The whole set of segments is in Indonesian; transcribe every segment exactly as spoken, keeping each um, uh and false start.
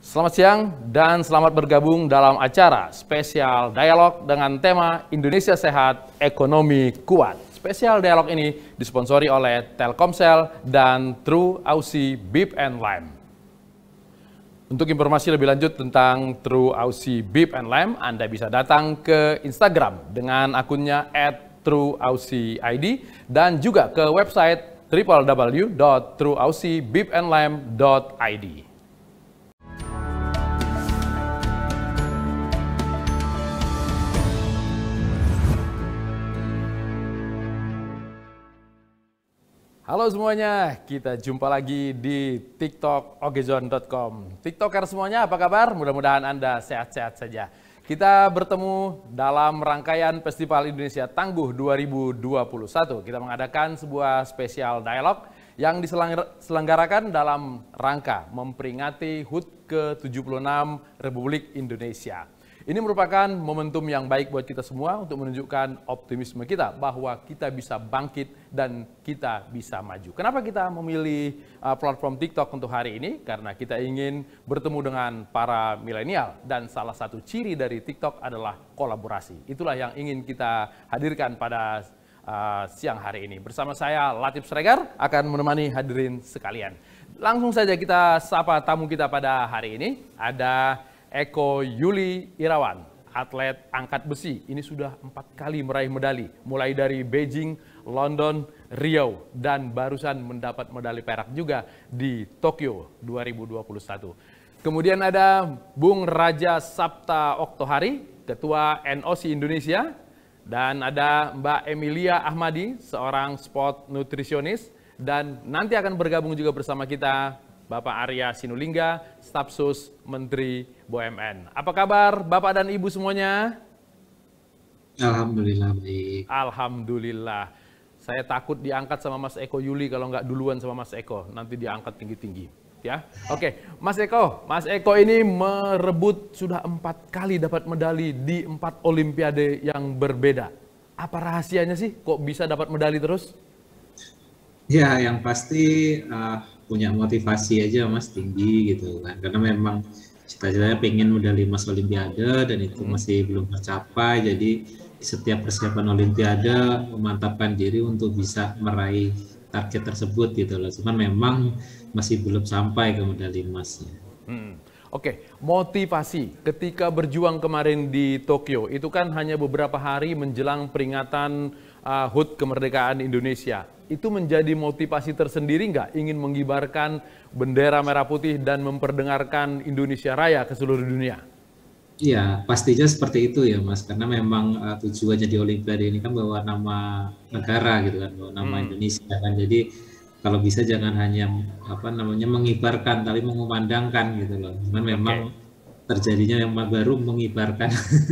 Selamat siang dan selamat bergabung dalam acara spesial dialog dengan tema Indonesia Sehat, Ekonomi Kuat. Spesial dialog ini disponsori oleh Telkomsel dan True Aussie Beef and Lamb. Untuk informasi lebih lanjut tentang True Aussie Beef and Lamb, Anda bisa datang ke Instagram dengan akunnya at true aussie i d dan juga ke website w w w dot true aussie beef and lamb dot i d. Halo semuanya, kita jumpa lagi di TikTok ogezon dot com. TikToker semuanya, apa kabar? Mudah-mudahan Anda sehat-sehat saja. Kita bertemu dalam rangkaian Festival Indonesia Tangguh dua ribu dua puluh satu. Kita mengadakan sebuah spesial dialog yang diselenggarakan dalam rangka memperingati H U T ke tujuh puluh enam Republik Indonesia. Ini merupakan momentum yang baik buat kita semua untuk menunjukkan optimisme kita bahwa kita bisa bangkit dan kita bisa maju. Kenapa kita memilih uh, platform TikTok untuk hari ini? Karena kita ingin bertemu dengan para milenial dan salah satu ciri dari TikTok adalah kolaborasi. Itulah yang ingin kita hadirkan pada uh, siang hari ini. Bersama saya Latif Sregar akan menemani hadirin sekalian. Langsung saja kita sapa tamu kita pada hari ini. Ada Eko Yuli Irawan, atlet angkat besi. Ini sudah empat kali meraih medali, mulai dari Beijing, London, Rio, dan barusan mendapat medali perak juga di Tokyo dua ribu dua puluh satu. Kemudian ada Bung Raja Sapta Oktohari, Ketua N O C Indonesia, dan ada Mbak Emilia Ahmadi, seorang sport nutrisionis, dan nanti akan bergabung juga bersama kita Bapak Arya Sinulinga, Staf Sus Menteri B U M N. Apa kabar Bapak dan Ibu semuanya? Alhamdulillah baik. Alhamdulillah. Saya takut diangkat sama Mas Eko Yuli kalau nggak duluan sama Mas Eko. Nanti diangkat tinggi-tinggi. Ya, Oke, Mas Eko. Mas Eko ini merebut sudah empat kali dapat medali di empat olimpiade yang berbeda. Apa rahasianya sih kok bisa dapat medali terus? Ya, yang pasti uh, punya motivasi aja Mas tinggi gitu kan, karena memang cita-citanya pengen medali emas olimpiade dan itu hmm. masih belum tercapai. Jadi setiap persiapan olimpiade memantapkan diri untuk bisa meraih target tersebut gitu loh, cuman memang masih belum sampai ke medali emasnya. hmm. Oke, motivasi ketika berjuang kemarin di Tokyo itu kan hanya beberapa hari menjelang peringatan uh, H U T kemerdekaan Indonesia. Itu menjadi motivasi tersendiri nggak ingin mengibarkan bendera merah putih dan memperdengarkan Indonesia Raya ke seluruh dunia? Iya, pastinya seperti itu ya Mas, karena memang uh, tujuannya di Olimpiade ini kan bawa nama negara gitu kan, bawa nama hmm. Indonesia kan. Jadi kalau bisa jangan hanya apa namanya mengibarkan, tapi mengumandangkan gitu loh. Cuman memang okay. terjadinya yang baru mengibarkan.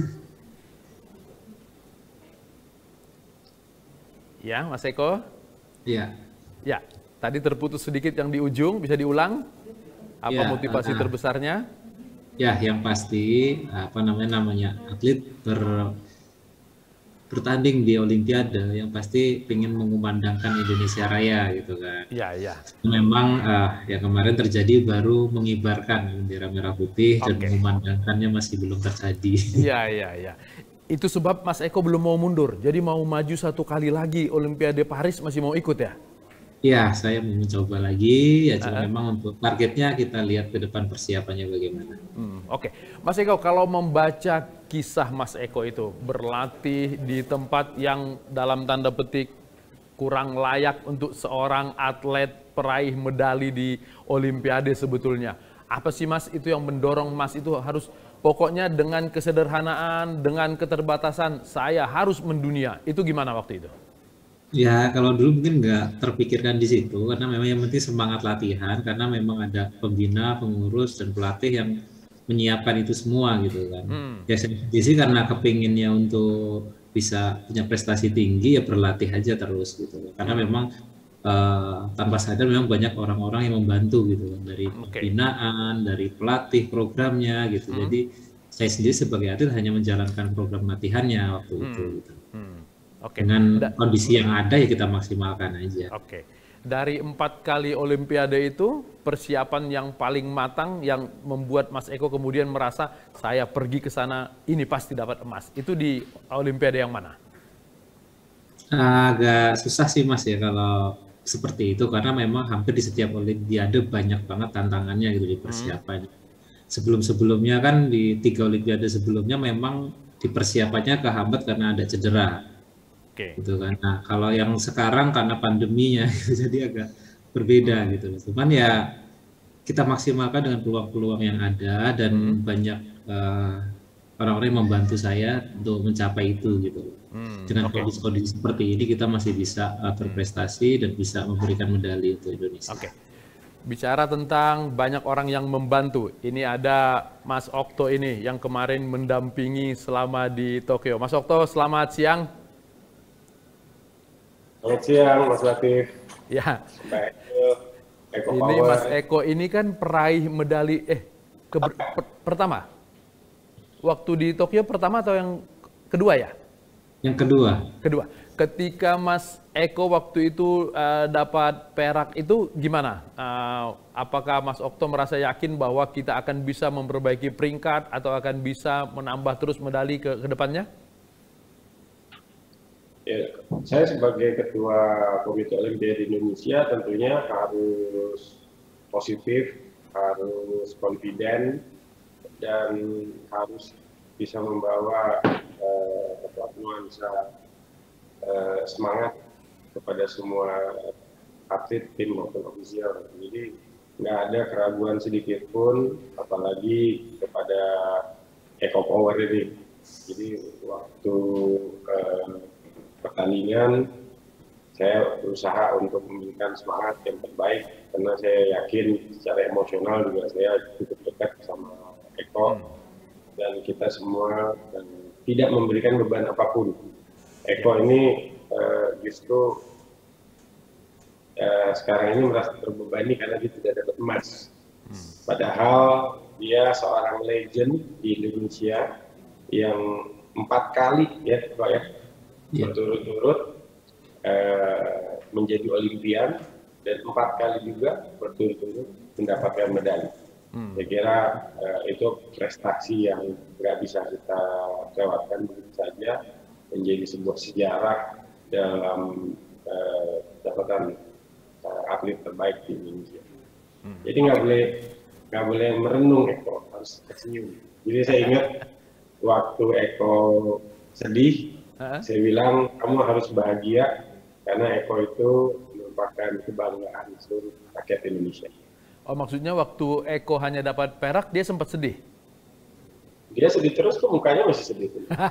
Ya, Mas Eko. Ya. Ya, tadi terputus sedikit yang di ujung, bisa diulang? Apa ya, motivasi uh, terbesarnya? Ya, yang pasti apa namanya namanya atlet ber, bertanding di Olimpiade, yang pasti ingin mengumandangkan Indonesia Raya gitu kan. Iya, iya. Memang uh, yang kemarin terjadi baru mengibarkan bendera merah putih okay. dan mengumandangkannya masih belum terjadi. Iya, iya, iya. Itu sebab Mas Eko belum mau mundur, jadi mau maju satu kali lagi Olimpiade Paris masih mau ikut ya? Iya, saya mau mencoba lagi, ya cuma uh, memang untuk targetnya kita lihat ke depan persiapannya bagaimana. Hmm, Oke, okay. Mas Eko kalau membaca kisah Mas Eko itu berlatih di tempat yang dalam tanda petik kurang layak untuk seorang atlet peraih medali di Olimpiade sebetulnya. Apa sih Mas itu yang mendorong Mas itu harus pokoknya dengan kesederhanaan, dengan keterbatasan, saya harus mendunia. Itu gimana waktu itu? Ya, kalau dulu mungkin nggak terpikirkan di situ, karena memang yang penting semangat latihan, karena memang ada pembina, pengurus, dan pelatih yang menyiapkan itu semua gitu kan. Hmm. Ya, saya sih karena kepinginnya untuk bisa punya prestasi tinggi, ya berlatih aja terus gitu. Karena hmm. memang uh, tanpa sadar memang banyak orang-orang yang membantu gitu kan, dari okay. pembinaan, dari pelatih programnya gitu. Hmm. Jadi saya sendiri sebagai atlet hanya menjalankan program latihannya waktu hmm. itu. Gitu. Hmm. Okay. Dengan kondisi yang ada ya kita maksimalkan aja. Oke. Okay. dari empat kali Olimpiade itu, persiapan yang paling matang yang membuat Mas Eko kemudian merasa saya pergi ke sana, ini pasti dapat emas. Itu di Olimpiade yang mana? Agak susah sih Mas ya kalau seperti itu, karena memang hampir di setiap Olimpiade banyak banget tantangannya gitu di persiapan. Hmm. Sebelum-sebelumnya kan di tiga Olimpiade sebelumnya memang di persiapannya kehambat karena ada cedera. Okay. Gitu kan. Nah, kalau yang sekarang karena pandeminya jadi agak berbeda hmm. gitu. Cuman ya kita maksimalkan dengan peluang-peluang yang ada dan hmm. banyak uh, orang-orang yang membantu saya untuk mencapai itu gitu. Hmm. Dengan okay. kondisi-kondisi seperti ini kita masih bisa uh, berprestasi dan bisa memberikan medali untuk Indonesia. Oke. Okay. Bicara tentang banyak orang yang membantu, ini ada Mas Okto ini yang kemarin mendampingi selama di Tokyo. Mas Okto, selamat siang. Selamat siang, Mas Latif. Ya. Baik. Eko ini Power. Mas Eko ini kan peraih medali eh ke, per, pertama. Waktu di Tokyo pertama atau yang kedua ya? Yang kedua. Kedua. Ketika Mas Eko waktu itu uh, dapat perak itu gimana? Uh, apakah Mas Okto merasa yakin bahwa kita akan bisa memperbaiki peringkat atau akan bisa menambah terus medali ke, ke depannya? Ya, saya sebagai Ketua Komite Olimpiade Indonesia tentunya harus positif, harus confident, dan harus bisa membawa uh, nuansa uh, semangat kepada semua atlet, tim maupun ofisial. Jadi nggak ada keraguan sedikit pun, apalagi kepada Eko Power ini. Jadi waktu uh, pertandingan saya berusaha untuk memberikan semangat yang terbaik karena saya yakin secara emosional juga saya cukup dekat sama Eko dan kita semua dan tidak memberikan beban apapun. Eko ini uh, justru uh, sekarang ini merasa terbebani karena dia tidak dapat emas. Padahal dia seorang legend di Indonesia yang empat kali ya Pak ya Yeah. berturut-turut uh, menjadi Olimpian dan empat kali juga berturut-turut mendapatkan medali. Hmm. Saya kira uh, itu prestasi yang nggak bisa kita lewatkan begitu saja, menjadi sebuah sejarah dalam uh, catatan uh, atlet terbaik di Indonesia. Hmm. Jadi nggak boleh nggak boleh merenung Eko, harus tersenyum. Jadi saya ingat waktu Eko sedih. Uh-huh. Saya bilang kamu harus bahagia karena Eko itu merupakan kebanggaan seluruh rakyat Indonesia. Oh, maksudnya waktu Eko hanya dapat perak dia sempat sedih? Dia sedih terus kok, mukanya masih sedih.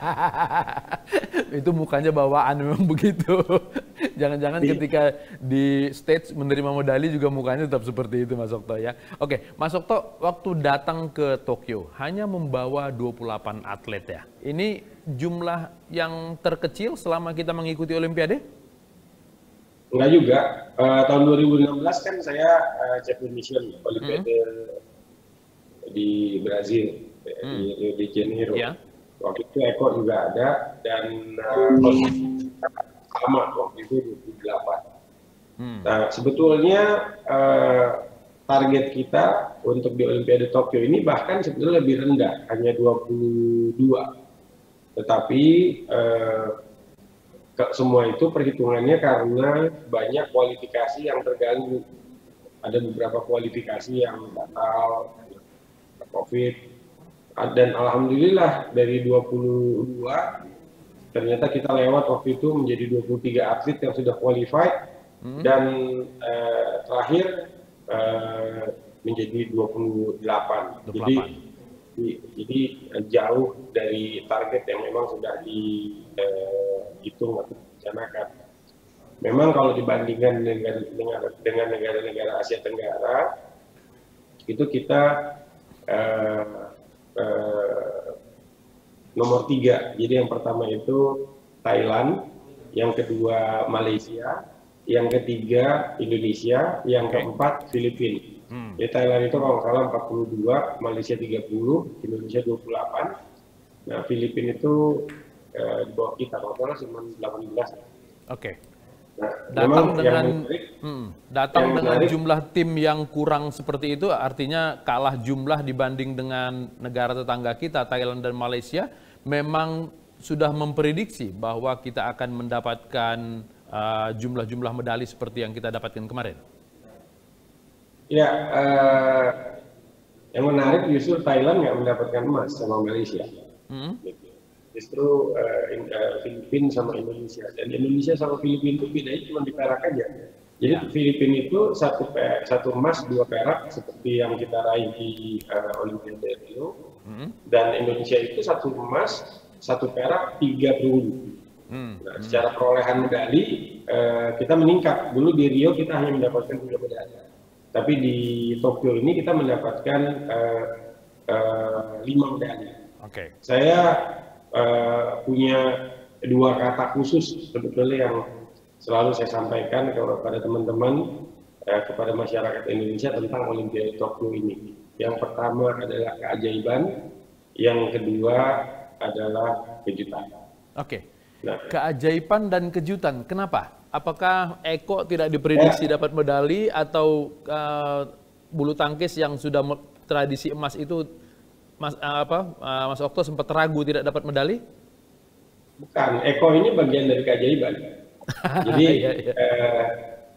Itu mukanya bawaan memang begitu. Jangan-jangan di... ketika di stage menerima medali juga mukanya tetap seperti itu Mas Okto ya. Oke, Mas Okto waktu datang ke Tokyo hanya membawa dua puluh delapan atlet ya. Ini jumlah yang terkecil selama kita mengikuti Olimpiade? Enggak juga. Uh, tahun dua ribu enam belas kan saya uh, champion mission Olimpiade mm-hmm. di Brazil. Hmm. di Rio de Janeiro. Yeah. Waktu itu Eko juga ada dan uh, sama waktu itu dua puluh delapan. Hmm. Nah, sebetulnya uh, target kita untuk di Olimpiade Tokyo ini bahkan sebetulnya lebih rendah, hanya dua puluh dua. Tetapi uh, ke, semua itu perhitungannya karena banyak kualifikasi yang terganggu. Ada beberapa kualifikasi yang batal, COVID. Dan alhamdulillah dari dua puluh dua ternyata kita lewat waktu itu menjadi dua puluh tiga atlet yang sudah qualified hmm. dan eh, terakhir eh, menjadi dua puluh delapan. dua puluh delapan. Jadi, jadi jauh dari target yang memang sudah dihitung atau direncanakan. Memang kalau dibandingkan dengan dengan negara-negara Asia Tenggara itu kita eh, Uh, nomor tiga. Jadi yang pertama itu Thailand, yang kedua Malaysia, yang ketiga Indonesia, yang okay. keempat Filipina. Hmm. Jadi Thailand itu kalau salah empat puluh dua, Malaysia tiga puluh, Indonesia dua puluh delapan. Nah Filipina itu uh, di bawah kita kalau salah cuma delapan belas. Oke. Okay. Nah, datang dengan menarik, hmm, datang yang dengan menarik, jumlah tim yang kurang seperti itu, artinya kalah jumlah dibanding dengan negara tetangga kita, Thailand dan Malaysia, memang sudah memprediksi bahwa kita akan mendapatkan uh, jumlah-jumlah medali seperti yang kita dapatkan kemarin. Ya, uh, yang menarik justru Thailand nggak mendapatkan emas sama Malaysia. Hmm? Justru uh, in, uh, Filipina sama Indonesia, dan Indonesia sama Filipina itu bedanya cuma di perak aja. Jadi ya. Filipina itu satu pe, satu emas dua perak seperti yang kita raih di uh, Olimpiade Rio, hmm. dan Indonesia itu satu emas satu perak tiga perunggu. Hmm. Nah, secara perolehan medali uh, kita meningkat. Dulu di Rio kita hanya mendapatkan tiga medali, tapi di Tokyo ini kita mendapatkan uh, uh, lima medali. Oke. Okay. Saya Uh, punya dua kata khusus sebetulnya yang selalu saya sampaikan kepada teman-teman, uh, kepada masyarakat Indonesia tentang Olimpiade Tokyo ini. Yang pertama adalah keajaiban, yang kedua adalah kejutan. Oke. Nah, keajaiban dan kejutan, kenapa? Apakah Eko tidak diprediksi ya. dapat medali, atau uh, bulu tangkis yang sudah tradisi emas itu Mas apa Mas Okto sempat ragu tidak dapat medali? Bukan, Eko ini bagian dari keajaiban. Jadi iya, iya. Eh,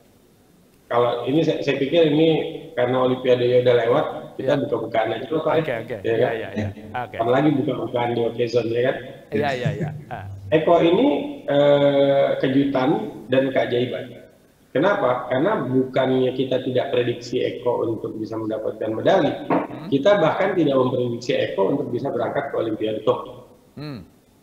kalau ini saya, saya pikir ini karena Olimpiade udah lewat, kita yeah. buka-bukaan aja loh Pak. Oke oke. Ya kan? Iya iya. Oke. Apalagi buka-bukaan di occasion ya kan? Iya iya iya. Eko ini eh, kejutan dan keajaiban. Kenapa? Karena bukannya kita tidak prediksi Eko untuk bisa mendapatkan medali, hmm. kita bahkan tidak memprediksi Eko untuk bisa berangkat ke Olimpiade Tokyo. Hmm.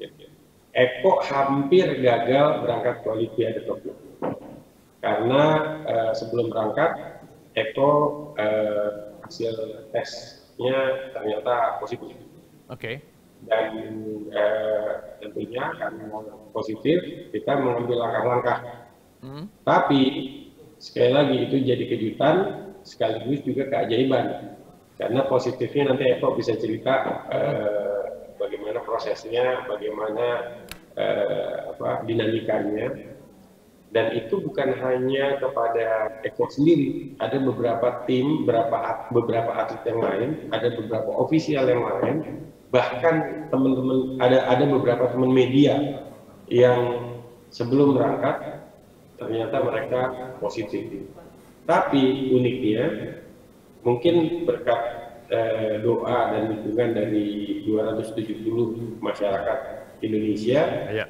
Eko hampir gagal berangkat ke Olimpiade Tokyo. Karena uh, sebelum berangkat, Eko uh, hasil tesnya ternyata positif. Oke. Okay. Dan uh, tentunya karena positif, kita mengambil langkah-langkah. Hmm. Tapi sekali lagi itu jadi kejutan sekaligus juga keajaiban, karena positifnya nanti Eko bisa cerita eh, bagaimana prosesnya, bagaimana eh, apa dinamikanya, dan itu bukan hanya kepada Eko sendiri, ada beberapa tim, beberapa beberapa atlet yang lain, ada beberapa ofisial yang lain, bahkan teman-teman ada ada beberapa teman media yang sebelum berangkat ternyata mereka positif. Tapi uniknya, mungkin berkat eh, doa dan dukungan dari dua ratus tujuh puluh masyarakat Indonesia, ya.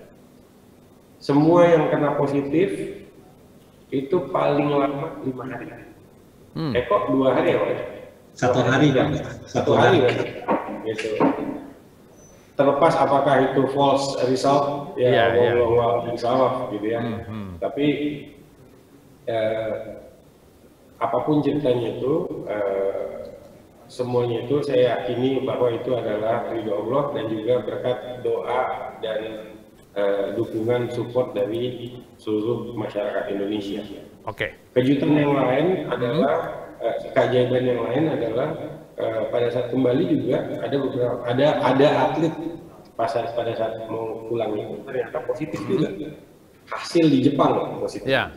Semua yang kena positif itu paling lama lima hari. Hmm. Eko dua hari ya Pak? Satu hari kan? Satu hari kan? Gitu. Terlepas apakah itu false result, ya, ya, ya. Insya gitu ya. Hmm, hmm. Tapi eh, apapun ceritanya itu, eh, semuanya itu saya yakini bahwa itu adalah ridho Allah dan juga berkat doa dan eh, dukungan support dari seluruh masyarakat Indonesia. Oke. Okay. Kejutan yang lain adalah, hmm. eh, keajaiban yang lain adalah Uh, pada saat kembali juga ada beberapa ada ada atlet pasar pada saat mau pulang itu ternyata positif mm-hmm. juga, hasil di Jepang positif. Yeah.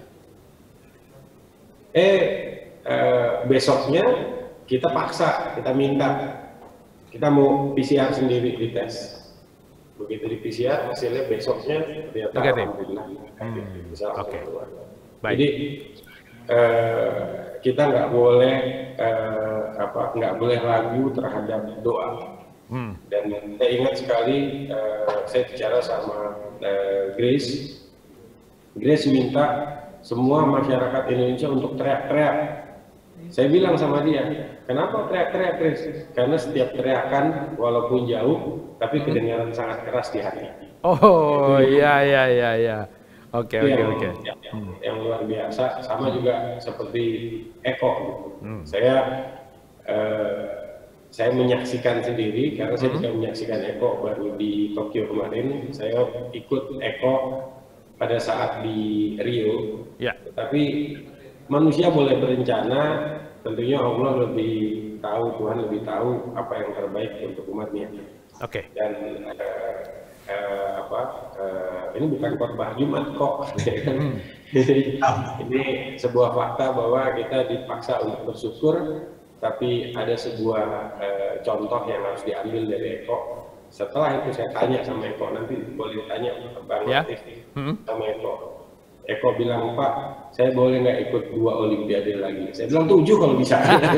Eh uh, besoknya kita paksa, kita minta kita mau P C R sendiri di tes. Begitu di P C R hasilnya besoknya ternyata alhamdulillah. Hmm. Oke. Okay. Jadi uh, kita nggak boleh uh, apa nggak boleh ragu terhadap doa. Hmm. Dan saya ingat sekali uh, saya bicara sama uh, Grace. Grace minta semua masyarakat Indonesia untuk teriak-teriak. Saya bilang sama dia, kenapa teriak-teriak Grace? Karena setiap teriakan walaupun jauh tapi kedengaran hmm. sangat keras di hati. Oh iya iya iya iya. Oke oke oke. Yang luar biasa, sama juga seperti Eko. Hmm. Saya eh, saya menyaksikan sendiri karena hmm. saya juga menyaksikan Eko baru di Tokyo kemarin. Saya ikut Eko pada saat di Rio. Ya. Tapi manusia boleh berencana, tentunya Allah lebih tahu, Tuhan lebih tahu apa yang terbaik untuk umatnya. Oke. Okay. Dan eh, uh, apa uh, ini bukan khotbah Jumat kok. Hmm. Ini sebuah fakta bahwa kita dipaksa untuk bersyukur, tapi ada sebuah uh, contoh yang harus diambil dari Eko. Setelah itu saya tanya sama Eko, nanti boleh tanya Bang ya? Latif hmm. sama Eko. Eko bilang, Pak, saya boleh nggak ikut dua Olimpiade lagi? Saya bilang tujuh kalau bisa.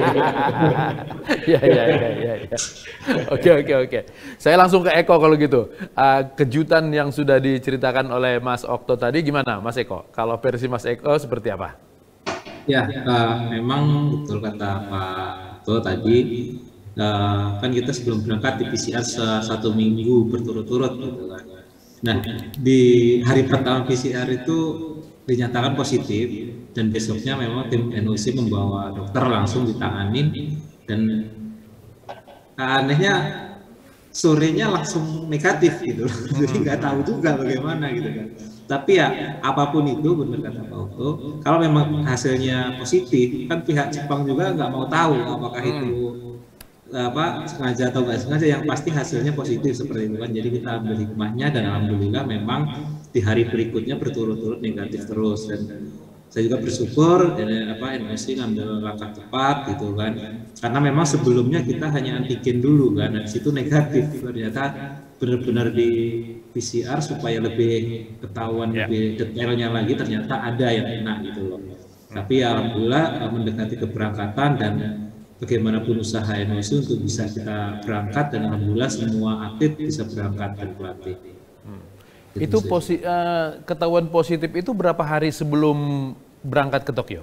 Ya, ya, ya, ya, ya. Oke, oke, oke. Saya langsung ke Eko kalau gitu. Uh, kejutan yang sudah diceritakan oleh Mas Okto tadi gimana, Mas Eko? Kalau versi Mas Eko seperti apa? Ya, uh, memang betul kata Pak Okto tadi. Uh, kan kita sebelum berangkat di P C R satu minggu berturut-turut gitu kan. Nah, di hari pertama P C R itu dinyatakan positif dan besoknya memang tim N O C membawa dokter langsung ditanganin dan anehnya sorenya langsung negatif gitu, jadi nggak tahu juga bagaimana gitu kan. Tapi ya apapun itu benar kata Pak Okto, kalau memang hasilnya positif kan pihak Jepang juga nggak mau tahu apakah itu apa sengaja atau nggak sengaja, yang pasti hasilnya positif seperti itu kan. Jadi kita ambil hikmahnya dan alhamdulillah memang di hari berikutnya berturut-turut negatif terus, dan saya juga bersyukur dan apa N O C ngambil langkah tepat gitu kan, karena memang sebelumnya kita hanya antigen dulu kan, dan situ negatif, ternyata benar-benar di P C R supaya lebih ketahuan yeah. lebih detailnya lagi ternyata ada yang kena gitu loh. Tapi ya alhamdulillah mendekati keberangkatan dan bagaimanapun usaha N O C untuk bisa kita berangkat, dan alhamdulillah semua atlet bisa berangkat dan pelatih. Hmm. Itu posi uh, ketahuan positif itu berapa hari sebelum berangkat ke Tokyo?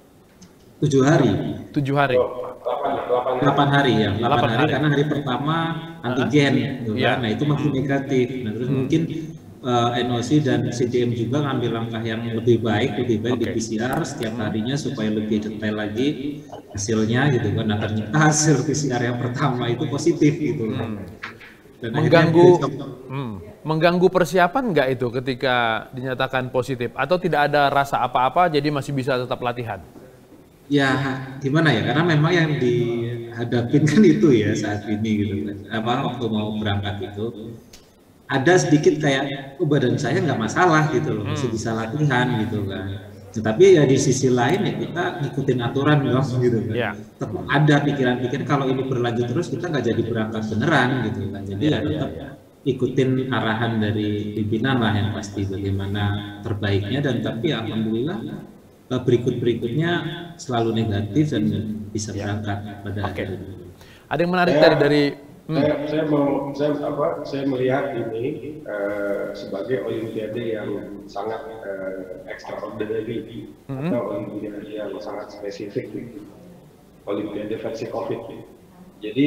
Tujuh hari. Tujuh hari. Delapan hari ya. Delapan hari karena hari pertama antigen, uh, gitu yeah. kan. Nah itu masih negatif. Nah terus hmm. mungkin uh, N O C dan C D M juga ngambil langkah yang lebih baik, lebih baik okay. di P C R setiap harinya supaya lebih detail lagi hasilnya gitu kan. Nah ternyata hasil P C R yang pertama itu positif gitu. Hmm. Dan mengganggu hmm, mengganggu persiapan nggak itu ketika dinyatakan positif, atau tidak ada rasa apa-apa jadi masih bisa tetap latihan? Ya gimana ya, karena memang yang dihadapin kan itu ya saat ini gitu kan. Apa waktu mau berangkat itu ada sedikit kayak oh, badan saya nggak masalah gitu loh, masih bisa latihan gitu kan. Tetapi ya di sisi lain ya kita ngikutin aturan dong gitu kan. Yeah. Tetap ada pikiran-pikiran kalau ini berlanjut terus kita nggak jadi berangkat beneran gitu kan. Jadi yeah, ya tetap yeah, yeah. ikutin arahan dari pimpinan lah yang pasti bagaimana terbaiknya, dan tapi ya, alhamdulillah berikut-berikutnya selalu negatif dan bisa berangkat yeah. pada okay. hari ini. Ada yang menarik dari dari Hmm. Saya, saya mau, saya apa, saya melihat ini uh, sebagai Olimpiade yang sangat uh, extraordinary hmm. atau Olimpiade yang sangat spesifik, Olimpiade versi COVID. Jadi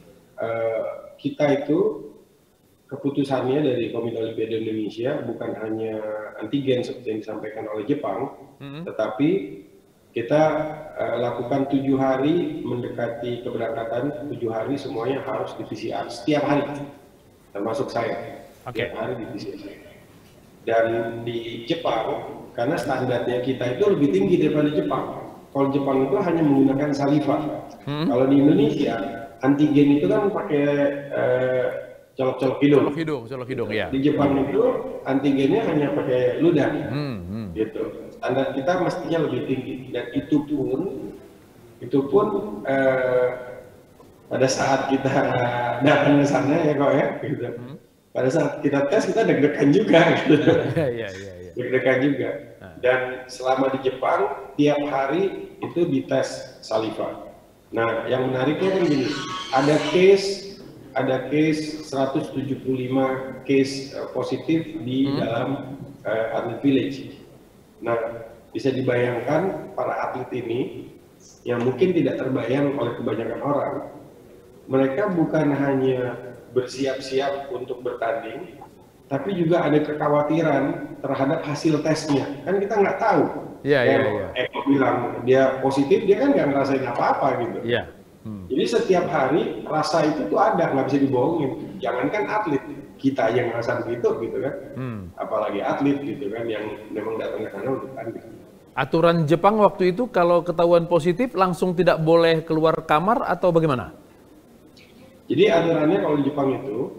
uh, kita itu keputusannya dari Komite Olimpiade Indonesia bukan hanya antigen seperti yang disampaikan oleh Jepang, hmm. tetapi kita uh, lakukan tujuh hari mendekati keberangkatan, tujuh hari semuanya harus di P C R setiap hari, termasuk saya. Okay. Setiap hari di P C R. Dan di Jepang, karena standarnya kita itu lebih tinggi daripada Jepang. Kalau Jepang itu hanya menggunakan saliva. Hmm. Kalau di Indonesia, antigen itu kan pakai uh, colok-colok hidung. Colok hidung, colok hidung ya. Di Jepang itu antigennya hanya pakai ludah, hmm. Hmm. gitu. Standar kita mestinya lebih tinggi, dan itu pun itu pun eh, pada saat kita datang ke sana ya kok ya, gitu. Hmm. Pada saat kita tes kita deg-degan juga, gitu. ya, ya, ya. deg-degan juga. Dan selama di Jepang tiap hari itu dites saliva. Nah, yang menariknya kan gini, ada case ada case seratus tujuh puluh lima case uh, positif di hmm. dalam uh, atlet village. Nah, bisa dibayangkan para atlet ini yang mungkin tidak terbayang oleh kebanyakan orang, mereka bukan hanya bersiap-siap untuk bertanding, tapi juga ada kekhawatiran terhadap hasil tesnya. Kan kita nggak tahu. Iya, iya, iya. Eko bilang dia positif, dia kan nggak ngerasain apa-apa gitu. Iya. Hmm. Jadi setiap hari rasa itu tuh ada, nggak bisa dibohongin. Jangankan atlet, kita yang ngerasain gitu, gitu kan. Hmm. Apalagi atlet gitu kan, yang memang datang ke sana untuk tanding. Aturan Jepang waktu itu kalau ketahuan positif langsung tidak boleh keluar kamar atau bagaimana? Jadi aturannya kalau di Jepang itu,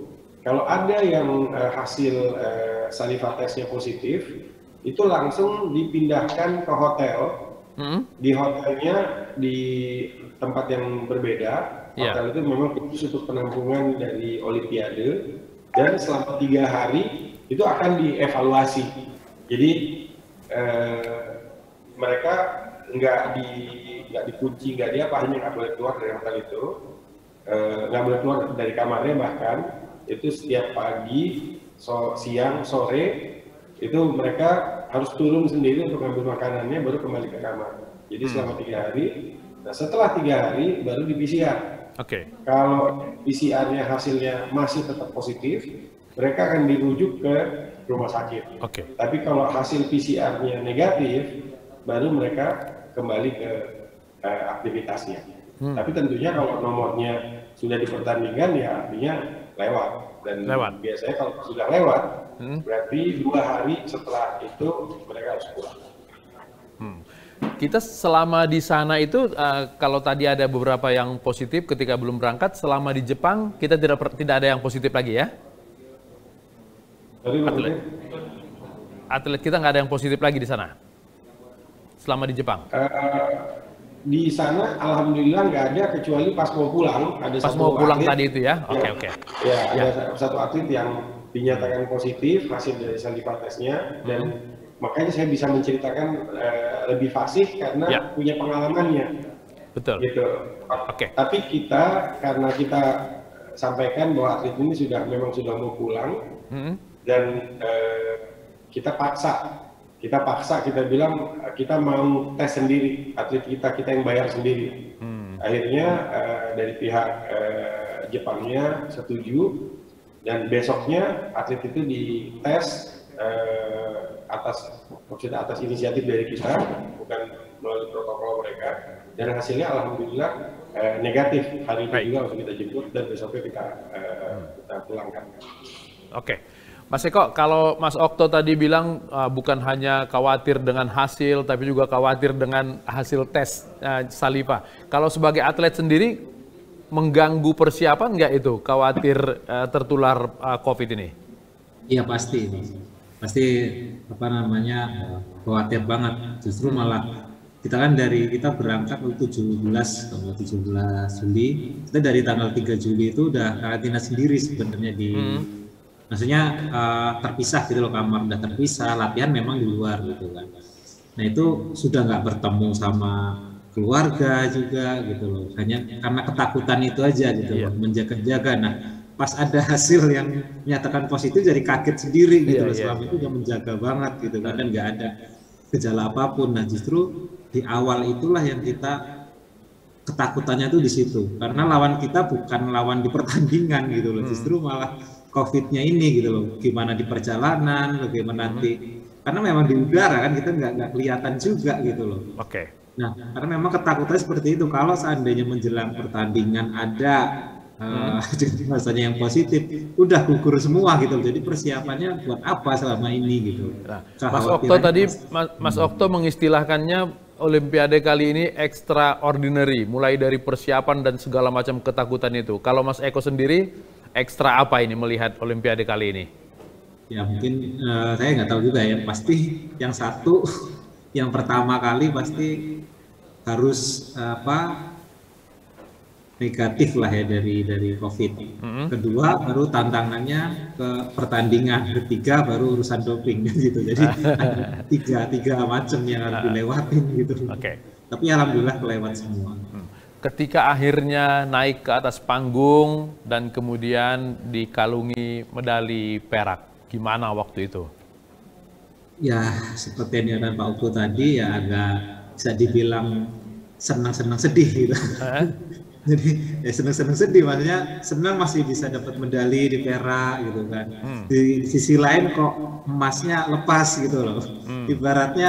kalau ada yang uh, hasil uh, saliva tesnya positif, itu langsung dipindahkan ke hotel. Mm-hmm. Di hotelnya di tempat yang berbeda. Yeah. Hotel itu memang khusus untuk penampungan dari Olimpiade, dan selama tiga hari itu akan dievaluasi. Jadi uh, mereka nggak di nggak dikunci, nggak dia apa hanya nggak boleh keluar dari hotel itu, nggak uh, boleh keluar dari kamarnya, bahkan itu setiap pagi, so, siang, sore itu mereka harus turun sendiri untuk ambil makanannya baru kembali ke kamar. Jadi hmm. selama tiga hari. Nah setelah tiga hari baru di P C R. Oke. Okay. Kalau P C R-nya hasilnya masih tetap positif, mereka akan dirujuk ke rumah sakit. Oke. Okay. Tapi kalau hasil P C R-nya negatif, baru mereka kembali ke uh, aktivitasnya. Hmm. Tapi tentunya kalau nomornya sudah dipertandingkan ya artinya lewat. Dan lewat. Biasanya kalau sudah lewat, hmm. berarti dua hari setelah itu mereka harus pulang. Hmm. Kita selama di sana itu, uh, kalau tadi ada beberapa yang positif ketika belum berangkat, selama di Jepang kita tidak tidak ada yang positif lagi ya? Atlet, atlet kita nggak ada yang positif lagi di sana? Selama di Jepang? Uh, di sana alhamdulillah nggak ada, kecuali pas mau pulang ada pas satu mau pulang atlet, tadi itu ya. Oke okay, oke. Okay. Ya, ya ada satu atlet yang dinyatakan positif hasil dari saliva tesnya, dan hmm. makanya saya bisa menceritakan uh, lebih fasih karena ya. punya pengalamannya. Betul. Gitu. Oke. Okay. Tapi kita karena kita sampaikan bahwa atlet ini sudah memang sudah mau pulang, hmm. dan uh, kita paksa. Kita paksa, kita bilang kita mau tes sendiri, atlet kita, kita yang bayar sendiri. Hmm. Akhirnya uh, dari pihak uh, Jepangnya setuju, dan besoknya atlet itu dites uh, atas maksudnya atas inisiatif dari kita, bukan melalui protokol mereka, dan hasilnya alhamdulillah uh, negatif. Hari itu juga langsung kita jemput dan besoknya kita uh, kita pulangkan. Oke. Okay. Mas Eko, kalau Mas Okto tadi bilang uh, bukan hanya khawatir dengan hasil, tapi juga khawatir dengan hasil tes uh, saliva. Kalau sebagai atlet sendiri, mengganggu persiapan nggak itu, khawatir uh, tertular uh, COVID ini? Iya pasti, pasti apa namanya khawatir banget. Justru malah kita kan dari kita berangkat tujuh belas Juli, kita dari tanggal tiga Juli itu udah karantina sendiri sebenarnya di. Hmm. Maksudnya uh, terpisah gitu loh, kamar udah terpisah, latihan memang di luar gitu kan. Nah itu sudah nggak bertemu sama keluarga juga gitu loh, hanya karena ketakutan itu aja gitu loh, menjaga-jaga. Nah pas ada hasil yang menyatakan positif jadi kaget sendiri gitu loh, selama itu udah menjaga banget gitu kan, dan nggak ada gejala apapun. Nah justru di awal itulah yang kita ketakutannya tuh di situ, karena lawan kita bukan lawan di pertandingan gitu loh, justru malah COVID-nya ini gitu loh, gimana di perjalanan, bagaimana nanti, karena memang di udara kan kita nggak nggak kelihatan juga gitu loh. Oke. Okay. Nah, karena memang ketakutannya seperti itu. Kalau seandainya menjelang pertandingan ada hmm. uh, rasanya yang positif, udah gugur semua gitu. Jadi persiapannya buat apa selama ini gitu. Nah, Mas Okto tadi, Mas, Mas Okto mengistilahkannya Olimpiade kali ini extraordinary, mulai dari persiapan dan segala macam ketakutan itu. Kalau Mas Eko sendiri, ekstra apa ini melihat Olimpiade kali ini? Ya mungkin uh, saya nggak tahu juga ya. Pasti yang satu, yang pertama kali pasti harus uh, apa negatif lah ya dari dari COVID. Mm-hmm. Kedua baru tantangannya ke pertandingan. Ketiga baru urusan doping gitu. Jadi ada tiga tiga macam yang harus dilewatin gitu. Oke. Okay. Tapi alhamdulillah kelewat semua. Ketika akhirnya naik ke atas panggung dan kemudian dikalungi medali perak, gimana waktu itu? Ya, seperti yang dikatakan Pak Ugo tadi, ya agak bisa dibilang senang-senang sedih gitu. Eh? Jadi ya senang-senang sedih, maksudnya senang masih bisa dapat medali di perak gitu kan. Hmm. Di, di sisi lain kok emasnya lepas gitu loh. Hmm. Ibaratnya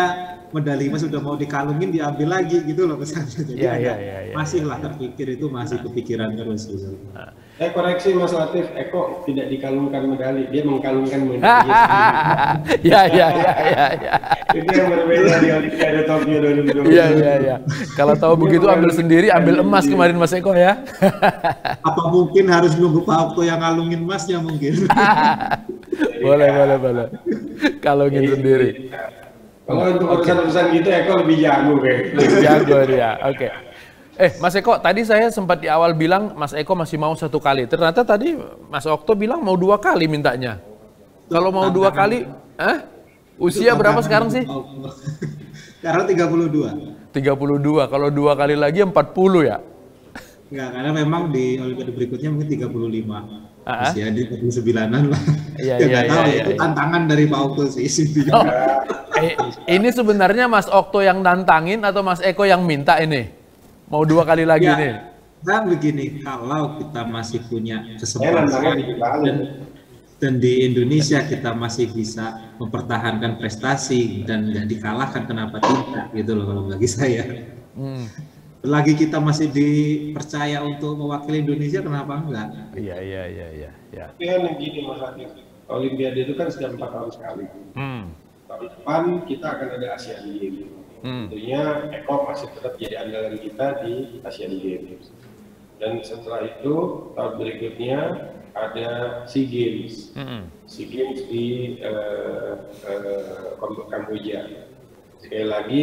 medali emas sudah mau dikalungin diambil lagi gitu loh pesannya. Jadi ya, ada, ya, ya, ya, masih ya, lah ya. terpikir itu masih kepikiran terus gitu. Nah. Saya koreksi Mas Latif, Eko tidak dikalungkan medali, dia mengkalungkan medali sendiri. Ya, ya, ya, ya, ya. Itu yang berbeda di Olimpiade Tokyo dua ribu dua puluh. Iya, iya, iya. Kalau tahu begitu ambil sendiri, ambil emas kemarin Mas Eko ya. Apa mungkin harus nunggu Pak Okto yang ngalungin emasnya mungkin? Boleh, boleh, boleh. Kalungin sendiri. Kalau untuk urusan-urusan gitu Eko lebih jago kayak. Lebih jago dia. Oke. Eh, Mas Eko, tadi saya sempat di awal bilang Mas Eko masih mau satu kali. Ternyata tadi Mas Okto bilang mau dua kali mintanya. Kalau mau dua kali, eh? Usia berapa sekarang sih? Sekarang tiga puluh dua. tiga puluh dua. Kalau dua kali lagi empat puluh ya? Enggak, karena memang di Olimpiade berikutnya mungkin tiga puluh lima. Uh-huh. Usia di tiga puluh sembilanan lah. Iya, ya, iya, tahu, iya, itu iya. tantangan dari Pak Okto sih. Oh, eh, ini sebenarnya Mas Okto yang nantangin atau Mas Eko yang minta ini? Mau dua kali lagi ya, nih? Nah begini, kalau kita masih punya Saya kesempatan nantangnya di Bali. dan, dan di Indonesia kita masih bisa mempertahankan prestasi dan nggak dikalahkan, kenapa tidak gitu loh kalau bagi saya. Hmm. Lagi kita masih dipercaya untuk mewakili Indonesia, kenapa enggak? Iya, iya, iya, iya. Ya. Tapi kan yang gini Mas Latif, Olimpiade itu kan setiap empat tahun sekali. Hmm. Tahun depan kita akan ada Asian Games. Hmm. Tentunya Eko masih tetap jadi andalan kita di Asian Games. Dan setelah itu tahun berikutnya ada SEA Games. Hmm. SEA Games di uh, uh, Kamboja. Sekali lagi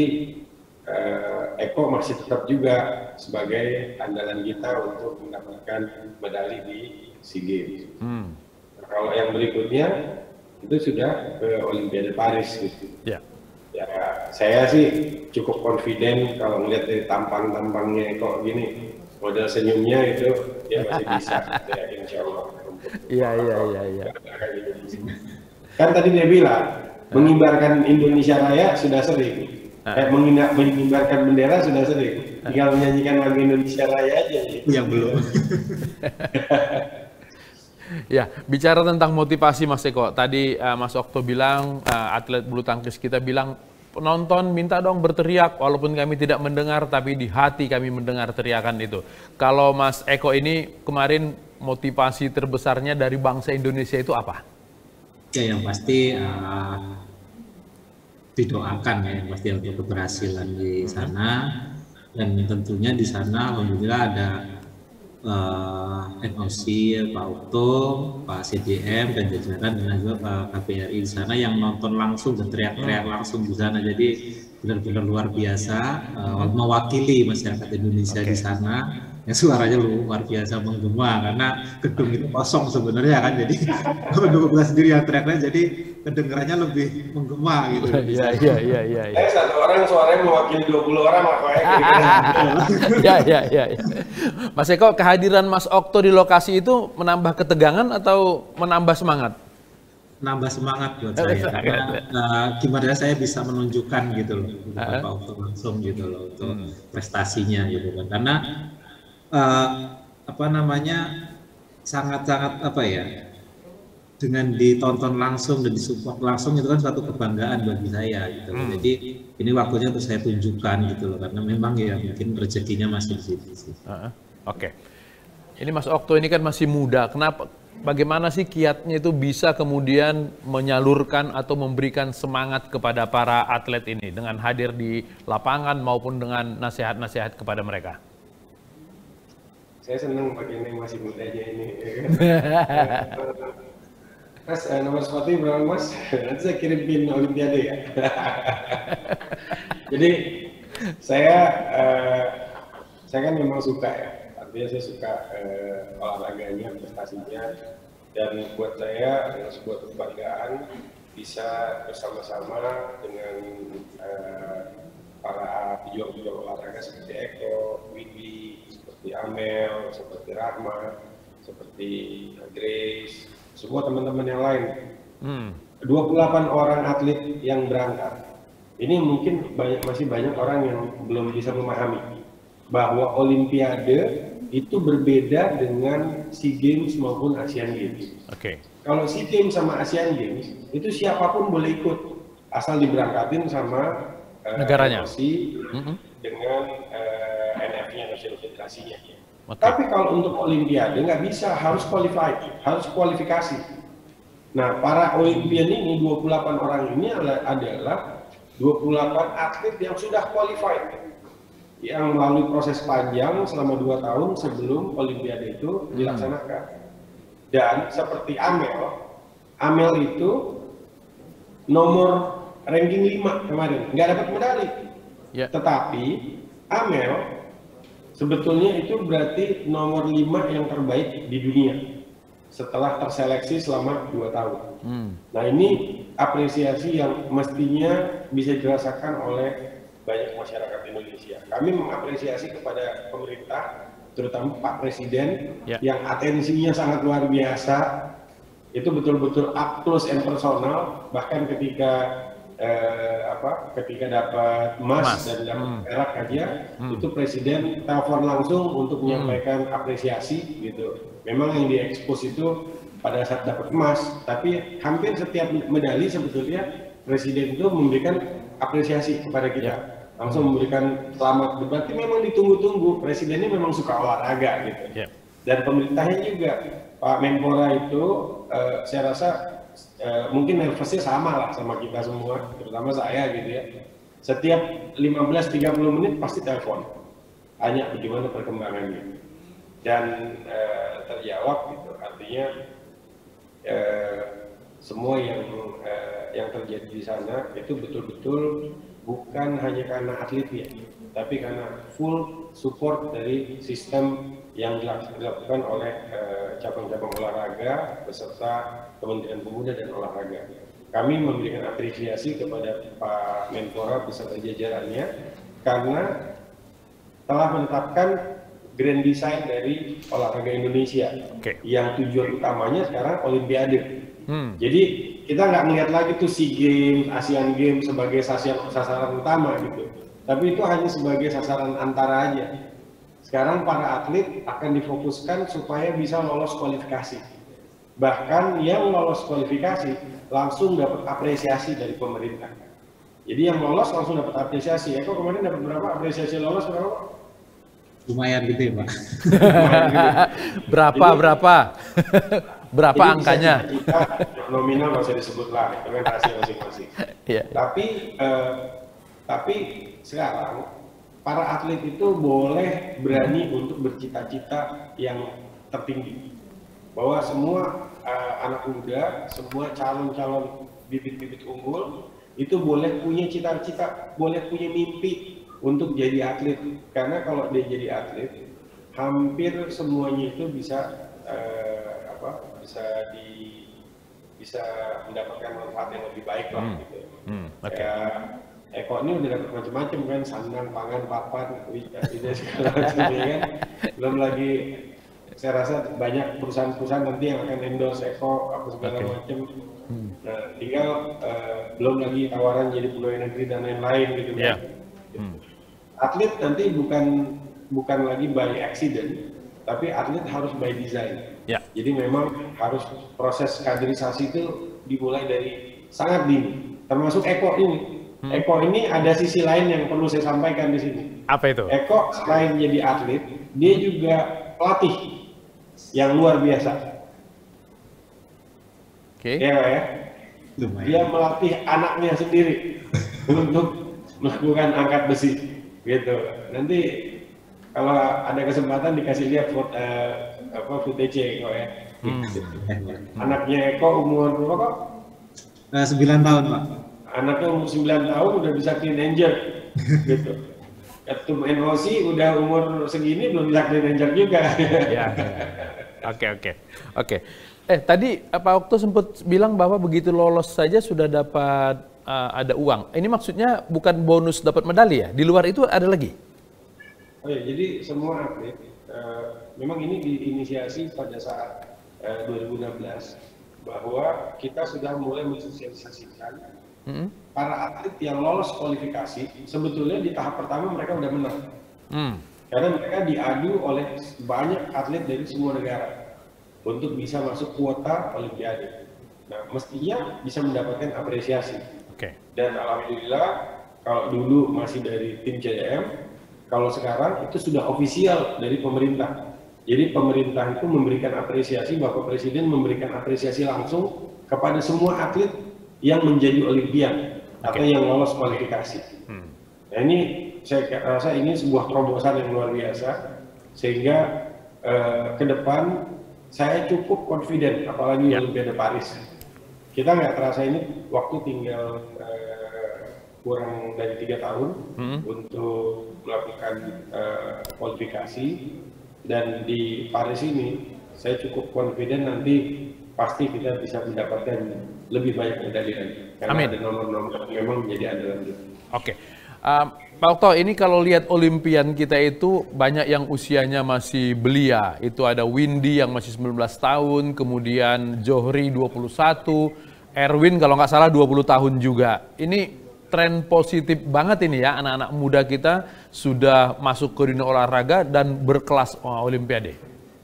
uh, Eko masih tetap juga sebagai andalan kita untuk mendapatkan medali di SEA Games. Hmm. Nah, kalau yang berikutnya itu sudah ke Olimpiade Paris gitu. Ya. Ya, saya sih cukup confident kalau melihat dari tampang-tampangnya Eko gini, model senyumnya itu dia masih bisa, ya insya Allah. Iya, iya, iya, iya. Kan tadi dia bilang, mengibarkan Indonesia Raya sudah sering, eh, mengina, mengibarkan bendera sudah sering, tinggal menyanyikan lagu Indonesia Raya aja. Gitu. Yang belum. Ya, bicara tentang motivasi Mas Eko, tadi uh, Mas Okto bilang, uh, atlet bulu tangkis kita bilang, penonton minta dong berteriak, walaupun kami tidak mendengar, tapi di hati kami mendengar teriakan itu. Kalau Mas Eko ini kemarin motivasi terbesarnya dari bangsa Indonesia itu apa? Ya, yang pasti uh, didoakan ya, yang pasti untuk keberhasilan di sana, dan tentunya di sana alhamdulillah ada Uh, N O C, Pak Okto, Pak C D M dan jajaran dan juga Pak K P R I di sana yang nonton langsung dan teriak-teriak langsung di sana. Jadi benar-benar luar biasa uh, mewakili masyarakat Indonesia okay. di sana. Yang suaranya luar biasa menggema karena gedung itu kosong sebenarnya kan. Jadi dua belas sendiri yang teriaknya jadi kedengarannya lebih menggema gitu. Iya iya iya iya. Eh satu orang suaranya mewakili dua puluh orang lah kayak Iya iya iya. Mas Eko, kehadiran Mas Okto di lokasi itu menambah ketegangan atau menambah semangat? Nambah semangat buat saya karena uh, gimana saya bisa menunjukkan gitu loh Pak Okto langsung gitu loh untuk hmm. prestasinya gitu kan. Karena uh, apa namanya sangat-sangat apa ya, dengan ditonton langsung dan disupport langsung itu kan suatu kebanggaan bagi saya gitu. Hmm. Jadi ini waktunya untuk saya tunjukkan gitu loh, karena memang ya mungkin rezekinya masih di situ sih. Uh, Oke, okay. Ini Mas Okto ini kan masih muda. Kenapa? Bagaimana sih kiatnya itu bisa kemudian menyalurkan atau memberikan semangat kepada para atlet ini dengan hadir di lapangan maupun dengan nasihat-nasihat kepada mereka? Saya senang bagian yang masih mudanya ini. Mas, eh, nomor sepatu berapa Mas? Nanti saya kirim pin Olimpiade ya. Jadi saya eh, saya kan memang suka ya. Artinya saya suka eh, olahraganya, prestasinya, dan buat saya sebuah kebanggaan bisa bersama-sama dengan eh, para pejuang-pejuang olahraga seperti Eko, Wibi, seperti Amel, seperti Rahma, seperti Grace, semua teman-teman yang lain. Hmm. dua puluh delapan orang atlet yang berangkat. Ini mungkin banyak, masih banyak orang yang belum bisa memahami bahwa Olimpiade itu berbeda dengan SEA Games maupun Asian Games. Oke. Okay. Kalau SEA Games sama Asian Games itu siapapun boleh ikut asal diberangkatin sama uh, negaranya N O C mm-hmm. dengan uh, N F nya National Federasinya. Okay. Tapi kalau untuk Olimpiade nggak bisa, harus qualified, harus kualifikasi. Nah, para Olimpian ini dua puluh delapan orang ini adalah dua puluh delapan atlet yang sudah qualified, yang melalui proses panjang selama dua tahun sebelum Olimpiade itu dilaksanakan. Dan seperti Amel, Amel itu nomor ranking lima kemarin, nggak dapat medali. Yeah. Tetapi Amel sebetulnya itu berarti nomor lima yang terbaik di dunia setelah terseleksi selama dua tahun. Hmm. Nah, ini apresiasi yang mestinya bisa dirasakan oleh banyak masyarakat Indonesia. Kami mengapresiasi kepada pemerintah, terutama Pak Presiden, yeah. yang atensinya sangat luar biasa. Itu betul-betul up close and personal. Bahkan ketika eh, apa? Ketika dapat emas dan dapat hmm. perak aja, hmm. itu Presiden telepon langsung untuk menyampaikan hmm. apresiasi gitu. Memang yang diekspos itu pada saat dapat emas, tapi hampir setiap medali sebetulnya Presiden itu memberikan apresiasi kepada kita. Yeah. Langsung memberikan selamat, berarti memang ditunggu-tunggu. Presidennya memang suka olahraga gitu. Yeah. Dan pemerintahnya juga, Pak Menpora itu uh, saya rasa uh, mungkin nervousnya sama lah sama kita semua, terutama saya gitu ya. Setiap lima belas sampai tiga puluh menit pasti telepon, tanya bagaimana perkembangannya. Dan uh, terjawab gitu, artinya uh, semua yang uh, yang terjadi di sana itu betul-betul bukan hanya karena atletnya, tapi karena full support dari sistem yang dilakukan oleh cabang-cabang uh, olahraga beserta Kementerian Pemuda dan Olahraga. Kami memberikan apresiasi kepada Pak Menpora beserta jajarannya karena telah menetapkan grand design dari olahraga Indonesia, okay. yang tujuan utamanya sekarang Olimpiade. Hmm. Jadi kita nggak melihat lagi tuh SEA Games, Asian Games sebagai sasaran, sasaran utama gitu. Tapi itu hanya sebagai sasaran antara aja. Sekarang para atlet akan difokuskan supaya bisa lolos kualifikasi. Bahkan yang lolos kualifikasi langsung dapat apresiasi dari pemerintah. Jadi yang lolos langsung dapat apresiasi. Eko kemarin dapat berapa apresiasi lolos berapa? Lumayan gitu ya Pak. berapa jadi, berapa? Berapa jadi angkanya? Kita nominal nggak usah disebut lah, itu kan rahasia masing-masing. Yeah. Tapi eh, tapi sekarang para atlet itu boleh berani untuk bercita-cita yang tertinggi. Bahwa semua eh, anak muda, semua calon-calon bibit-bibit unggul itu boleh punya cita-cita, boleh punya mimpi untuk jadi atlet. Karena kalau dia jadi atlet, hampir semuanya itu bisa eh, apa? bisa di bisa mendapatkan manfaat yang lebih baik lah hmm. gitu. Hmm. Okay. Kayak Eko ini udah dapat macam-macam kan, sandang, pangan, papan, tidak segala macam ya kan. Belum lagi saya rasa banyak perusahaan-perusahaan nanti yang akan endorse Eko apa segala okay. macam. Hmm. Nah, tinggal uh, belum lagi tawaran jadi pegawai negeri dan lain-lain gitu kan. Yeah. Hmm. Atlet nanti bukan bukan lagi by accident, tapi atlet harus by design. Ya. Jadi memang harus proses kaderisasi itu dimulai dari sangat dini. Termasuk Eko ini. Hmm. Eko ini ada sisi lain yang perlu saya sampaikan di sini. Apa itu? Eko selain jadi atlet, dia juga pelatih yang luar biasa. Oke. Okay. Ya, ya. Dia melatih anaknya sendiri untuk melakukan angkat besi, gitu. Nanti kalau ada kesempatan dikasih lihat foto uh, apa footage kok ya. Hmm. Anaknya Eko umur berapa kok? Uh, sembilan tahun Pak. Anaknya umur sembilan tahun udah bisa clean and jerk, gitu. Ketum N O C udah umur segini belum bisa clean and jerk juga. Ya. Oke oke oke. Eh tadi Pak Okto sempat bilang bahwa begitu lolos saja sudah dapat uh, ada uang. Ini maksudnya bukan bonus dapat medali ya? Di luar itu ada lagi? Oh ya, jadi semua atlet, uh, memang ini diinisiasi pada saat uh, dua ribu enam belas bahwa kita sudah mulai mensosialisasikan mm-hmm. para atlet yang lolos kualifikasi. Sebetulnya di tahap pertama mereka udah menang, mm. karena mereka diadu oleh banyak atlet dari semua negara untuk bisa masuk kuota Olimpiade. Nah, mestinya bisa mendapatkan apresiasi. Okay. Dan alhamdulillah kalau dulu masih dari tim C D M, kalau sekarang itu sudah ofisial dari pemerintah. Jadi pemerintah itu memberikan apresiasi, Bapak Presiden memberikan apresiasi langsung kepada semua atlet yang menjadi Olimpian okay. atau yang lolos kualifikasi. Hmm. Nah ini saya rasa ini sebuah terobosan yang luar biasa, sehingga eh, ke depan saya cukup confident, apalagi yeah. Olimpiade Paris. Kita nggak terasa ini waktu tinggal eh, kurang dari tiga tahun hmm. untuk melakukan eh, kualifikasi. Dan di Paris ini saya cukup confident nanti pasti kita bisa mendapatkan lebih banyak medali lagi. Karena Amin. Ada nomor-nomor yang memang menjadi andalan. Oke, okay. uh, Pak Okto, ini kalau lihat Olimpian kita itu banyak yang usianya masih belia. Itu ada Windy yang masih sembilan belas tahun, kemudian Johri dua puluh satu, Erwin kalau nggak salah dua puluh tahun juga. Ini tren positif banget ini ya, anak-anak muda kita sudah masuk ke dunia olahraga dan berkelas oh, Olimpiade.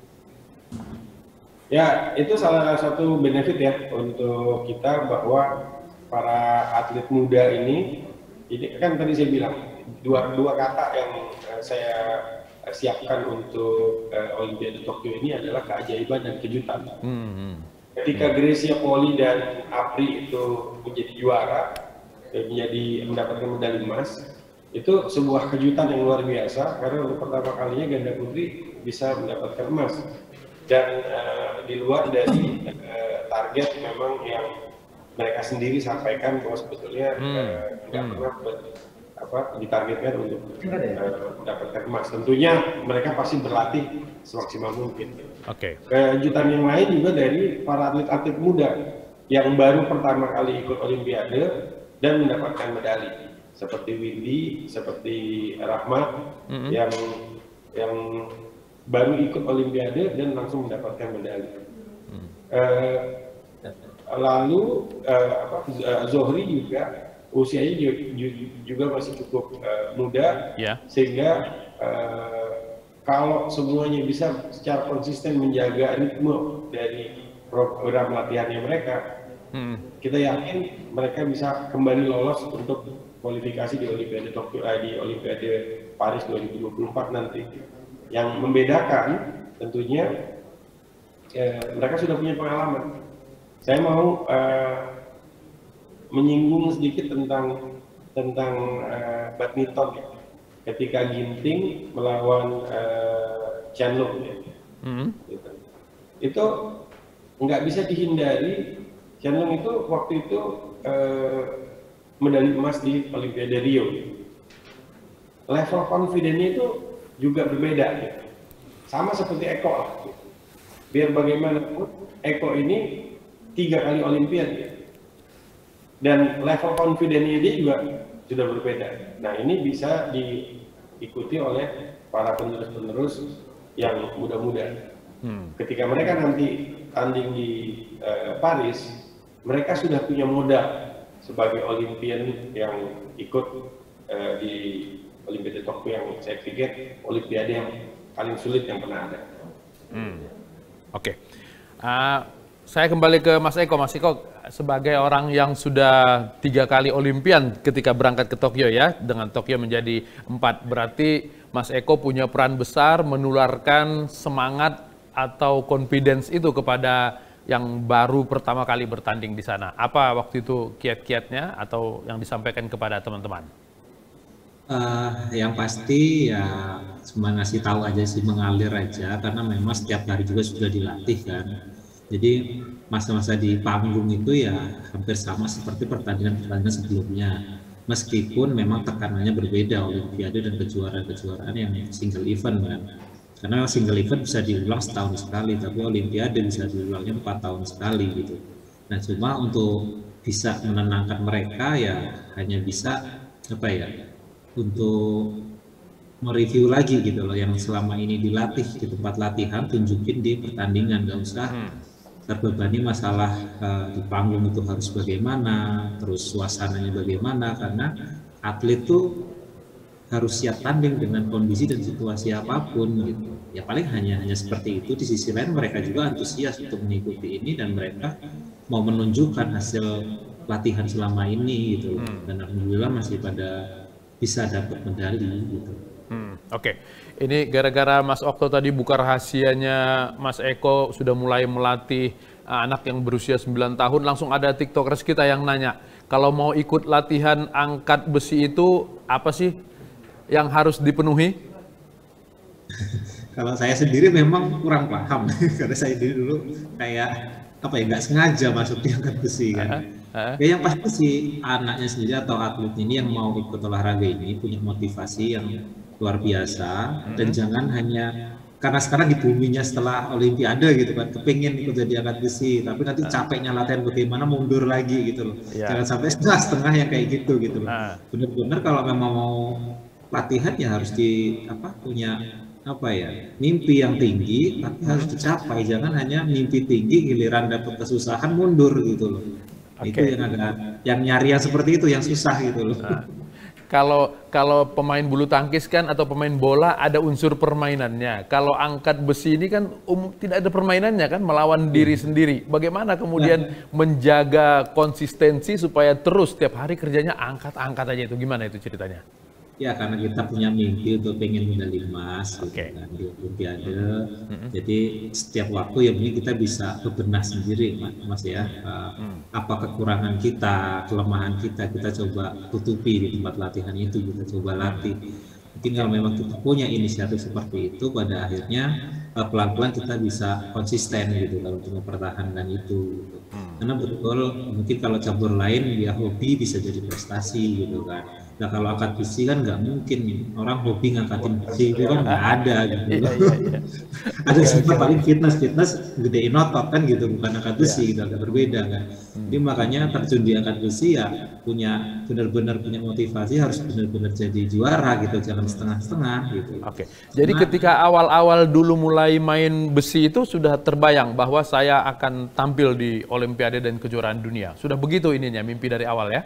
Ya, itu salah satu benefit ya untuk kita bahwa para atlet muda ini, ini kan tadi saya bilang dua dua kata yang uh, saya siapkan untuk uh, Olimpiade Tokyo ini adalah keajaiban dan kejutan. Hmm. Ketika Grecia Poli dan Apri itu menjadi juara, menjadi mendapatkan medali emas, itu sebuah kejutan yang luar biasa karena untuk pertama kalinya ganda putri bisa mendapatkan emas, dan uh, di luar dari uh, target memang yang mereka sendiri sampaikan bahwa sebetulnya nggak hmm. uh, pernah ber, apa ditargetkan untuk uh, mendapatkan emas. Tentunya mereka pasti berlatih semaksimal mungkin. Oke. Okay. Kejutan yang lain juga dari para atlet-atlet muda yang baru pertama kali ikut Olimpiade dan mendapatkan medali, seperti Windy, seperti Rahmat mm-hmm. yang yang baru ikut Olimpiade dan langsung mendapatkan medali. Mm. Uh, lalu uh, apa, Zohri juga usianya juga, juga masih cukup uh, muda, yeah. sehingga uh, kalau semuanya bisa secara konsisten menjaga ritme dari program latihannya mereka, Hmm. kita yakin mereka bisa kembali lolos untuk kualifikasi di Olimpiade Tokyo, eh, di Olimpiade Paris dua ribu dua puluh empat nanti. Yang membedakan tentunya eh, mereka sudah punya pengalaman. Saya mau eh, menyinggung sedikit tentang tentang eh, badminton ya. Ketika Ginting melawan eh, Qianlong ya. Hmm. Gitu. Itu nggak bisa dihindari. Qianlong itu waktu itu eh, medali emas di Olimpiade Rio. Level confidence-nya itu juga berbeda, gitu. Sama seperti Eko lah. Gitu. Biar bagaimanapun Eko ini tiga kali Olimpiade, dan level confidence-nya dia juga sudah berbeda. Nah ini bisa diikuti oleh para penerus-penerus yang muda-muda. Hmm. Ketika mereka nanti tanding di uh, Paris, mereka sudah punya modal sebagai Olimpian yang ikut uh, di Olimpiade Tokyo, yang saya pikir Olimpiade yang paling sulit yang pernah ada. Hmm. Oke, okay. uh, saya kembali ke Mas Eko. Mas Eko sebagai orang yang sudah tiga kali Olimpian ketika berangkat ke Tokyo ya, dengan Tokyo menjadi empat, berarti Mas Eko punya peran besar menularkan semangat atau confidence itu kepada yang baru pertama kali bertanding di sana. Apa waktu itu kiat-kiatnya atau yang disampaikan kepada teman-teman? Uh, yang pasti ya cuma ngasih tahu aja sih, mengalir aja, karena memang setiap hari juga sudah dilatih kan. Jadi masa-masa di panggung itu ya hampir sama seperti pertandingan-pertandingan sebelumnya. Meskipun memang tekanannya berbeda, Olimpiade dan kejuaraan-kejuaraan yang single event kan. Karena single event bisa diulang setahun sekali, tapi Olimpiade bisa diulangnya empat tahun sekali gitu. Nah cuma untuk bisa menenangkan mereka ya hanya bisa apa ya, untuk mereview lagi gitu loh, yang selama ini dilatih di tempat latihan tunjukin di pertandingan, nggak usah terbebani masalah uh, di panggung itu harus bagaimana, terus suasananya bagaimana, karena atlet tuh harus siap tanding dengan kondisi dan situasi apapun gitu. Ya paling hanya hanya seperti itu. Di sisi lain mereka juga antusias untuk mengikuti ini dan mereka mau menunjukkan hasil latihan selama ini gitu. Hmm. Dan alhamdulillah masih pada bisa dapat medali gitu. Hmm, Oke, okay. Ini gara-gara Mas Okto tadi buka rahasianya Mas Eko sudah mulai melatih uh, anak yang berusia sembilan tahun, langsung ada tiktokers kita yang nanya, kalau mau ikut latihan angkat besi itu apa sih yang harus dipenuhi? Kalau saya sendiri memang kurang paham, karena saya sendiri dulu kayak apa ya, nggak sengaja masuk di angkat besi kan. Uh-huh. Uh-huh. Ya yang pasti sih anaknya sendiri atau atlet ini yang mau ikut olahraga ini punya motivasi yang luar biasa, uh-huh. dan jangan hanya karena sekarang di buminya setelah Olimpiade gitu kan, kepingin ikut jadi angkat besi, tapi nanti capeknya latihan bagaimana mundur lagi gitu loh. Yeah. Jangan sampai setengah-setengah yang kayak gitu gitu loh. Uh. Bener-bener kalau memang mau latihan ya harus di apa punya apa ya mimpi yang tinggi, tapi harus dicapai. Jangan hanya mimpi tinggi giliran dapat kesusahan mundur gitu loh. Okay. Itu yang agak yang nyari yang seperti itu yang susah gitu loh. Nah, kalau kalau pemain bulu tangkis kan atau pemain bola ada unsur permainannya. Kalau angkat besi ini kan um, tidak ada permainannya kan, melawan diri sendiri. Bagaimana kemudian nah. menjaga konsistensi supaya terus setiap hari kerjanya angkat-angkat aja, itu gimana itu ceritanya? Ya karena kita punya mimpi untuk pengen medali emas okay. gitu kan, di Olimpiade. Mm-hmm. Jadi setiap waktu ya mungkin kita bisa bebenah sendiri Mas ya, uh, mm. apa kekurangan kita, kelemahan kita, kita coba tutupi di tempat latihan itu, kita coba latih. Mungkin kalau memang kita punya inisiatif seperti itu, pada akhirnya uh, pelan-pelan kita bisa konsisten gitu kalau untuk mempertahankan itu gitu. Mm. Karena betul mungkin kalau cabur lain dia hobi bisa jadi prestasi gitu kan. Nah kalau angkat besi kan nggak mungkin orang hobi ngangkatin besi itu kan nggak ada gitu. Iya, iya, iya. Ada semua paling fitness fitness gedein otot kan gitu, bukan angkat besi gitu, agak berbeda kan. Hmm. Jadi makanya terjun di angkat besi ya punya benar-benar punya motivasi, harus benar-benar jadi juara gitu, jangan setengah-setengah gitu. Oke. Jadi nah, ketika awal-awal dulu mulai main besi itu sudah terbayang bahwa saya akan tampil di Olimpiade dan kejuaraan dunia. Sudah begitu ininya mimpi dari awal ya?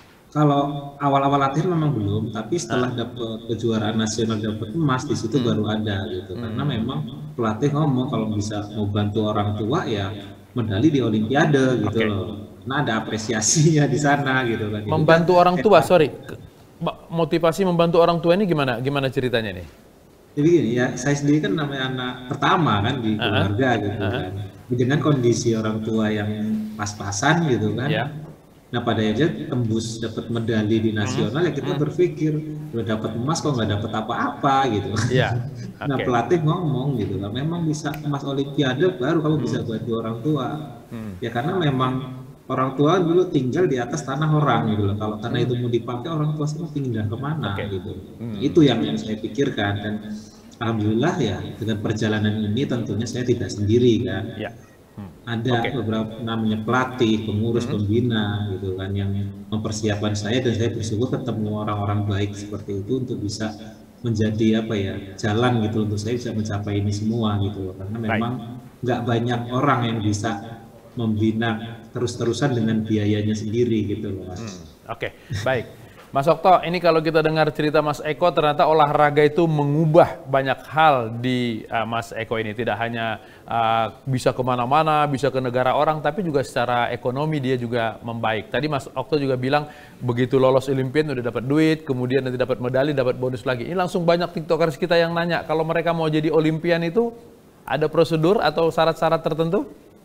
Kalau awal-awal latihan memang belum, tapi setelah dapat kejuaraan nasional dapat emas di situ hmm. baru ada gitu. Hmm. Karena memang pelatih ngomong kalau bisa mau bantu orang tua ya medali di Olimpiade gitu okay. loh. Nah ada apresiasinya di sana gitu kan. Membantu orang tua, sorry, motivasi membantu orang tua ini gimana? Gimana ceritanya nih? Jadi gini ya, saya sendiri kan namanya anak pertama kan di keluarga uh-huh. gitu uh-huh. kan. Dengan kondisi orang tua yang pas-pasan gitu kan. Yeah. Nah pada akhirnya tembus dapat medali di nasional ya kita berpikir udah dapat emas kok nggak dapat apa-apa gitu. Yeah. Okay. Nah pelatih ngomong gitu lah, memang bisa emas Olimpiade baru kamu hmm. bisa bantu orang tua. Hmm. Ya karena memang orang tua dulu tinggal di atas tanah orang gitu loh. Kalau tanah hmm. itu mau dipakai orang tua semua pindah kemana okay. gitu. Hmm. Itu yang yang saya pikirkan dan alhamdulillah ya dengan perjalanan ini tentunya saya tidak sendiri kan. Yeah. Ada okay. beberapa namanya pelatih, pengurus, mm-hmm. pembina gitu kan yang mempersiapkan saya, dan saya bersyukur ketemu orang-orang baik seperti itu untuk bisa menjadi apa ya jalan gitu untuk saya bisa mencapai ini semua gitu, karena memang nggak banyak orang yang bisa membina terus-terusan dengan biayanya sendiri gitu loh Mas. Hmm. Oke, okay. Baik. Mas Okto, ini kalau kita dengar cerita Mas Eko, ternyata olahraga itu mengubah banyak hal di uh, Mas Eko ini. Tidak hanya uh, bisa kemana-mana, bisa ke negara orang, tapi juga secara ekonomi dia juga membaik. Tadi Mas Okto juga bilang, begitu lolos Olimpiade udah dapat duit, kemudian nanti dapat medali, dapat bonus lagi. Ini langsung banyak tiktokers kita yang nanya, kalau mereka mau jadi Olimpian itu, ada prosedur atau syarat-syarat tertentu?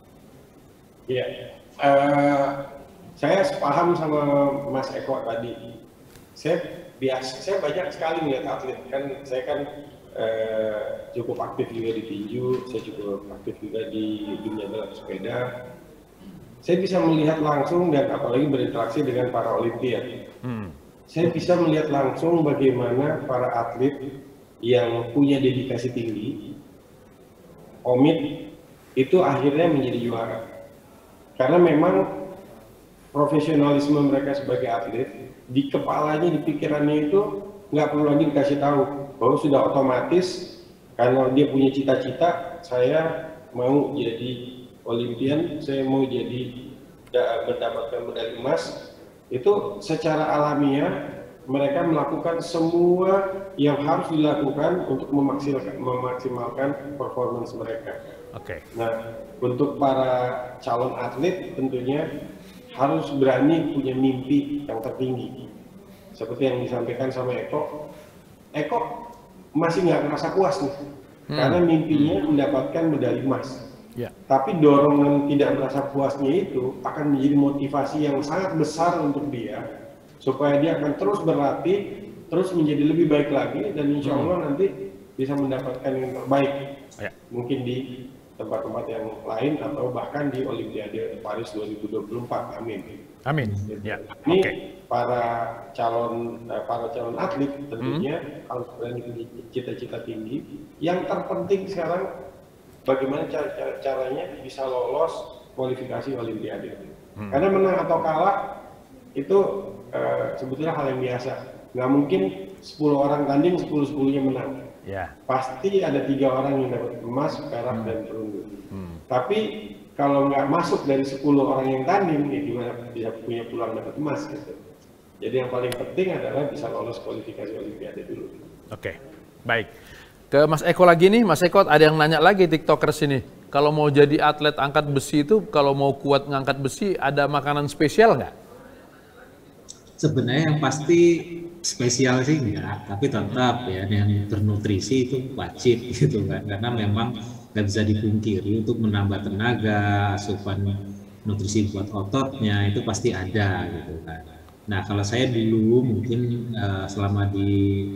Iya, uh, saya sepaham sama Mas Eko tadi. Saya biasa, saya banyak sekali melihat atlet, kan saya kan eh, cukup aktif juga di tinju, saya cukup aktif juga di dunia balap sepeda. Saya bisa melihat langsung dan apalagi berinteraksi dengan para olimpian. Hmm. Saya bisa melihat langsung bagaimana para atlet yang punya dedikasi tinggi, komit, itu akhirnya menjadi juara. Karena memang profesionalisme mereka sebagai atlet, di kepalanya, di pikirannya itu nggak perlu lagi dikasih tahu bahwa sudah otomatis karena dia punya cita-cita, saya mau jadi Olimpian, saya mau jadi mendapatkan medali emas. Itu secara alamiah mereka melakukan semua yang harus dilakukan untuk memaksimalkan, memaksimalkan performance mereka. Oke. Okay. Nah, untuk para calon atlet tentunya harus berani punya mimpi yang tertinggi. Seperti yang disampaikan sama Eko, Eko masih nggak merasa puas nih, hmm. karena mimpinya mendapatkan medali emas. Yeah. Tapi dorongan tidak merasa puasnya itu akan menjadi motivasi yang sangat besar untuk dia, supaya dia akan terus berlatih, terus menjadi lebih baik lagi, dan insya Allah hmm. nanti bisa mendapatkan yang terbaik. Yeah. Mungkin di tempat-tempat yang lain atau bahkan di Olimpiade Paris dua ribu dua puluh empat. Amin. Amin. Ya. Ini okay. para calon para calon atlet tentunya hmm. harus berani cita-cita tinggi. Yang terpenting sekarang bagaimana cara caranya bisa lolos kualifikasi Olimpiade. Hmm. Karena menang atau kalah itu uh, sebetulnya hal yang biasa. Nggak mungkin sepuluh orang tanding sepuluh sepuluhnya menang. Yeah. Pasti ada tiga orang yang dapat emas, perak, hmm. dan perunggu. Hmm. Tapi kalau nggak masuk dari sepuluh orang yang tanding, ya gimana bisa punya peluang dapat emas gitu. Jadi yang paling penting adalah bisa lolos kualifikasi Olimpiade dulu. Oke, okay. Baik. Ke Mas Eko lagi nih, Mas Eko ada yang nanya lagi TikTokers ini. Kalau mau jadi atlet angkat besi itu, kalau mau kuat ngangkat besi, ada makanan spesial nggak? Sebenarnya yang pasti spesial sih enggak, tapi tetap ya yang bernutrisi itu wajib gitu kan, karena memang nggak bisa dipungkiri untuk menambah tenaga, asupan nutrisi buat ototnya itu pasti ada gitu kan. Nah kalau saya dulu mungkin uh, selama di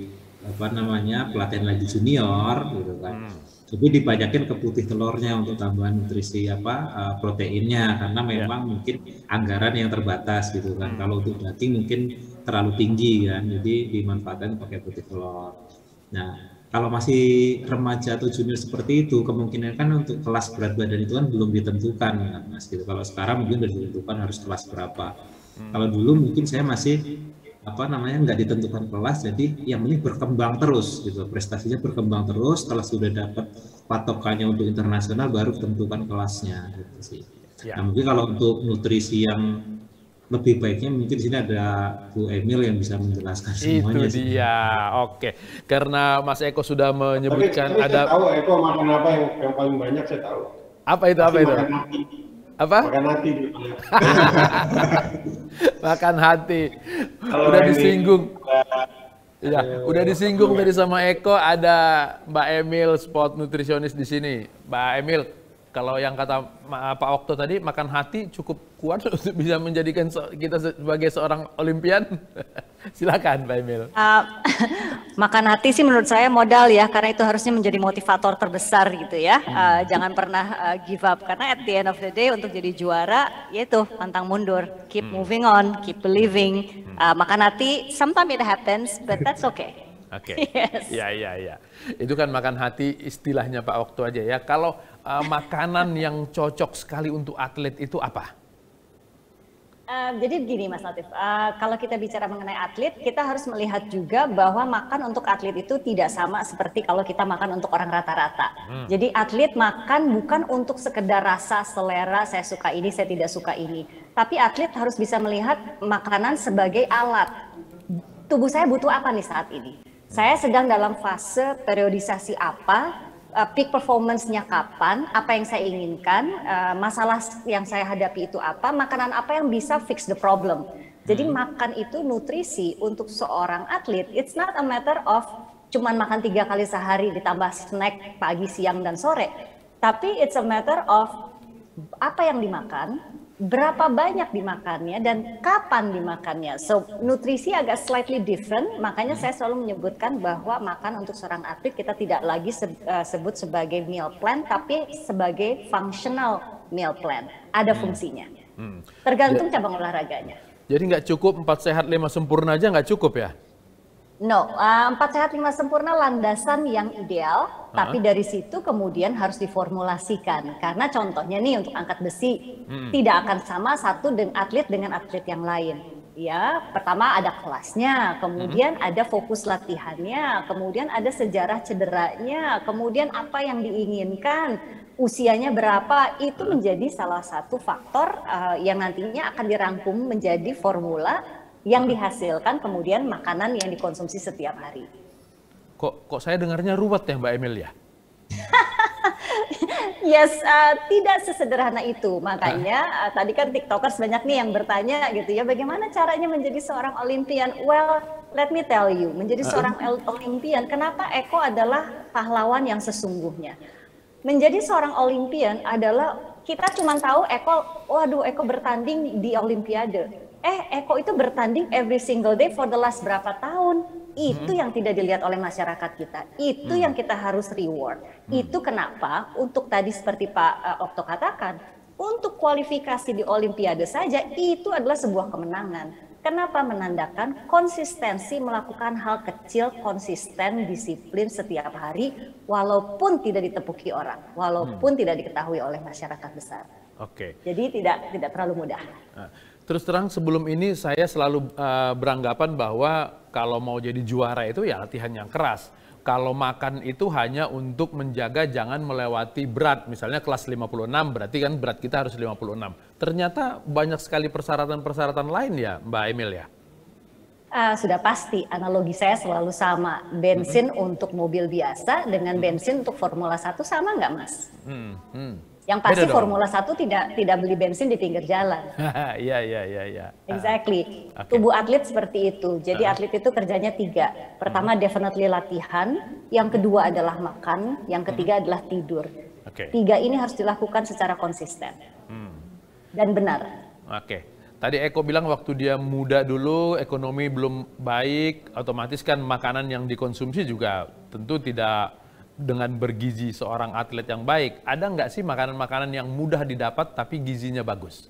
apa namanya pelatihan lagi junior gitu kan, hmm. tapi dibanyakin ke putih telurnya untuk tambahan nutrisi apa uh, proteinnya, karena memang yeah. mungkin anggaran yang terbatas gitu kan. Hmm. Kalau untuk daging mungkin terlalu tinggi kan, jadi dimanfaatkan pakai putih telur. Nah kalau masih remaja atau junior seperti itu, kemungkinan kan untuk kelas berat badan itu kan belum ditentukan kan Mas gitu. Kalau sekarang mungkin sudah ditentukan harus kelas berapa. Hmm. Kalau dulu mungkin saya masih apa namanya nggak ditentukan kelas, jadi yang penting berkembang terus gitu, prestasinya berkembang terus. Setelah sudah dapat patokannya untuk internasional baru tentukan kelasnya gitu sih. Ya. Nah mungkin kalau untuk nutrisi yang lebih baiknya mungkin di sini ada Bu Emil yang bisa menjelaskan semuanya. Itu dia, sih. Oke. Karena Mas Eko sudah menyebutkan tapi, tapi ada. Saya tahu Eko makan apa yang, yang paling banyak saya tahu. Apa itu? Apa itu? Makan hati. Apa? Makan hati. Makan hati. Kalau udah ini, disinggung. Ya, uh, udah disinggung tadi sama Eko, ada Mbak Emil, sport nutrisionis di sini. Mbak Emil, kalau yang kata Pak Okto tadi, makan hati cukup kuat untuk bisa menjadikan kita sebagai seorang Olimpian. Silakan, Mbak Emil. Uh, makan hati sih menurut saya modal ya, karena itu harusnya menjadi motivator terbesar gitu ya. Uh, jangan pernah uh, give up, karena at the end of the day untuk jadi juara, yaitu pantang mundur. Keep hmm. moving on, keep believing. Uh, makan hati, sometimes it happens, but that's okay. Oke, okay. Yes. Ya, ya, ya. Itu kan makan hati istilahnya Pak Okto aja ya. Kalau uh, makanan yang cocok sekali untuk atlet itu apa? Uh, jadi begini Mas Latif, uh, kalau kita bicara mengenai atlet, kita harus melihat juga bahwa makan untuk atlet itu tidak sama seperti kalau kita makan untuk orang rata-rata. Hmm. Jadi atlet makan bukan untuk sekedar rasa, selera, saya suka ini, saya tidak suka ini. Tapi atlet harus bisa melihat makanan sebagai alat. Tubuh saya butuh apa nih saat ini? Saya sedang dalam fase periodisasi apa? Uh, peak performance-nya kapan, apa yang saya inginkan, uh, masalah yang saya hadapi itu apa, makanan apa yang bisa fix the problem. Jadi hmm. makan itu nutrisi untuk seorang atlet, it's not a matter of cuman makan tiga kali sehari ditambah snack pagi, siang, dan sore. Tapi it's a matter of apa yang dimakan, berapa banyak dimakannya, dan kapan dimakannya. So, nutrisi agak slightly different, makanya saya selalu menyebutkan bahwa makan untuk seorang atlet kita tidak lagi se uh, sebut sebagai meal plan, tapi sebagai functional meal plan. Ada hmm. fungsinya. Hmm. Tergantung ya. Cabang olahraganya. Jadi nggak cukup empat sehat lima sempurna aja nggak cukup ya? No, empat uh, sehat lima sempurna landasan yang ideal, uh-huh. tapi dari situ kemudian harus diformulasikan. Karena contohnya nih untuk angkat besi, hmm. tidak akan sama satu dengan atlet dengan atlet yang lain. Ya, pertama ada kelasnya, kemudian hmm. ada fokus latihannya, kemudian ada sejarah cederanya, kemudian apa yang diinginkan, usianya berapa, itu menjadi salah satu faktor uh, yang nantinya akan dirangkum menjadi formula yang dihasilkan kemudian makanan yang dikonsumsi setiap hari. Kok kok saya dengarnya ruwet ya Mbak Emil ya? Yes, uh, tidak sesederhana itu. Makanya uh, tadi kan TikTokers banyak nih yang bertanya gitu ya, bagaimana caranya menjadi seorang Olympian? Well, let me tell you, menjadi seorang Olympian, kenapa Eko adalah pahlawan yang sesungguhnya? Menjadi seorang Olympian adalah kita cuma tahu Eko, waduh Eko bertanding di Olimpiade. Eh, Eko itu bertanding every single day for the last berapa tahun? Itu hmm. yang tidak dilihat oleh masyarakat kita. Itu hmm. yang kita harus reward. Hmm. Itu kenapa untuk tadi seperti Pak uh, Okto katakan, untuk kualifikasi di Olimpiade saja itu adalah sebuah kemenangan. Kenapa? Menandakan konsistensi melakukan hal kecil, konsisten, disiplin setiap hari, walaupun tidak ditepuki orang, walaupun hmm. tidak diketahui oleh masyarakat besar. Oke. Jadi tidak tidak terlalu mudah. Nah, terus terang sebelum ini saya selalu uh, beranggapan bahwa kalau mau jadi juara itu ya latihan yang keras. Kalau makan itu hanya untuk menjaga jangan melewati berat, misalnya kelas lima puluh enam, berarti kan berat kita harus lima puluh enam. Ternyata banyak sekali persyaratan-persyaratan lain ya Mbak Emil ya? Uh, sudah pasti, analogi saya selalu sama. Bensin hmm. untuk mobil biasa dengan bensin untuk Formula satu sama nggak Mas? Hmm. Hmm. Yang pasti Beda Formula dong. satu tidak tidak beli bensin di pinggir jalan. Iya, iya, iya. Ya. Exactly. Okay. Tubuh atlet seperti itu. Jadi uh. atlet itu kerjanya tiga. Pertama hmm. definitely latihan, yang kedua adalah makan, yang ketiga hmm. adalah tidur. Okay. Tiga ini harus dilakukan secara konsisten. Hmm. Dan benar. Oke. Okay. Tadi Eko bilang waktu dia muda dulu, ekonomi belum baik, otomatis kan makanan yang dikonsumsi juga tentu tidak dengan bergizi seorang atlet yang baik. Ada nggak sih makanan-makanan yang mudah didapat tapi gizinya bagus?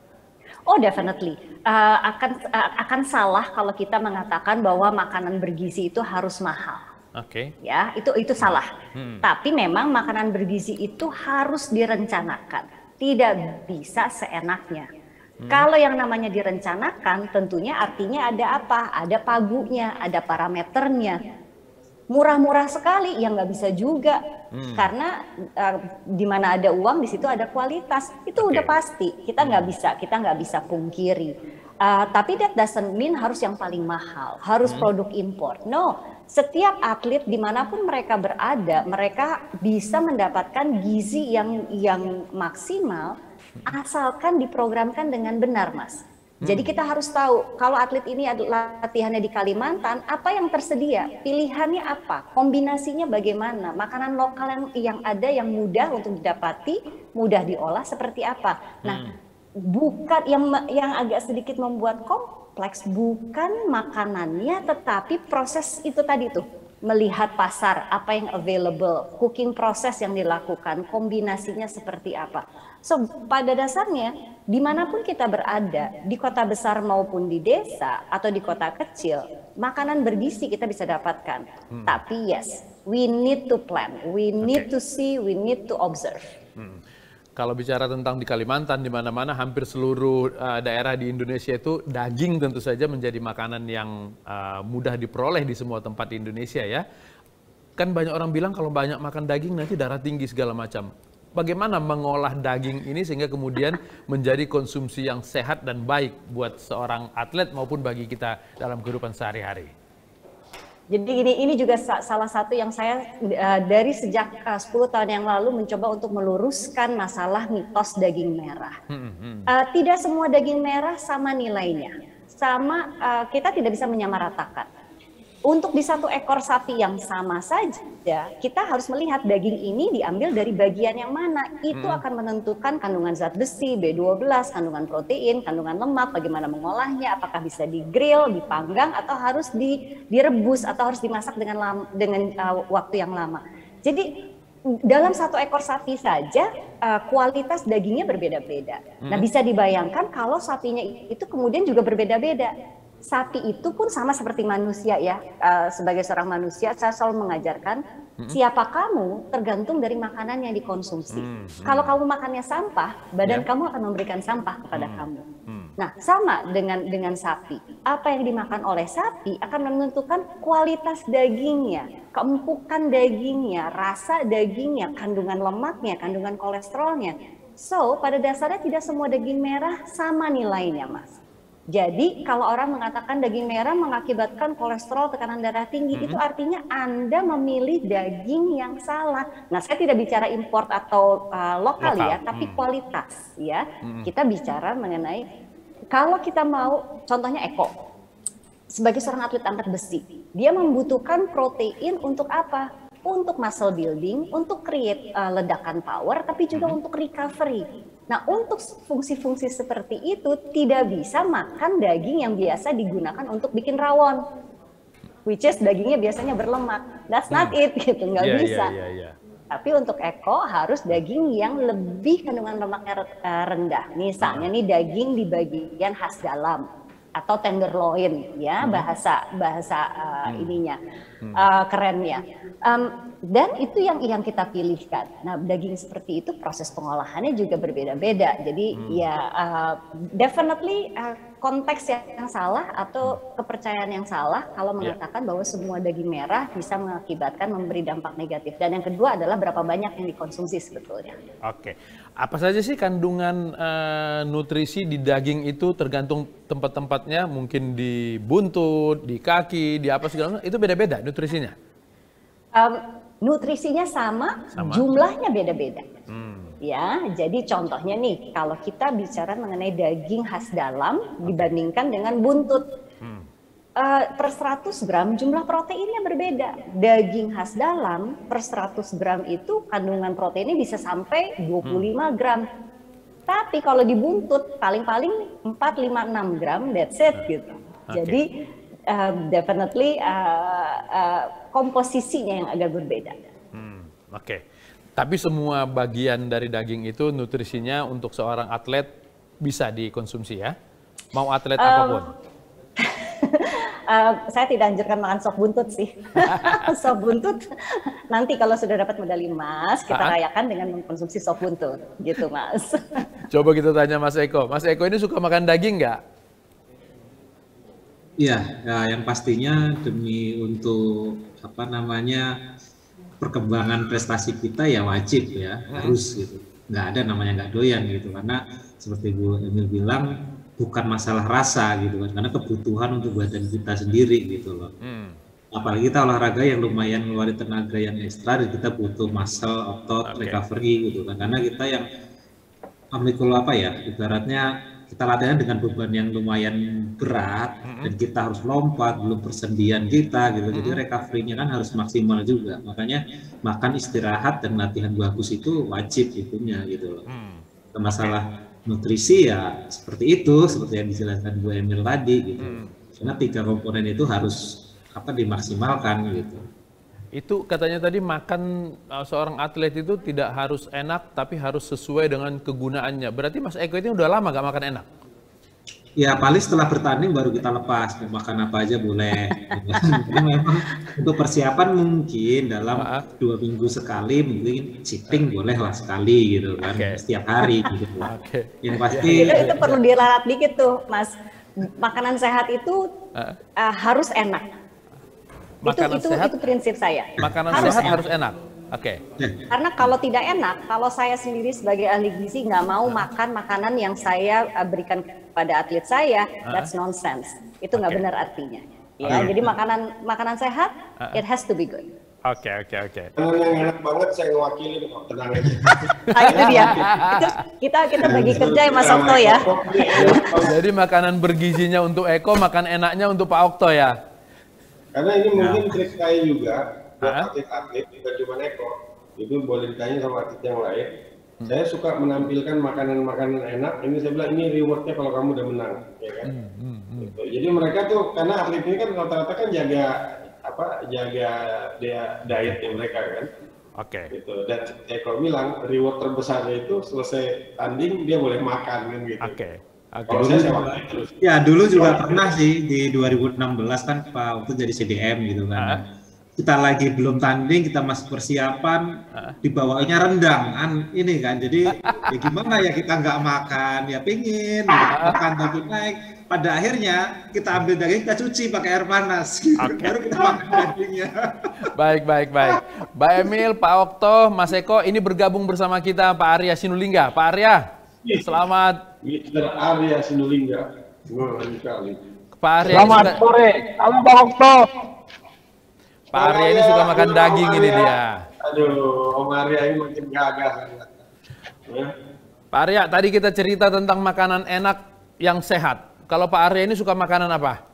Oh, definitely. Uh, akan uh, akan salah kalau kita mengatakan bahwa makanan bergizi itu harus mahal. Oke. Okay. Ya, itu itu salah. Hmm. Tapi memang makanan bergizi itu harus direncanakan. Tidak bisa seenaknya. Hmm. Kalau yang namanya direncanakan, tentunya artinya ada apa? Ada pagunya, ada parameternya. Murah-murah sekali, ya nggak bisa juga. Hmm. Karena uh, di mana ada uang, di situ ada kualitas. Itu okay. udah pasti. Kita nggak hmm. bisa, kita nggak bisa pungkiri. Uh, tapi that doesn't mean harus yang paling mahal, harus hmm. produk impor. No, setiap atlet dimanapun mereka berada, mereka bisa mendapatkan gizi yang yang maksimal, asalkan diprogramkan dengan benar, Mas. Jadi kita harus tahu kalau atlet ini adalah latihannya di Kalimantan, apa yang tersedia, pilihannya apa, kombinasinya bagaimana, makanan lokal yang, yang ada yang mudah untuk didapati, mudah diolah seperti apa. Nah, hmm. bukan yang yang agak sedikit membuat kompleks, bukan makanannya, tetapi proses itu tadi tuh. Melihat pasar, apa yang available, cooking proses yang dilakukan, kombinasinya seperti apa. So, pada dasarnya, dimanapun kita berada, di kota besar maupun di desa atau di kota kecil, makanan bergizi kita bisa dapatkan. Hmm. Tapi yes, we need to plan, we need okay. to see, we need to observe. Hmm. Kalau bicara tentang di Kalimantan, di mana-mana hampir seluruh uh, daerah di Indonesia itu daging tentu saja menjadi makanan yang uh, mudah diperoleh di semua tempat di Indonesia ya. Kan banyak orang bilang kalau banyak makan daging nanti darah tinggi segala macam. Bagaimana mengolah daging ini sehingga kemudian menjadi konsumsi yang sehat dan baik buat seorang atlet maupun bagi kita dalam kehidupan sehari-hari? Jadi ini ini juga salah satu yang saya uh, dari sejak uh, sepuluh tahun yang lalu mencoba untuk meluruskan masalah mitos daging merah. Hmm, hmm. Uh, tidak semua daging merah sama nilainya, sama uh, kita tidak bisa menyamaratakan. Untuk di satu ekor sapi yang sama saja, kita harus melihat daging ini diambil dari bagian yang mana. Itu hmm. akan menentukan kandungan zat besi, B dua belas, kandungan protein, kandungan lemak, bagaimana mengolahnya, apakah bisa di-grill, dipanggang, atau harus di, direbus, atau harus dimasak dengan, lama, dengan uh, waktu yang lama. Jadi dalam satu ekor sapi saja, uh, kualitas dagingnya berbeda-beda. Hmm. Nah, bisa dibayangkan kalau sapinya itu kemudian juga berbeda-beda. Sapi itu pun sama seperti manusia ya, uh, sebagai seorang manusia saya selalu mengajarkan hmm. siapa kamu tergantung dari makanan yang dikonsumsi. Hmm. Hmm. Kalau kamu makannya sampah, badan yeah. kamu akan memberikan sampah kepada hmm. kamu. Hmm. Nah, sama dengan dengan sapi. Apa yang dimakan oleh sapi akan menentukan kualitas dagingnya, keempukan dagingnya, rasa dagingnya, kandungan lemaknya, kandungan kolesterolnya. So, pada dasarnya tidak semua daging merah sama nilainya, Mas. Jadi kalau orang mengatakan daging merah mengakibatkan kolesterol, tekanan darah tinggi, mm-hmm. itu artinya Anda memilih daging yang salah. Nah, saya tidak bicara import atau uh, lokal, lokal ya, tapi mm. kualitas ya. Mm. Kita bicara mengenai kalau kita mau, contohnya Eko, sebagai seorang atlet angkat besi, dia membutuhkan protein untuk apa? Untuk muscle building, untuk create uh, ledakan power, tapi juga mm-hmm. untuk recovery. Nah, untuk fungsi-fungsi seperti itu tidak bisa makan daging yang biasa digunakan untuk bikin rawon, which is dagingnya biasanya berlemak. That's not hmm. it, gitu, nggak yeah, bisa. Yeah, yeah, yeah. Tapi untuk Eko harus daging yang lebih kandungan lemaknya rendah. Misalnya nih daging di bagian khas dalam atau tenderloin, ya hmm. bahasa bahasa uh, hmm. ininya hmm. Uh, kerennya. Um, dan itu yang yang kita pilihkan. Nah, daging seperti itu proses pengolahannya juga berbeda-beda. Jadi hmm. ya uh, definitely uh, konteks yang salah atau kepercayaan yang salah kalau mengatakan yeah. bahwa semua daging merah bisa mengakibatkan memberi dampak negatif. Dan yang kedua adalah berapa banyak yang dikonsumsi sebetulnya. Oke, apa saja sih kandungan uh, nutrisi di daging itu tergantung tempat-tempatnya, mungkin di buntut, di kaki, di apa segala macam, itu beda-beda nutrisinya? Um, nutrisinya sama, sama? Jumlahnya beda-beda. Hmm. Ya, jadi contohnya nih, kalau kita bicara mengenai daging khas dalam okay. dibandingkan dengan buntut, hmm. uh, per seratus gram jumlah proteinnya berbeda. Daging khas dalam per seratus gram itu kandungan proteinnya bisa sampai dua puluh lima gram. Hmm. Tapi kalau di buntut paling-paling empat, lima, enam gram, that's it gitu. Okay. Jadi uh, definitely uh, uh, komposisinya yang agak berbeda. Hmm, Oke. Okay. Tapi semua bagian dari daging itu nutrisinya untuk seorang atlet bisa dikonsumsi ya? Mau atlet um, apapun? uh, saya tidak anjurkan makan sop buntut sih. Sop buntut nanti kalau sudah dapat medali emas kita ha? rayakan dengan mengkonsumsi sop buntut, gitu Mas. Coba kita tanya Mas Eko. Mas Eko ini suka makan daging nggak? Iya, ya, yang pastinya demi untuk apa namanya perkembangan prestasi kita ya wajib ya hmm. harus gitu, nggak ada namanya nggak doyan gitu, karena seperti Bu Emil bilang bukan masalah rasa gitu kan, karena kebutuhan untuk badan kita sendiri gitu loh. Hmm. Apalagi kita olahraga yang lumayan ngeluarin tenaga yang ekstra dan kita butuh muscle, otot, okay. recovery gitu kan, karena kita yang amikul apa ya, ibaratnya kita latihan dengan beban yang lumayan berat mm-hmm. dan kita harus lompat, belum persendian kita gitu, mm-hmm. jadi recovery-nya kan harus maksimal juga, makanya makan, istirahat dan latihan bagus itu wajib itunya gitu loh. Mm. Masalah nutrisi ya seperti itu, seperti yang dijelaskan Bu Emil tadi gitu, mm. karena tiga komponen itu harus apa dimaksimalkan gitu. Itu katanya tadi makan uh, seorang atlet itu tidak harus enak, tapi harus sesuai dengan kegunaannya. Berarti Mas Eko ini udah lama gak makan enak? Ya paling setelah bertanding baru kita lepas, mau makan apa aja boleh. Memang untuk persiapan mungkin dalam uh-huh. dua minggu sekali, mungkin cheating uh-huh. boleh lah sekali gitu kan, okay. setiap hari gitu. Okay. Yang pasti itu, itu perlu diralat dikit tuh Mas. Makanan sehat itu uh-huh. uh, harus enak. Makanan itu, itu, sehat, itu prinsip saya. Makanan harus sehat enak. harus enak. Oke. Okay. Karena kalau tidak enak, kalau saya sendiri sebagai ahli gizi nggak mau uh. makan makanan yang saya berikan kepada atlet saya, uh. that's nonsense. Itu nggak okay. benar artinya. Ya, uh. jadi makanan makanan sehat, uh. it has to be good. Oke, okay, oke, okay, oke. Okay. Makanan yang enak banget saya ngewakilin kok, tenang aja. Ah, itu dia. Itu kita kita bagi kerja ya Mas Okto ya. Jadi makanan bergizinya untuk Eko, makan enaknya untuk Pak Okto ya. Karena ini mungkin trik saya juga buat atlet-atlet, bukan cuma Eko, itu boleh ditanya sama atlet yang lain. Hmm. Saya suka menampilkan makanan-makanan enak. Ini saya bilang ini rewardnya kalau kamu udah menang, ya kan? Hmm, hmm, hmm. Gitu. Jadi mereka tuh karena atlet ini kan rata-rata kan jaga apa, jaga dia dietnya mereka kan. Oke. Okay. Gitu. Dan Eko bilang reward terbesarnya itu selesai tanding dia boleh makan kan gitu. Oke. Okay. Okay. Dulu juga, ya dulu juga pernah sih di dua ribu enam belas kan Pak waktu jadi C D M gitu kan. Uh. Kita lagi belum tanding, kita masih persiapan, uh. dibawanya rendang kan ini kan. Jadi ya gimana ya kita nggak makan, ya pingin uh. makan tapi naik. Pada akhirnya kita ambil daging, kita cuci pakai air panas, gitu. Okay. Baru kita makan dagingnya. Baik, baik, baik. Mbak Emil, Pak Okto, Mas Eko, ini bergabung bersama kita Pak Arya Sinulinga. Pak Arya, selamat. Mister Arya Sinulinga. Pak Arya Selamat suka, sore. Halo Bang Okto. Pak Arya ini suka makan daging ini dia. Aduh, Om Arya ini makin gagah. Ya. Pak Arya, tadi kita cerita tentang makanan enak yang sehat. Kalau Pak Arya ini suka makanan apa?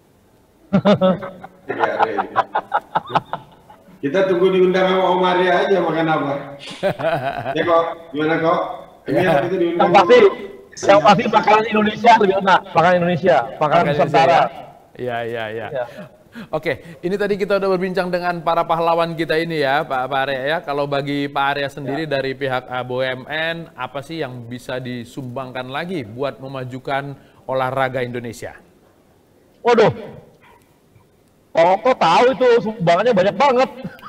Kita tunggu diundang sama Om Arya aja makan apa. Ya kok, gimana kok? Ini Ya. waktu itu diundang. Yang pasti, yang pasti makanan Indonesia lebih enak. Makanan Indonesia, makanan Makan Nusantara. Iya, iya, iya. Ya. Oke, ini tadi kita udah berbincang dengan para pahlawan kita ini ya, Pak, Pak Arya ya. Kalau bagi Pak Arya sendiri dari pihak uh, B U M N, apa sih yang bisa disumbangkan lagi buat memajukan olahraga Indonesia? Waduh, Pak Okto tahu itu sumbangannya banyak banget.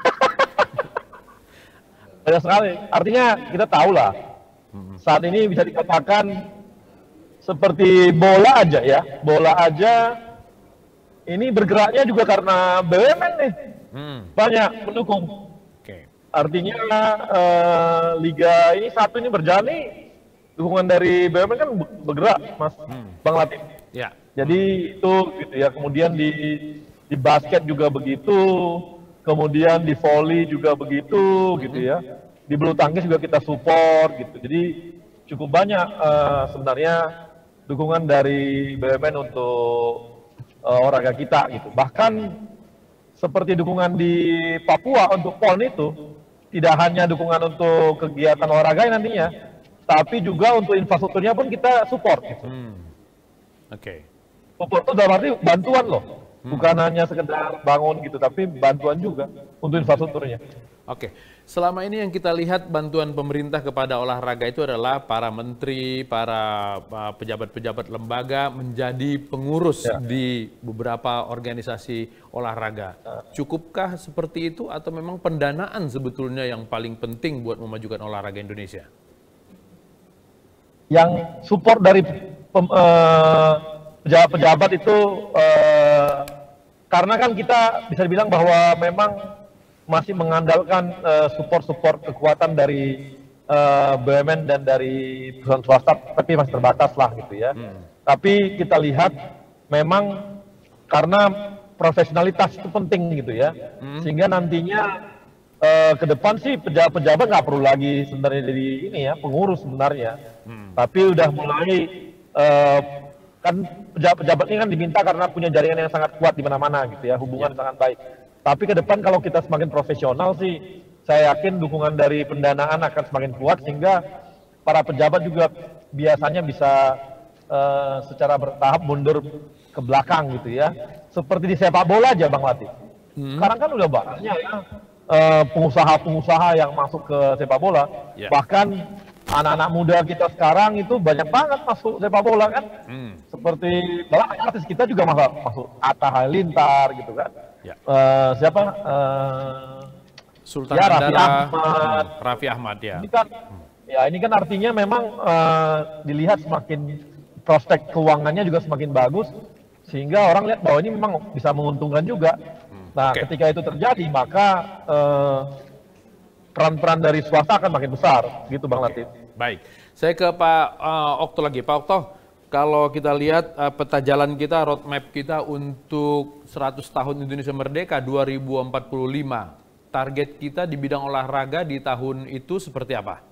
Banyak sekali. Artinya kita tahu lah. Saat ini bisa dikatakan seperti bola aja ya. Bola aja ini bergeraknya juga karena B U M N nih. Hmm. Banyak pendukung. Oke. Artinya eh, liga ini satu ini berjalan nih, dukungan dari B U M N kan bergerak, Mas Bang Latif. Ya. Jadi itu gitu ya. Kemudian di di basket juga begitu, kemudian di volley juga begitu gitu ya. Di bulu tangkis juga kita support gitu. Jadi cukup banyak eh, sebenarnya dukungan dari B U M N untuk eh, olahraga kita gitu. Bahkan seperti dukungan di Papua untuk PON itu tidak hanya dukungan untuk kegiatan olahraga nantinya, tapi juga untuk infrastrukturnya pun kita support gitu. Hmm. Oke. Support itu dalam arti bantuan loh, bukan hanya sekedar bangun gitu, tapi bantuan juga untuk infrastrukturnya. Oke, selama ini yang kita lihat bantuan pemerintah kepada olahraga itu adalah para menteri, para uh, pejabat-pejabat lembaga menjadi pengurus Ya. di beberapa organisasi olahraga. Cukupkah seperti itu atau memang pendanaan sebetulnya yang paling penting buat memajukan olahraga Indonesia? Yang support dari pem- eh, pejabat-pejabat itu eh, karena kan kita bisa dibilang bahwa memang masih mengandalkan eh, support-support kekuatan dari eh, B U M N dan dari perusahaan swasta, tapi masih terbatas lah gitu ya. Tapi kita lihat memang karena profesionalitas itu penting gitu ya, sehingga nantinya eh, ke depan sih pejabat-pejabat nggak perlu lagi sebenarnya jadi ini ya pengurus sebenarnya, tapi udah mulai eh, kan pejabat-pejabat ini kan diminta karena punya jaringan yang sangat kuat di mana-mana gitu ya, hubungan sangat baik. Tapi ke depan kalau kita semakin profesional sih, saya yakin dukungan dari pendanaan akan semakin kuat sehingga para pejabat juga biasanya bisa uh, secara bertahap mundur ke belakang gitu ya. Seperti di sepak bola aja Bang Latif. Hmm. Sekarang kan udah banyak ya uh, pengusaha-pengusaha yang masuk ke sepak bola. Yeah. Bahkan anak-anak muda kita sekarang itu banyak banget masuk sepak bola kan. Hmm. Seperti malah artis kita juga masuk, masuk Atta Halilintar gitu kan. Ya. Uh, siapa? Uh, Sultan ya, Raffi Andara, Ahmad. hmm, Raffi Ahmad ya. Ini kan, ya ini kan artinya memang uh, dilihat semakin prospek keuangannya juga semakin bagus, sehingga orang lihat bahwa ini memang bisa menguntungkan juga. Nah, Oke. ketika itu terjadi, maka uh, peran-peran dari swasta akan makin besar, gitu Bang Latif. Baik, saya ke Pak uh, Okto lagi. Pak Okto, kalau kita lihat uh, peta jalan kita, roadmap kita untuk seratus tahun Indonesia Merdeka dua ribu empat puluh lima, target kita di bidang olahraga di tahun itu seperti apa?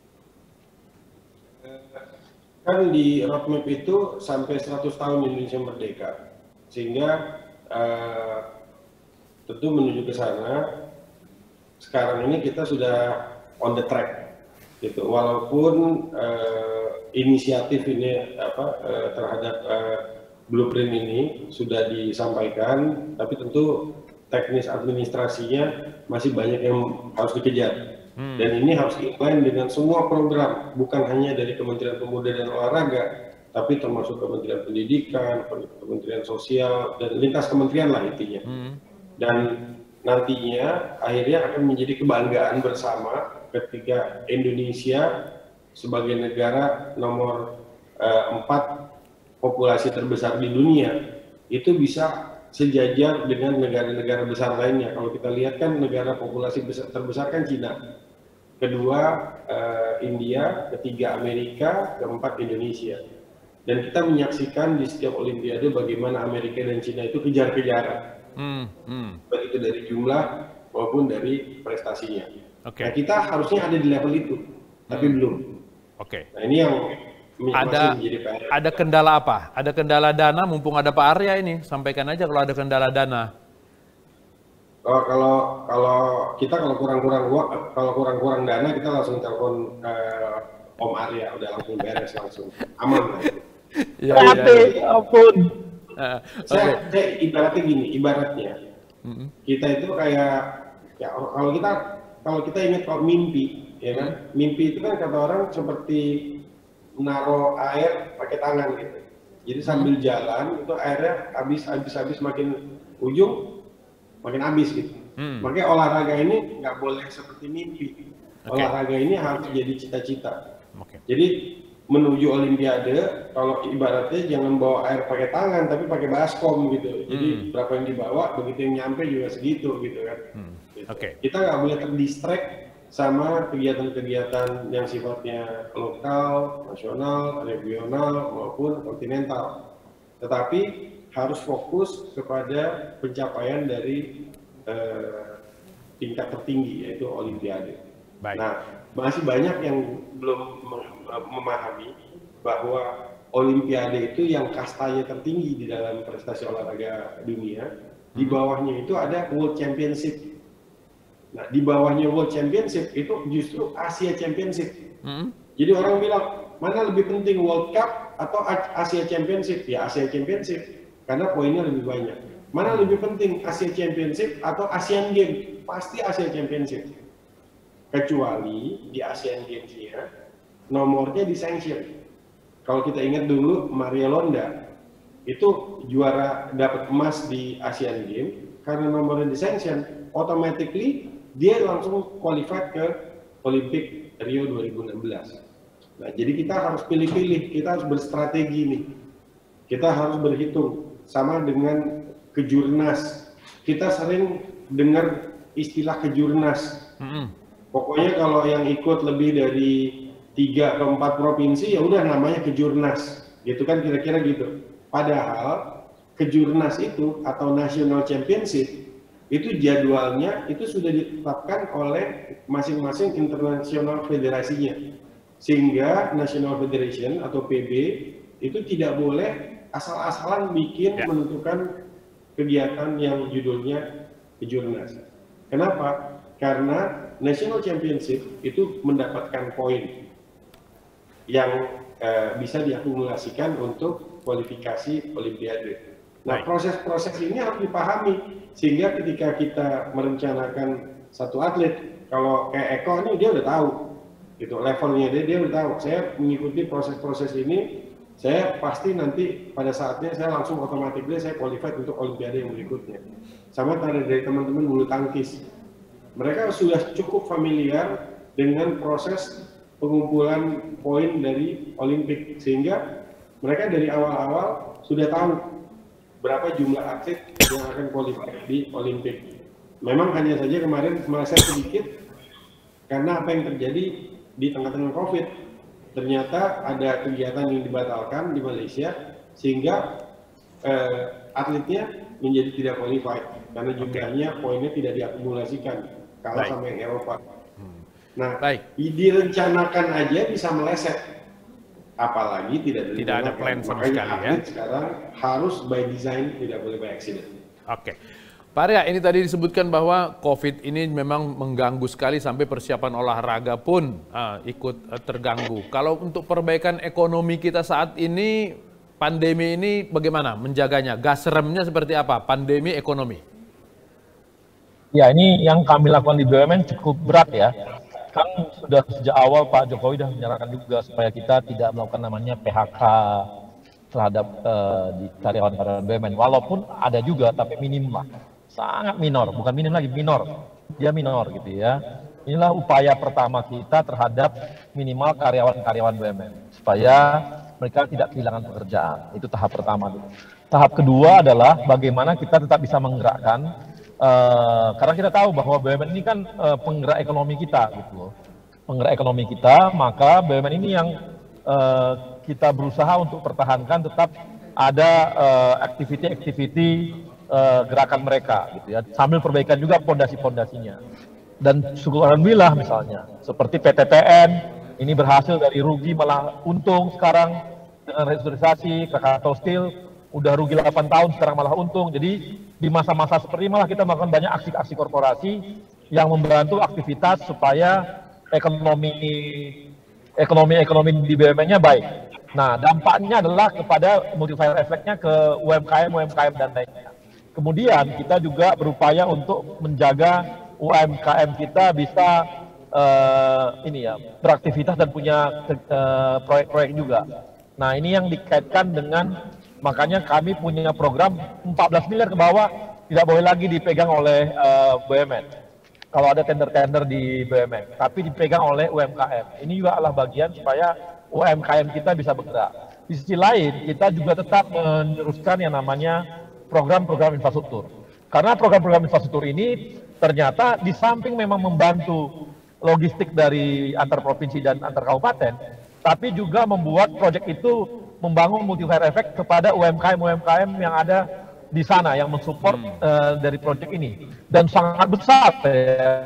Kan di roadmap itu sampai seratus tahun Indonesia Merdeka, sehingga uh, tentu menuju ke sana. Sekarang ini kita sudah on the track, gitu. Walaupun uh, inisiatif ini apa uh, terhadap uh, blueprint ini sudah disampaikan, tapi tentu teknis administrasinya masih banyak yang harus dikejar. Hmm. Dan ini harus inline dengan semua program, bukan hanya dari Kementerian Pemuda dan Olahraga, tapi termasuk Kementerian Pendidikan, Kementerian Sosial, dan lintas kementerian lah intinya. Hmm. Dan nantinya akhirnya akan menjadi kebanggaan bersama ketika Indonesia sebagai negara nomor uh, empat populasi terbesar di dunia itu bisa sejajar dengan negara-negara besar lainnya. Kalau kita lihat kan negara populasi besar, terbesar kan Cina, kedua uh, India, ketiga Amerika, keempat Indonesia. dan kita menyaksikan di setiap Olimpiade bagaimana Amerika dan Cina itu kejar-kejaran, hmm, hmm. baik itu dari jumlah maupun dari prestasinya. Okay. Nah, kita harusnya ada di level itu, tapi hmm. belum. Oke. Okay. Nah, ini yang ada ada kendala apa? Ada kendala dana, mumpung ada Pak Arya ini, sampaikan aja kalau ada kendala dana. Oh, kalau kalau kita kalau kurang-kurang kalau kurang-kurang dana kita langsung telepon uh, Om Arya, udah langsung beres langsung aman lah. Ya, ya, ya. Ampun. Uh, saya, okay. saya ibaratnya gini, ibaratnya mm-hmm. kita itu kayak ya kalau kita kalau kita ingat kalau mimpi, ya kan, mm-hmm. mimpi itu kan kata orang seperti naruh air pakai tangan gitu. Jadi sambil mm-hmm. jalan itu airnya habis habis habis makin ujung makin habis gitu. Hmm. Makanya olahraga ini nggak boleh seperti mimpi. Okay. Olahraga ini harus jadi cita-cita. Okay. Jadi menuju Olimpiade, kalau ibaratnya jangan bawa air pakai tangan, tapi pakai baskom gitu. Jadi hmm. berapa yang dibawa, begitu yang nyampe juga segitu gitu kan. Hmm. Gitu. Okay. Kita nggak boleh terdistract sama kegiatan-kegiatan yang sifatnya lokal, nasional, regional maupun kontinental. Tetapi harus fokus kepada pencapaian dari uh, tingkat tertinggi yaitu Olimpiade. Baik. Nah, masih banyak yang belum memahami bahwa Olimpiade itu yang kastanya tertinggi di dalam prestasi olahraga dunia. Hmm. Di bawahnya itu ada World Championship. Nah, di bawahnya World Championship itu justru Asia Championship. Hmm. Jadi orang bilang mana lebih penting World Cup atau Asia Championship? Ya Asia Championship. Karena poinnya lebih banyak. Mana lebih penting, Asia Championship atau Asian Games? Pasti Asia Championship. Kecuali di Asian Games-nya, nomornya disanction. Kalau kita ingat dulu, Maria Londa, itu juara dapat emas di Asian Games, karena nomornya disanction, automatically dia langsung qualified ke Olimpik Rio dua ribu enam belas. Nah, jadi kita harus pilih-pilih, kita harus berstrategi nih. Kita harus berhitung. Sama dengan kejurnas, kita sering dengar istilah kejurnas. Mm-hmm. Pokoknya kalau yang ikut lebih dari tiga ke empat provinsi ya udah namanya kejurnas, gitu kan kira-kira gitu. Padahal kejurnas itu atau national championship itu jadwalnya itu sudah ditetapkan oleh masing-masing international federasinya, sehingga national federation atau P B itu tidak boleh asal-asalan bikin ya. Menentukan kegiatan yang judulnya kejurnas. Kenapa? Karena National Championship itu mendapatkan poin yang eh, bisa diakumulasikan untuk kualifikasi Olimpiade. Nah, proses-proses ini harus dipahami sehingga ketika kita merencanakan satu atlet, kalau kayak Eko ini dia udah tahu, gitu levelnya dia dia udah tahu. Saya mengikuti proses-proses ini. Saya pasti nanti pada saatnya saya langsung otomatis saya qualified untuk Olimpiade yang berikutnya. Sama dari, dari teman-teman bulu tangkis. Mereka sudah cukup familiar dengan proses pengumpulan poin dari Olimpik. Sehingga mereka dari awal-awal sudah tahu berapa jumlah atlet yang akan qualified di Olimpik. Memang hanya saja kemarin meleset sedikit karena apa yang terjadi di tengah-tengah COVID. Ternyata ada kegiatan yang dibatalkan di Malaysia sehingga eh, atletnya menjadi tidak qualified karena jumlahnya poinnya tidak diakumulasikan kalah sama yang Eropa. Hmm. Nah, Baik. direncanakan aja bisa meleset, apalagi tidak direncanakan. Tidak ada plan sama sekali ya. Sekarang harus by design, tidak boleh by accident. Oke. Okay. Pak Arya, ini tadi disebutkan bahwa COVID ini memang mengganggu sekali sampai persiapan olahraga pun uh, ikut uh, terganggu. Kalau untuk perbaikan ekonomi kita saat ini, pandemi ini bagaimana menjaganya? Gas remnya seperti apa? Pandemi ekonomi. Ya, ini yang kami lakukan di B U M N cukup berat ya. Kan sudah sejak awal Pak Jokowi sudah menyarankan juga supaya kita tidak melakukan namanya P H K terhadap uh, di karyawan-karyawan B U M N. Walaupun ada juga, tapi minim lah. Sangat minor, bukan minim lagi, minor. Dia minor gitu ya. Inilah upaya pertama kita terhadap minimal karyawan-karyawan B U M N. Supaya mereka tidak kehilangan pekerjaan. Itu tahap pertama dulu. Tahap kedua adalah bagaimana kita tetap bisa menggerakkan, uh, karena kita tahu bahwa B U M N ini kan uh, penggerak ekonomi kita gitu. Penggerak ekonomi kita, maka B U M N ini yang uh, kita berusaha untuk pertahankan tetap ada uh, aktiviti-aktiviti uh, gerakan mereka gitu ya, sambil perbaikan juga pondasi-pondasinya. Dan syukur alhamdulillah misalnya seperti P T T N ini berhasil dari rugi malah untung sekarang dengan restrukturisasi. Krakatau Steel udah rugi delapan tahun sekarang malah untung. Jadi di masa-masa seperti ini malah kita melakukan banyak aksi-aksi korporasi yang membantu aktivitas supaya ekonomi ekonomi ekonomi di B U M N-nya baik. Nah, dampaknya adalah kepada multiplier efeknya ke U M K M, U M K M dan lainnya. Kemudian kita juga berupaya untuk menjaga U M K M kita bisa uh, ini ya beraktivitas dan punya proyek-proyek uh, juga. Nah, ini yang dikaitkan dengan makanya kami punya program empat belas miliar ke bawah tidak boleh lagi dipegang oleh uh, B U M N. Kalau ada tender-tender di B U M N, tapi dipegang oleh U M K M. Ini juga adalah bagian supaya U M K M kita bisa bergerak. Di sisi lain, kita juga tetap meneruskan yang namanya program-program infrastruktur. Karena program-program infrastruktur ini ternyata di samping memang membantu logistik dari antar provinsi dan antar kabupaten, tapi juga membuat proyek itu membangun multiplier efek kepada U M K M-U M K M yang ada di sana yang mensupport hmm. uh, dari proyek ini. Dan sangat besar ya.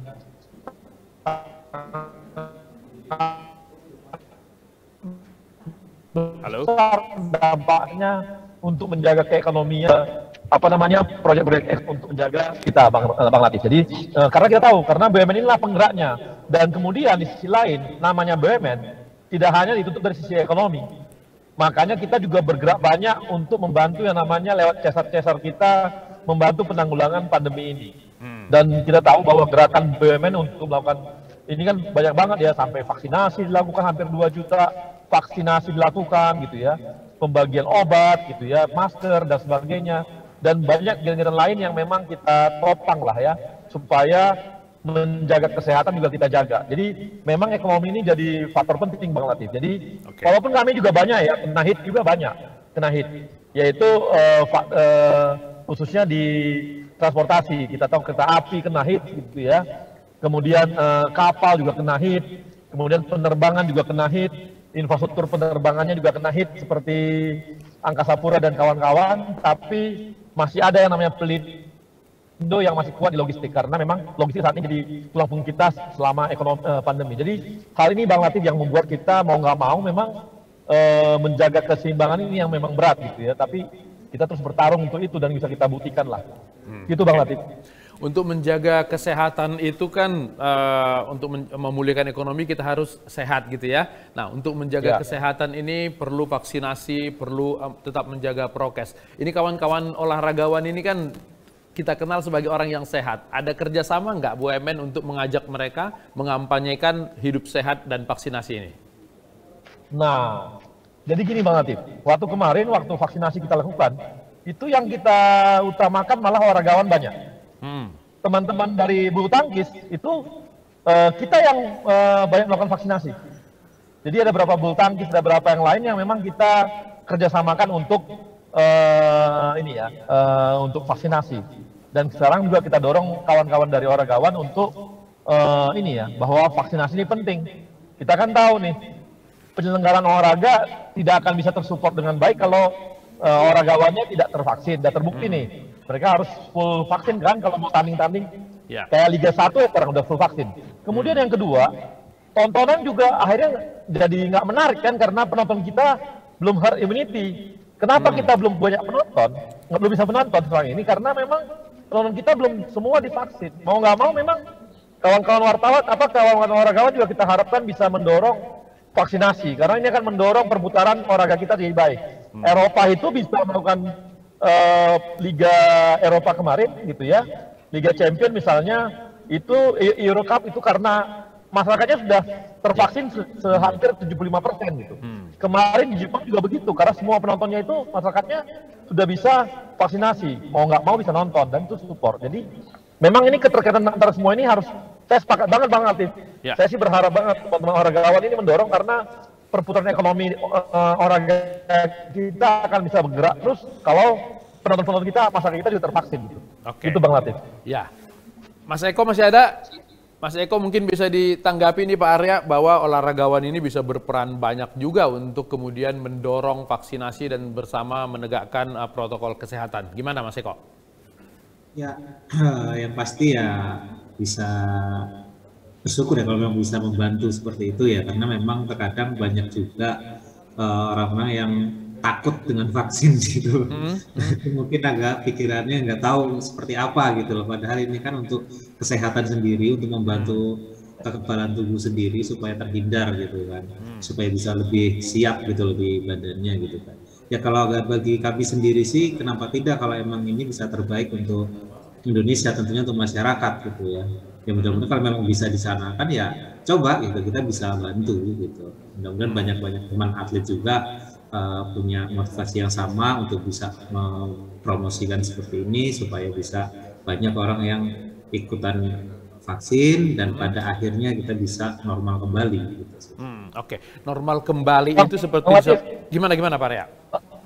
Halo. Besar dampaknya untuk menjaga keekonomian apa namanya proyek-proyek untuk menjaga kita Bang, Bang Latif. Jadi uh, karena kita tahu karena B U M N inilah penggeraknya dan kemudian di sisi lain namanya B U M N tidak hanya ditutup dari sisi ekonomi. Makanya kita juga bergerak banyak untuk membantu yang namanya lewat cesar-cesar kita membantu penanggulangan pandemi ini. Hmm. Dan kita tahu bahwa gerakan B U M N untuk melakukan ini kan banyak banget ya, sampai vaksinasi dilakukan hampir dua juta vaksinasi dilakukan gitu ya, pembagian obat gitu ya, masker dan sebagainya, dan banyak kegiatan lain yang memang kita topang lah ya supaya menjaga kesehatan juga kita jaga. Jadi memang ekonomi ini jadi faktor penting Bang Latif. Jadi okay. walaupun kami juga banyak ya, kena hit juga banyak, kena hit. Yaitu uh, uh, khususnya di transportasi. Kita tahu kereta api kena hit gitu ya. Kemudian uh, kapal juga kena hit. Kemudian penerbangan juga kena hit. Infrastruktur penerbangannya juga kena hit seperti Angkasa Pura dan kawan-kawan. Tapi masih ada yang namanya pelit Indo yang masih kuat di logistik karena memang logistik saat ini jadi tulang punggung kita selama ekonomi uh, pandemi. Jadi hal ini Bang Latif yang membuat kita mau nggak mau memang uh, menjaga keseimbangan ini yang memang berat gitu ya. Tapi kita terus bertarung untuk itu dan bisa kita buktikan lah. Hmm. Gitu Bang Latif. Untuk menjaga kesehatan itu kan uh, untuk memulihkan ekonomi kita harus sehat gitu ya. Nah untuk menjaga ya. kesehatan ini perlu vaksinasi, perlu um, tetap menjaga prokes. Ini kawan-kawan olahragawan ini kan kita kenal sebagai orang yang sehat. Ada kerjasama nggak B U M N untuk mengajak mereka mengampanyekan hidup sehat dan vaksinasi ini? Nah, jadi gini Bang Latif, waktu kemarin waktu vaksinasi kita lakukan, itu yang kita utamakan malah olahragawan banyak. Teman-teman hmm. dari bulu tangkis itu uh, kita yang uh, banyak melakukan vaksinasi. Jadi ada beberapa bulu tangkis, ada beberapa yang lain yang memang kita kerjasamakan untuk uh, ini ya, uh, untuk vaksinasi. Dan sekarang juga kita dorong kawan-kawan dari olahragawan untuk uh, ini ya, bahwa vaksinasi ini penting. Kita kan tahu nih, penyelenggaraan olahraga tidak akan bisa tersupport dengan baik kalau uh, olahragawannya tidak tervaksin. Dan terbukti hmm. nih, mereka harus full vaksin kan kalau mau tanding-tanding. Yeah. Kayak Liga satu ya sekarang udah full vaksin. Kemudian hmm. yang kedua, tontonan juga akhirnya jadi nggak menarik kan karena penonton kita belum herd immunity. Kenapa hmm. kita belum banyak penonton, nggak belum bisa menonton sekarang ini? Karena memang penonton kita belum semua divaksin. Mau nggak mau memang kawan-kawan wartawan, apa kawan-kawan olahragawan juga kita harapkan bisa mendorong vaksinasi. Karena ini akan mendorong perputaran olahraga kita jadi baik. Hmm. Eropa itu bisa melakukan uh, Liga Eropa kemarin gitu ya. Liga Champion misalnya, itu Euro Cup itu karena masyarakatnya sudah tervaksin se sehampir tujuh puluh lima persen gitu. Hmm. Kemarin di Jepang juga begitu, karena semua penontonnya itu masyarakatnya sudah bisa vaksinasi, mau nggak mau bisa nonton dan itu support. Jadi memang ini keterkaitan antara semua ini harus, saya sepakat banget Bang Latif. Ya. Saya sih berharap banget teman-teman olahragawan ini mendorong karena perputaran ekonomi uh, olahraga kita akan bisa bergerak terus kalau penonton-penonton kita, masyarakat kita juga tervaksin gitu. Oke. Itu Bang Latif. Ya. Mas Eko masih ada? Mas Eko mungkin bisa ditanggapi nih Pak Arya bahwa olahragawan ini bisa berperan banyak juga untuk kemudian mendorong vaksinasi dan bersama menegakkan uh, protokol kesehatan. Gimana Mas Eko? Ya, yang pasti ya bisa bersyukur ya kalau memang bisa membantu seperti itu ya, karena memang terkadang banyak juga uh, orang-orang yang takut dengan vaksin gitu. Mm-hmm. Mungkin agak pikirannya nggak tahu seperti apa gitu loh. Padahal ini kan untuk kesehatan sendiri, untuk membantu kekebalan tubuh sendiri supaya terhindar gitu kan, mm. supaya bisa lebih siap gitu lebih badannya gitu kan. Ya kalau bagi kami sendiri sih, kenapa tidak kalau emang ini bisa terbaik untuk Indonesia, tentunya untuk masyarakat gitu ya. Ya mudah-mudahan kalau memang bisa disanakan ya coba gitu, kita bisa bantu gitu. Mudah-mudahan banyak-banyak teman atlet juga Uh, punya motivasi yang sama untuk bisa mempromosikan seperti ini supaya bisa banyak orang yang ikutan vaksin dan pada akhirnya kita bisa normal kembali. Gitu. Hmm, Oke, okay. Normal kembali oh, itu seperti oh, so, gimana gimana Pak Ria?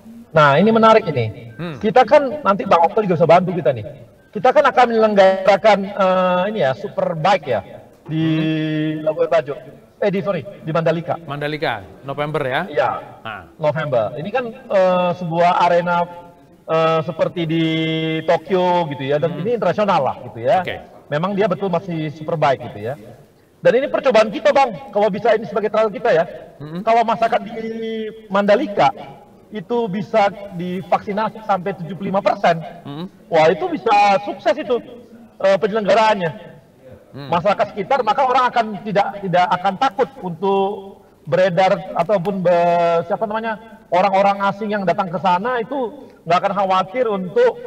Nah ini menarik ini. Hmm. Kita kan nanti Bang Okto juga bisa bantu kita nih. Kita kan akan menyelenggarakan uh, ini ya Superbike ya di hmm. Labuan Bajo. Eh di sorry di Mandalika. Mandalika, November ya? Iya. Nah. November. Ini kan uh, sebuah arena uh, seperti di Tokyo gitu ya, dan hmm. ini internasional lah gitu ya. Okay. Memang dia betul masih Superbike gitu ya. Dan ini percobaan kita Bang, kalau bisa ini sebagai trial kita ya. Hmm. Kalau masyarakat di Mandalika itu bisa divaksinasi sampai tujuh puluh lima persen, hmm. wah itu bisa sukses itu uh, penyelenggaraannya. Hmm. Masyarakat sekitar, maka orang akan tidak tidak akan takut untuk beredar ataupun be, siapa namanya orang-orang asing yang datang ke sana itu nggak akan khawatir untuk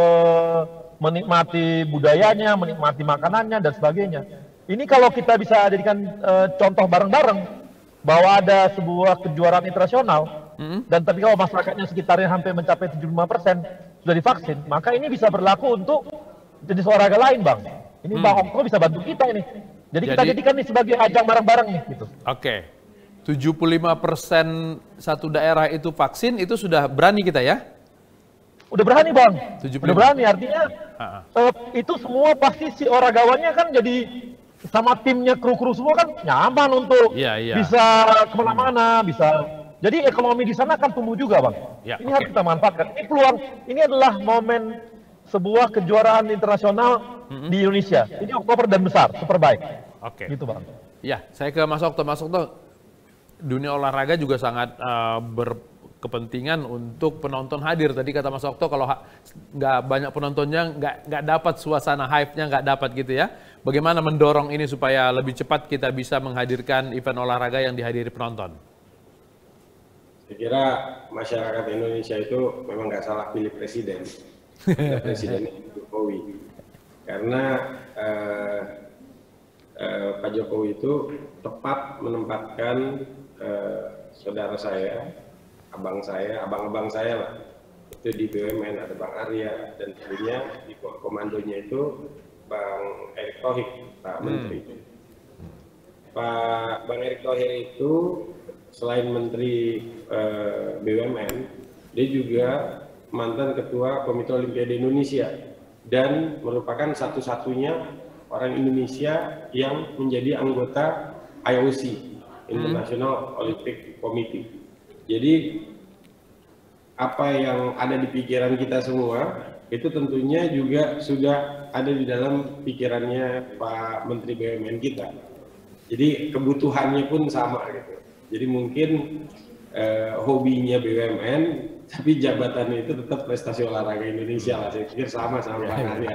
uh, menikmati budayanya, menikmati makanannya dan sebagainya. Ini kalau kita bisa jadikan uh, contoh bareng-bareng bahwa ada sebuah kejuaraan internasional hmm. dan tapi kalau masyarakatnya sekitarnya hampir mencapai tujuh puluh lima persen sudah divaksin, maka ini bisa berlaku untuk jenis olahraga lain Bang. Ini hmm. Bang Okto bisa bantu kita ini. Jadi, Jadi kita jadikan ini sebagai ajang bareng-bareng nih gitu. Oke. Okay. tujuh puluh lima persen satu daerah itu vaksin, itu sudah berani kita ya? Udah berani Bang. tujuh puluh lima. Udah berani artinya uh, itu semua pasti si olahragawannya kan jadi sama timnya kru-kru semua kan nyaman untuk yeah, yeah. bisa kemana-mana, hmm. bisa. Jadi ekonomi di sana kan tumbuh juga Bang. Ya, ini okay. harus kita manfaatkan. Ini peluang, ini adalah momen sebuah kejuaraan internasional mm-hmm. di Indonesia. Ini Oktober dan besar, Superbike. Oke. Okay. Gitu Bang. Ya, saya ke Mas Okto. Mas Okto, dunia olahraga juga sangat uh, berkepentingan untuk penonton hadir. Tadi kata Mas Okto, kalau ha- nggak banyak penontonnya, nggak nggak dapat suasana hype-nya, nggak dapat gitu ya. Bagaimana mendorong ini supaya lebih cepat kita bisa menghadirkan event olahraga yang dihadiri penonton? Saya kira masyarakat Indonesia itu memang nggak salah pilih presiden. Presiden Jokowi, karena uh, uh, Pak Jokowi itu tepat menempatkan uh, saudara saya, abang saya, abang-abang saya lah, itu di B U M N ada Bang Arya dan tentunya di komandonya itu Bang Erick Thohir, Pak Menteri. Hmm. Pak Bang Erick Thohir itu selain Menteri uh, B U M N, dia juga mantan Ketua Komite Olimpiade Indonesia dan merupakan satu-satunya orang Indonesia yang menjadi anggota I O C, International Olympic Committee. Jadi apa yang ada di pikiran kita semua itu tentunya juga sudah ada di dalam pikirannya Pak Menteri B U M N kita. Jadi kebutuhannya pun sama gitu. Jadi mungkin eh, hobinya B U M N, tapi jabatannya itu tetap prestasi olahraga Indonesia lah. Saya pikir sama sama Pak Arya.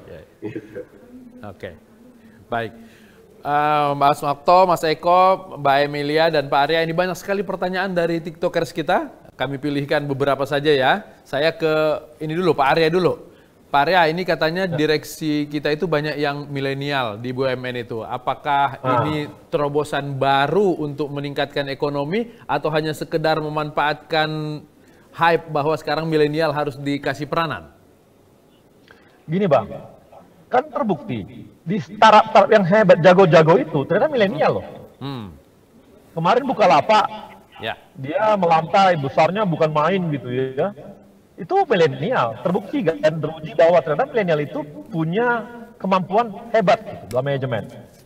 Oke, baik. Uh, Mas Okto, Mas Eko, Mbak Emilia, dan Pak Arya, ini banyak sekali pertanyaan dari tiktokers kita. Kami pilihkan beberapa saja ya. Saya ke ini dulu, Pak Arya dulu. Pak Arya, ini katanya direksi kita itu banyak yang milenial di B U M N itu. Apakah ah. ini terobosan baru untuk meningkatkan ekonomi atau hanya sekedar memanfaatkan hype bahwa sekarang milenial harus dikasih peranan? Gini Bang, kan terbukti di startup-startup yang hebat, jago-jago itu ternyata milenial loh. Hmm. Kemarin Bukalapak, ya. Dia melantai, besarnya bukan main gitu ya. Itu milenial, terbukti dan teruji bahwa ternyata milenial itu punya kemampuan hebat gitu, dalam manajemen.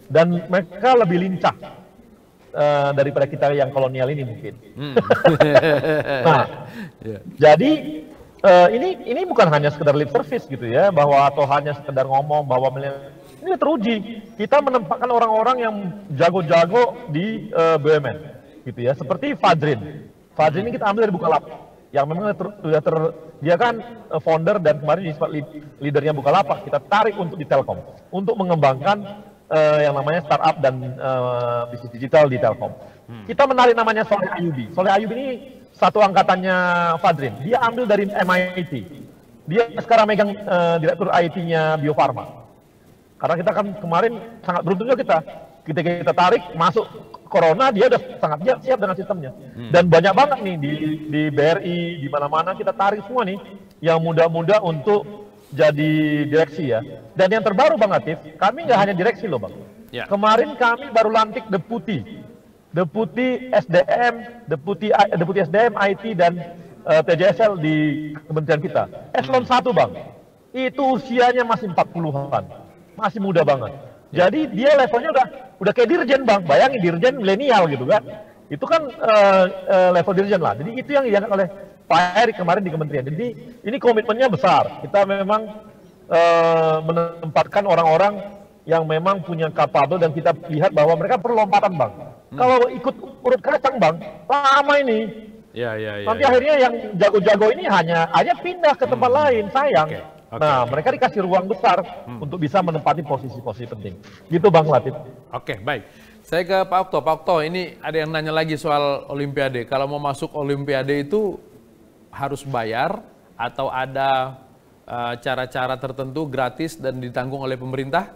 dan mereka lebih lincah uh, daripada kita yang kolonial ini mungkin. Hmm. Nah, yeah. jadi uh, ini ini bukan hanya sekedar lip service gitu ya, bahwa atau hanya sekedar ngomong bahwa ini teruji. Kita menempatkan orang-orang yang jago-jago di uh, B U M N, gitu ya, seperti Fadrin. Fadrin ini kita ambil dari Bukalapak, yang memang sudah ter, dia kan founder dan kemarin jadi leadernya Bukalapak, kita tarik untuk di Telkom, untuk mengembangkan uh, yang namanya startup dan uh, bisnis digital di Telkom. Hmm. Kita menarik namanya Soleh Ayubi. Soleh Ayubi ini satu angkatannya Fadrin, dia ambil dari M I T. Dia sekarang megang uh, direktur I T-nya Bio Farma. Karena kita kan kemarin sangat beruntung juga kita, kita kita tarik masuk Corona, dia udah sangat siap, siap dengan sistemnya. Hmm. Dan banyak banget nih di, di B R I, di mana-mana kita tarik semua nih yang muda-muda untuk jadi direksi ya. Dan yang terbaru Bang Atif, kami nggak hanya direksi loh Bang. Ya. Kemarin kami baru lantik deputi, deputi S D M, deputi deputi S D M, I T dan uh, T J S L di kementerian kita. Eselon satu Bang, itu usianya masih empat puluhan, masih muda banget. Jadi dia levelnya udah udah kayak dirjen Bang, bayangin dirjen milenial gitu kan. Itu kan uh, uh, level dirjen lah. Jadi itu yang diangkat oleh Pak Erick kemarin di kementerian. Jadi ini komitmennya besar. Kita memang uh, menempatkan orang-orang yang memang punya kapabel dan kita lihat bahwa mereka perlu lompatan Bang. Hmm. Kalau ikut urut kacang Bang, lama ini. Ya, ya, ya, Nanti ya. akhirnya yang jago-jago ini hanya hanya pindah ke tempat hmm. lain, sayang. Okay. Okay. Nah, mereka dikasih ruang besar hmm. untuk bisa menempati posisi-posisi penting. Gitu Bang Latif. Oke, okay, baik. Saya ke Pak Okto. Pak Okto, ini ada yang nanya lagi soal Olimpiade. Kalau mau masuk Olimpiade itu harus bayar atau ada cara-cara uh, tertentu gratis dan ditanggung oleh pemerintah?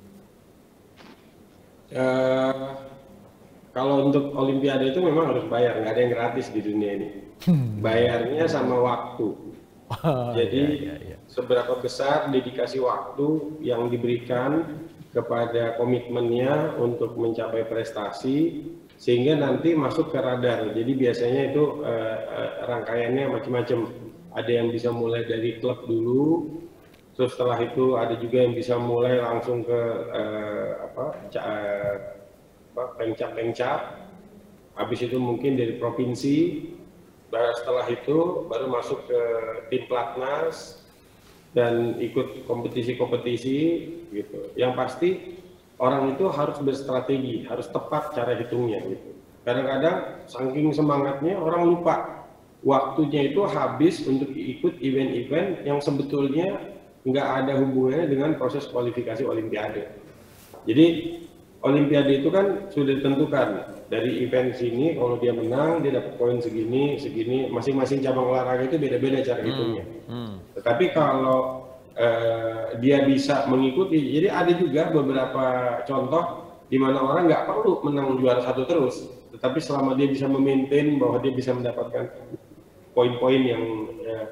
Uh, kalau untuk Olimpiade itu memang harus bayar. Nggak ada yang gratis di dunia ini. Bayarnya sama waktu. Oh, Jadi iya, iya, iya. seberapa besar dedikasi waktu yang diberikan kepada komitmennya untuk mencapai prestasi sehingga nanti masuk ke radar. Jadi biasanya itu uh, uh, rangkaiannya macam-macam. Ada yang bisa mulai dari klub dulu, terus setelah itu ada juga yang bisa mulai langsung ke uh, apa, uh, apa pencap-pencap. Habis itu mungkin dari provinsi. Setelah itu baru masuk ke tim platnas dan ikut kompetisi-kompetisi gitu. Yang pasti orang itu harus berstrategi, harus tepat cara hitungnya gitu. Kadang-kadang saking semangatnya orang lupa waktunya itu habis untuk ikut event-event yang sebetulnya nggak ada hubungannya dengan proses kualifikasi Olimpiade. Jadi Olimpiade itu kan sudah ditentukan dari event sini, kalau dia menang dia dapat poin segini, segini. Masing-masing cabang olahraga itu beda-beda cara hitungnya. Hmm. Hmm. Tetapi kalau uh, dia bisa mengikuti, jadi ada juga beberapa contoh di mana orang nggak perlu menang juara satu terus, tetapi selama dia bisa memaintain bahwa dia bisa mendapatkan poin-poin yang uh,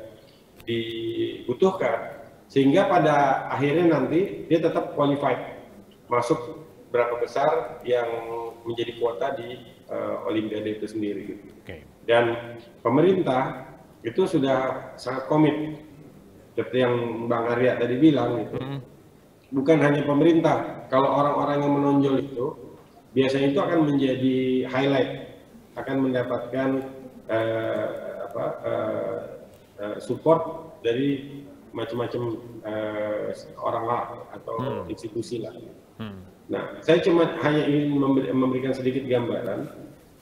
dibutuhkan, sehingga pada akhirnya nanti dia tetap qualified masuk berapa besar yang menjadi kuota di uh, Olimpiade itu sendiri gitu. Okay. Dan pemerintah itu sudah sangat komit seperti yang Bang Arya tadi bilang gitu. Mm-hmm. Bukan hanya pemerintah, kalau orang-orang yang menonjol itu biasanya itu akan menjadi highlight, akan mendapatkan uh, apa uh, uh, support dari macam-macam uh, orang lah atau mm. institusi lah. Mm. Nah, saya cuma hanya ingin memberikan sedikit gambaran.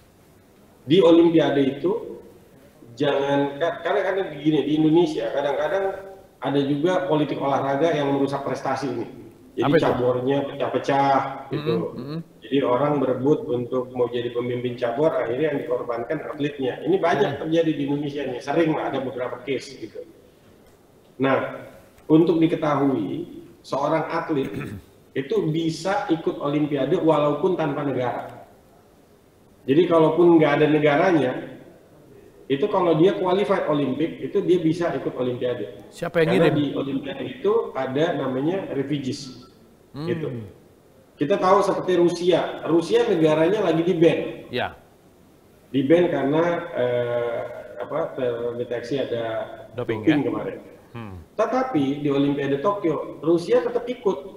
Di Olimpiade itu, jangan, karena kadang begini, di Indonesia kadang-kadang ada juga politik olahraga yang merusak prestasi ini. Jadi caburnya pecah-pecah gitu. Mm-hmm. Jadi orang berebut untuk mau jadi pemimpin cabur, akhirnya yang dikorbankan atletnya. Ini banyak terjadi di Indonesia nih, sering lah ada beberapa case gitu. Nah, untuk diketahui, seorang atlet itu bisa ikut Olimpiade walaupun tanpa negara. Jadi kalaupun nggak ada negaranya, itu kalau dia qualified Olimpik, itu dia bisa ikut Olimpiade. Siapa yang Karena ngirim? Di Olimpiade itu ada namanya refugees. Hmm. Gitu. Kita tahu seperti Rusia, Rusia negaranya lagi di ban. Ya. Di ban karena eh, apa terdeteksi ada doping, doping ya? kemarin. Hmm. Tetapi di Olimpiade Tokyo, Rusia tetap ikut. Ya.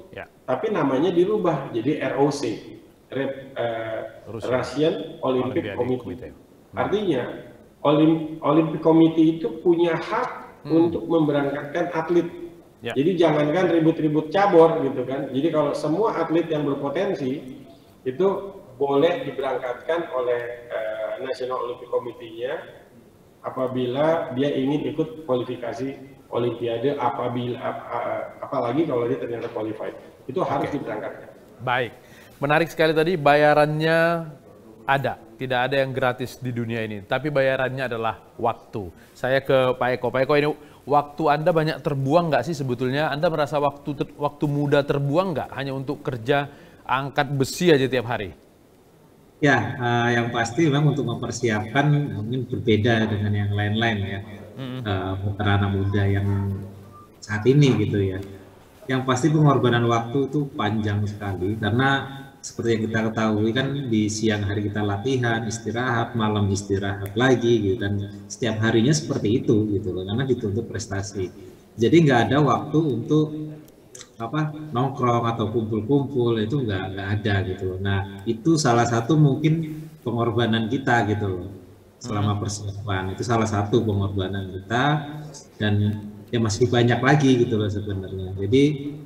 tapi namanya dirubah jadi R O C, Red, uh, Russian Olympic, Olympic Committee. Committee. Artinya Olim, Olympic Committee itu punya hak hmm. untuk memberangkatkan atlet. Ya. Jadi jangankan ribut-ribut cabur gitu kan. Jadi kalau semua atlet yang berpotensi itu boleh diberangkatkan oleh uh, National Olympic Committee-nya apabila dia ingin ikut kualifikasi Olimpiade, apabila ap, ap, apalagi kalau dia ternyata qualified, itu harus okay. diberangkatkan. Baik, menarik sekali tadi, bayarannya ada, tidak ada yang gratis di dunia ini, tapi bayarannya adalah waktu. Saya ke Pak Eko, Pak Eko ini waktu Anda banyak terbuang nggak sih sebetulnya? Anda merasa waktu ter, waktu muda terbuang nggak hanya untuk kerja angkat besi aja tiap hari? Ya, uh, yang pasti memang untuk mempersiapkan mungkin berbeda dengan yang lain-lain ya. Mm-hmm. uh, anak muda yang saat ini gitu ya. Yang pasti pengorbanan waktu itu panjang sekali karena seperti yang kita ketahui kan di siang hari kita latihan, istirahat, malam istirahat lagi gitu, dan setiap harinya seperti itu gitu loh, karena dituntut prestasi. Jadi nggak ada waktu untuk apa nongkrong atau kumpul-kumpul, itu nggak nggak ada gitu loh. Nah itu salah satu mungkin pengorbanan kita gitu loh selama persiapan, itu salah satu pengorbanan kita, dan ya masih banyak lagi gitu loh sebenarnya. Jadi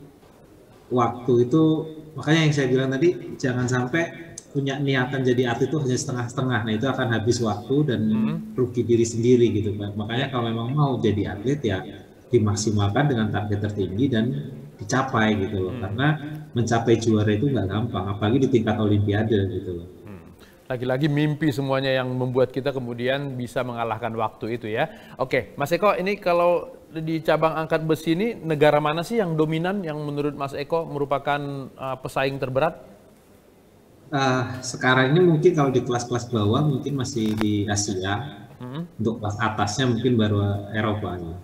waktu itu makanya yang saya bilang tadi, jangan sampai punya niatan jadi atlet itu hanya setengah-setengah. Nah itu akan habis waktu dan rugi diri sendiri gitu kan. Makanya kalau memang mau jadi atlet ya dimaksimalkan dengan target tertinggi dan dicapai gitu loh, hmm. karena mencapai juara itu nggak gampang, apalagi di tingkat olimpiade gitu loh. Hmm. Lagi-lagi mimpi semuanya yang membuat kita kemudian bisa mengalahkan waktu itu ya. Oke, Mas Eko, ini kalau di cabang angkat besi ini negara mana sih yang dominan, yang menurut Mas Eko merupakan uh, pesaing terberat? Uh, sekarang ini mungkin kalau di kelas-kelas bawah mungkin masih di Asia, hmm. untuk kelas atasnya mungkin baru Eropa ya.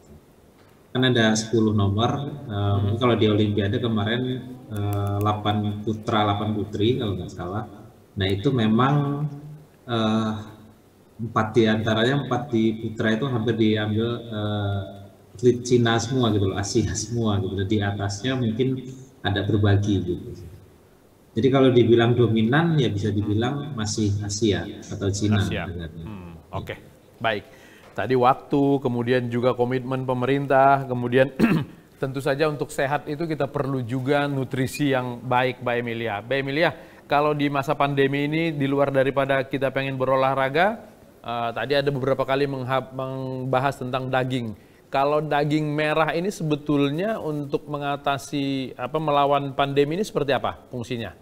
Kan ada sepuluh nomor, uh, hmm. kalau di Olimpiade kemarin uh, delapan putra, delapan putri kalau nggak salah. Nah itu memang uh, empat di antaranya, empat di putra itu hampir diambil uh, atlet Cina semua gitu loh, Asia semua gitu. Di atasnya mungkin ada berbagi gitu. Jadi kalau dibilang dominan ya bisa dibilang masih Asia atau Cina. Asia. Hmm, Oke, okay. Baik. Tadi waktu, kemudian juga komitmen pemerintah, kemudian tentu saja untuk sehat itu kita perlu juga nutrisi yang baik, Mbak Emilia. Mbak Emilia, kalau di masa pandemi ini di luar daripada kita pengen berolahraga, uh, tadi ada beberapa kali membahas tentang daging. Kalau daging merah ini sebetulnya untuk mengatasi apa melawan pandemi ini seperti apa fungsinya?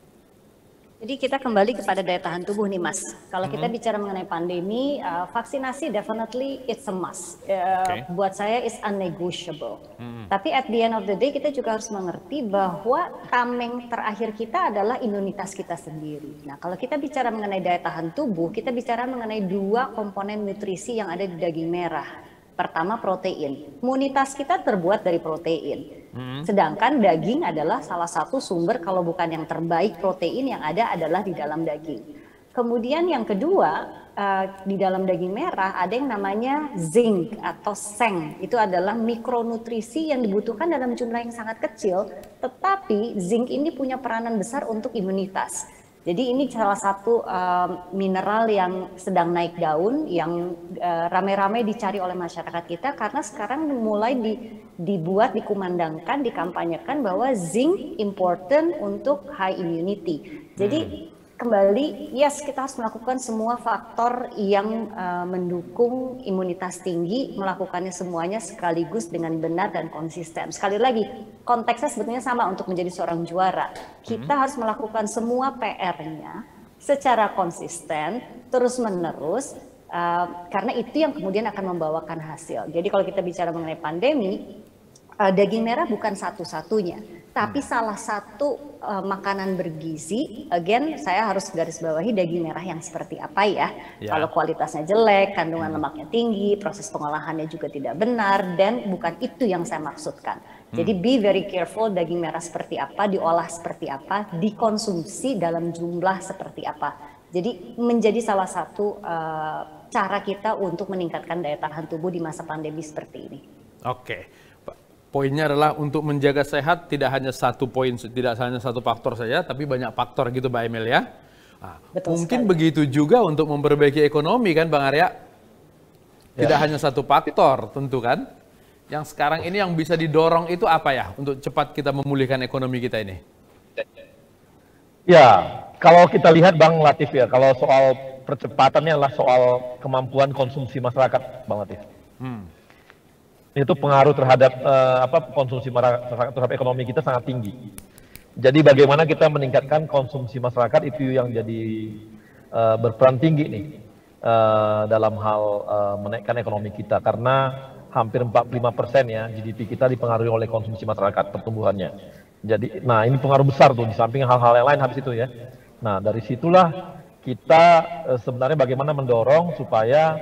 Jadi kita kembali kepada daya tahan tubuh nih Mas. Kalau kita bicara mengenai pandemi, uh, vaksinasi definitely it's a must. Uh, okay. Buat saya it's unnegotiable. Hmm. Tapi at the end of the day kita juga harus mengerti bahwa tameng terakhir kita adalah imunitas kita sendiri. Nah kalau kita bicara mengenai daya tahan tubuh, kita bicara mengenai dua komponen nutrisi yang ada di daging merah. Pertama protein. Imunitas kita terbuat dari protein. Hmm. Sedangkan daging adalah salah satu sumber, kalau bukan yang terbaik, protein yang ada adalah di dalam daging. Kemudian yang kedua, uh, di dalam daging merah ada yang namanya zinc atau seng. Itu adalah mikronutrisi yang dibutuhkan dalam jumlah yang sangat kecil, tetapi zinc ini punya peranan besar untuk imunitas. Jadi ini salah satu uh, mineral yang sedang naik daun, yang uh, rame-rame dicari oleh masyarakat kita, karena sekarang mulai di, dibuat, dikumandangkan, dikampanyekan bahwa zinc important untuk high immunity. Jadi hmm. kembali, yes kita harus melakukan semua faktor yang uh, mendukung imunitas tinggi, melakukannya semuanya sekaligus dengan benar dan konsisten. Sekali lagi, konteksnya sebetulnya sama untuk menjadi seorang juara. Kita hmm. harus melakukan semua P R-nya secara konsisten, terus-menerus, uh, karena itu yang kemudian akan membawakan hasil. Jadi kalau kita bicara mengenai pandemi, uh, daging merah bukan satu-satunya, tapi salah satu uh, makanan bergizi. Again, saya harus garis bawahi daging merah yang seperti apa ya. ya. Kalau kualitasnya jelek, kandungan hmm. lemaknya tinggi, proses pengolahannya juga tidak benar, dan bukan itu yang saya maksudkan. Hmm. Jadi be very careful daging merah seperti apa, diolah seperti apa, dikonsumsi dalam jumlah seperti apa. Jadi menjadi salah satu uh, cara kita untuk meningkatkan daya tahan tubuh di masa pandemi seperti ini. Oke. poinnya adalah untuk menjaga sehat tidak hanya satu poin, tidak hanya satu faktor saja, tapi banyak faktor gitu Mbak Emil ya. Nah, mungkin sekali. Begitu juga untuk memperbaiki ekonomi kan Bang Arya? Tidak ya. Hanya satu faktor tentu kan? Yang sekarang ini yang bisa didorong itu apa ya untuk cepat kita memulihkan ekonomi kita ini? Ya, kalau kita lihat Bang Latif ya, kalau soal percepatannya adalah soal kemampuan konsumsi masyarakat Bang Latif. Hmm. Itu pengaruh terhadap uh, apa konsumsi masyarakat terhadap ekonomi kita sangat tinggi. Jadi bagaimana kita meningkatkan konsumsi masyarakat itu yang jadi uh, berperan tinggi nih uh, dalam hal uh, menaikkan ekonomi kita, karena hampir empat puluh lima persen ya G D P kita dipengaruhi oleh konsumsi masyarakat pertumbuhannya. Jadi, nah ini pengaruh besar tuh di samping hal-hal yang lain habis itu ya. Nah dari situlah kita uh, sebenarnya bagaimana mendorong supaya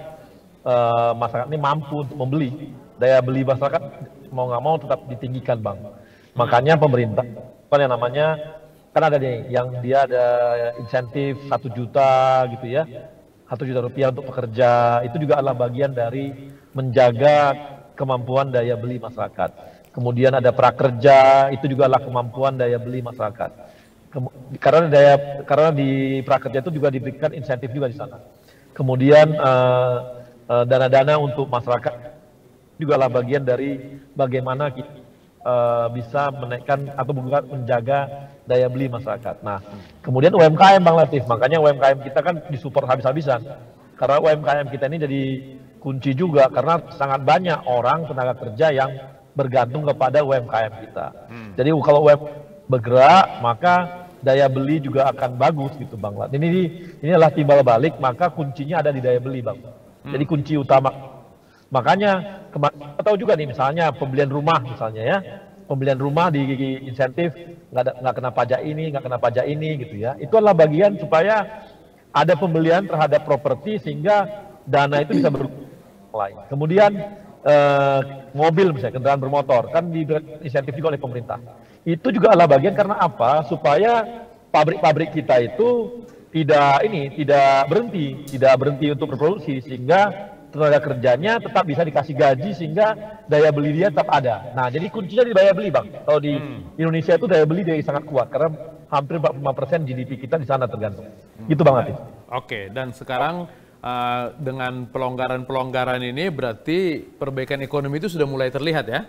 uh, masyarakat ini mampu untuk membeli. Daya beli masyarakat mau nggak mau tetap ditinggikan Bang. Makanya pemerintah kan yang namanya kan ada nih yang dia ada insentif satu juta gitu ya, satu juta rupiah untuk pekerja, itu juga adalah bagian dari menjaga kemampuan daya beli masyarakat. Kemudian ada prakerja, itu juga adalah kemampuan daya beli masyarakat. Kem karena daya karena di prakerja itu juga diberikan insentif juga di sana. Kemudian dana-dana uh, uh, untuk masyarakat juga adalah bagian dari bagaimana kita uh, bisa menaikkan atau menjaga daya beli masyarakat. Nah, kemudian U M K M Bang Latif, makanya U M K M kita kan disupport habis-habisan. Karena U M K M kita ini jadi kunci juga, karena sangat banyak orang tenaga kerja yang bergantung kepada U M K M kita. Hmm. Jadi kalau U M K M bergerak, maka daya beli juga akan bagus gitu Bang Latif. Ini, ini adalah timbal balik, maka kuncinya ada di daya beli Bang. Hmm. Jadi kunci utama. Makanya kita tahu juga nih misalnya pembelian rumah misalnya ya, pembelian rumah di, di insentif nggak nggak kena pajak ini, nggak kena pajak ini gitu ya. Itu adalah bagian supaya ada pembelian terhadap properti sehingga dana itu bisa berlain. Kemudian eh, mobil misalnya kendaraan bermotor kan di insentif juga oleh pemerintah. Itu juga adalah bagian karena apa? Supaya pabrik-pabrik kita itu tidak ini tidak berhenti, tidak berhenti untuk berproduksi sehingga tenaga kerjanya tetap bisa dikasih gaji sehingga daya beli dia tetap ada. Nah, jadi kuncinya di daya beli Bang. Kalau di hmm. Indonesia itu daya beli dia sangat kuat karena hampir empat puluh lima persen G D P kita di sana tergantung. Hmm. Gitu Bang Latif. Oke, dan sekarang uh, dengan pelonggaran-pelonggaran ini berarti perbaikan ekonomi itu sudah mulai terlihat ya?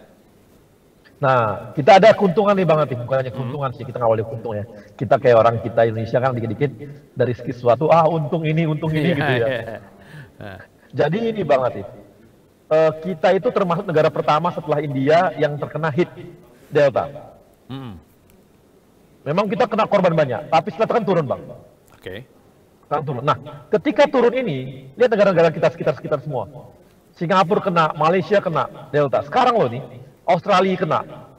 Nah, kita ada keuntungan nih Bang Latif, bukannya keuntungan hmm. sih, kita nggak boleh untung ya. Kita kayak orang kita Indonesia kan dikit-dikit dari segi sesuatu, ah untung ini, untung ini gitu ya. Nah. Jadi ini Bang Latif, uh, kita itu termasuk negara pertama setelah India yang terkena hit Delta. Mm. Memang kita kena korban banyak, tapi setelah kan turun Bang. Oke. Okay. Kan turun. Nah, ketika turun ini, lihat negara-negara kita sekitar-sekitar semua. Singapura kena, Malaysia kena Delta. Sekarang loh nih, Australia kena,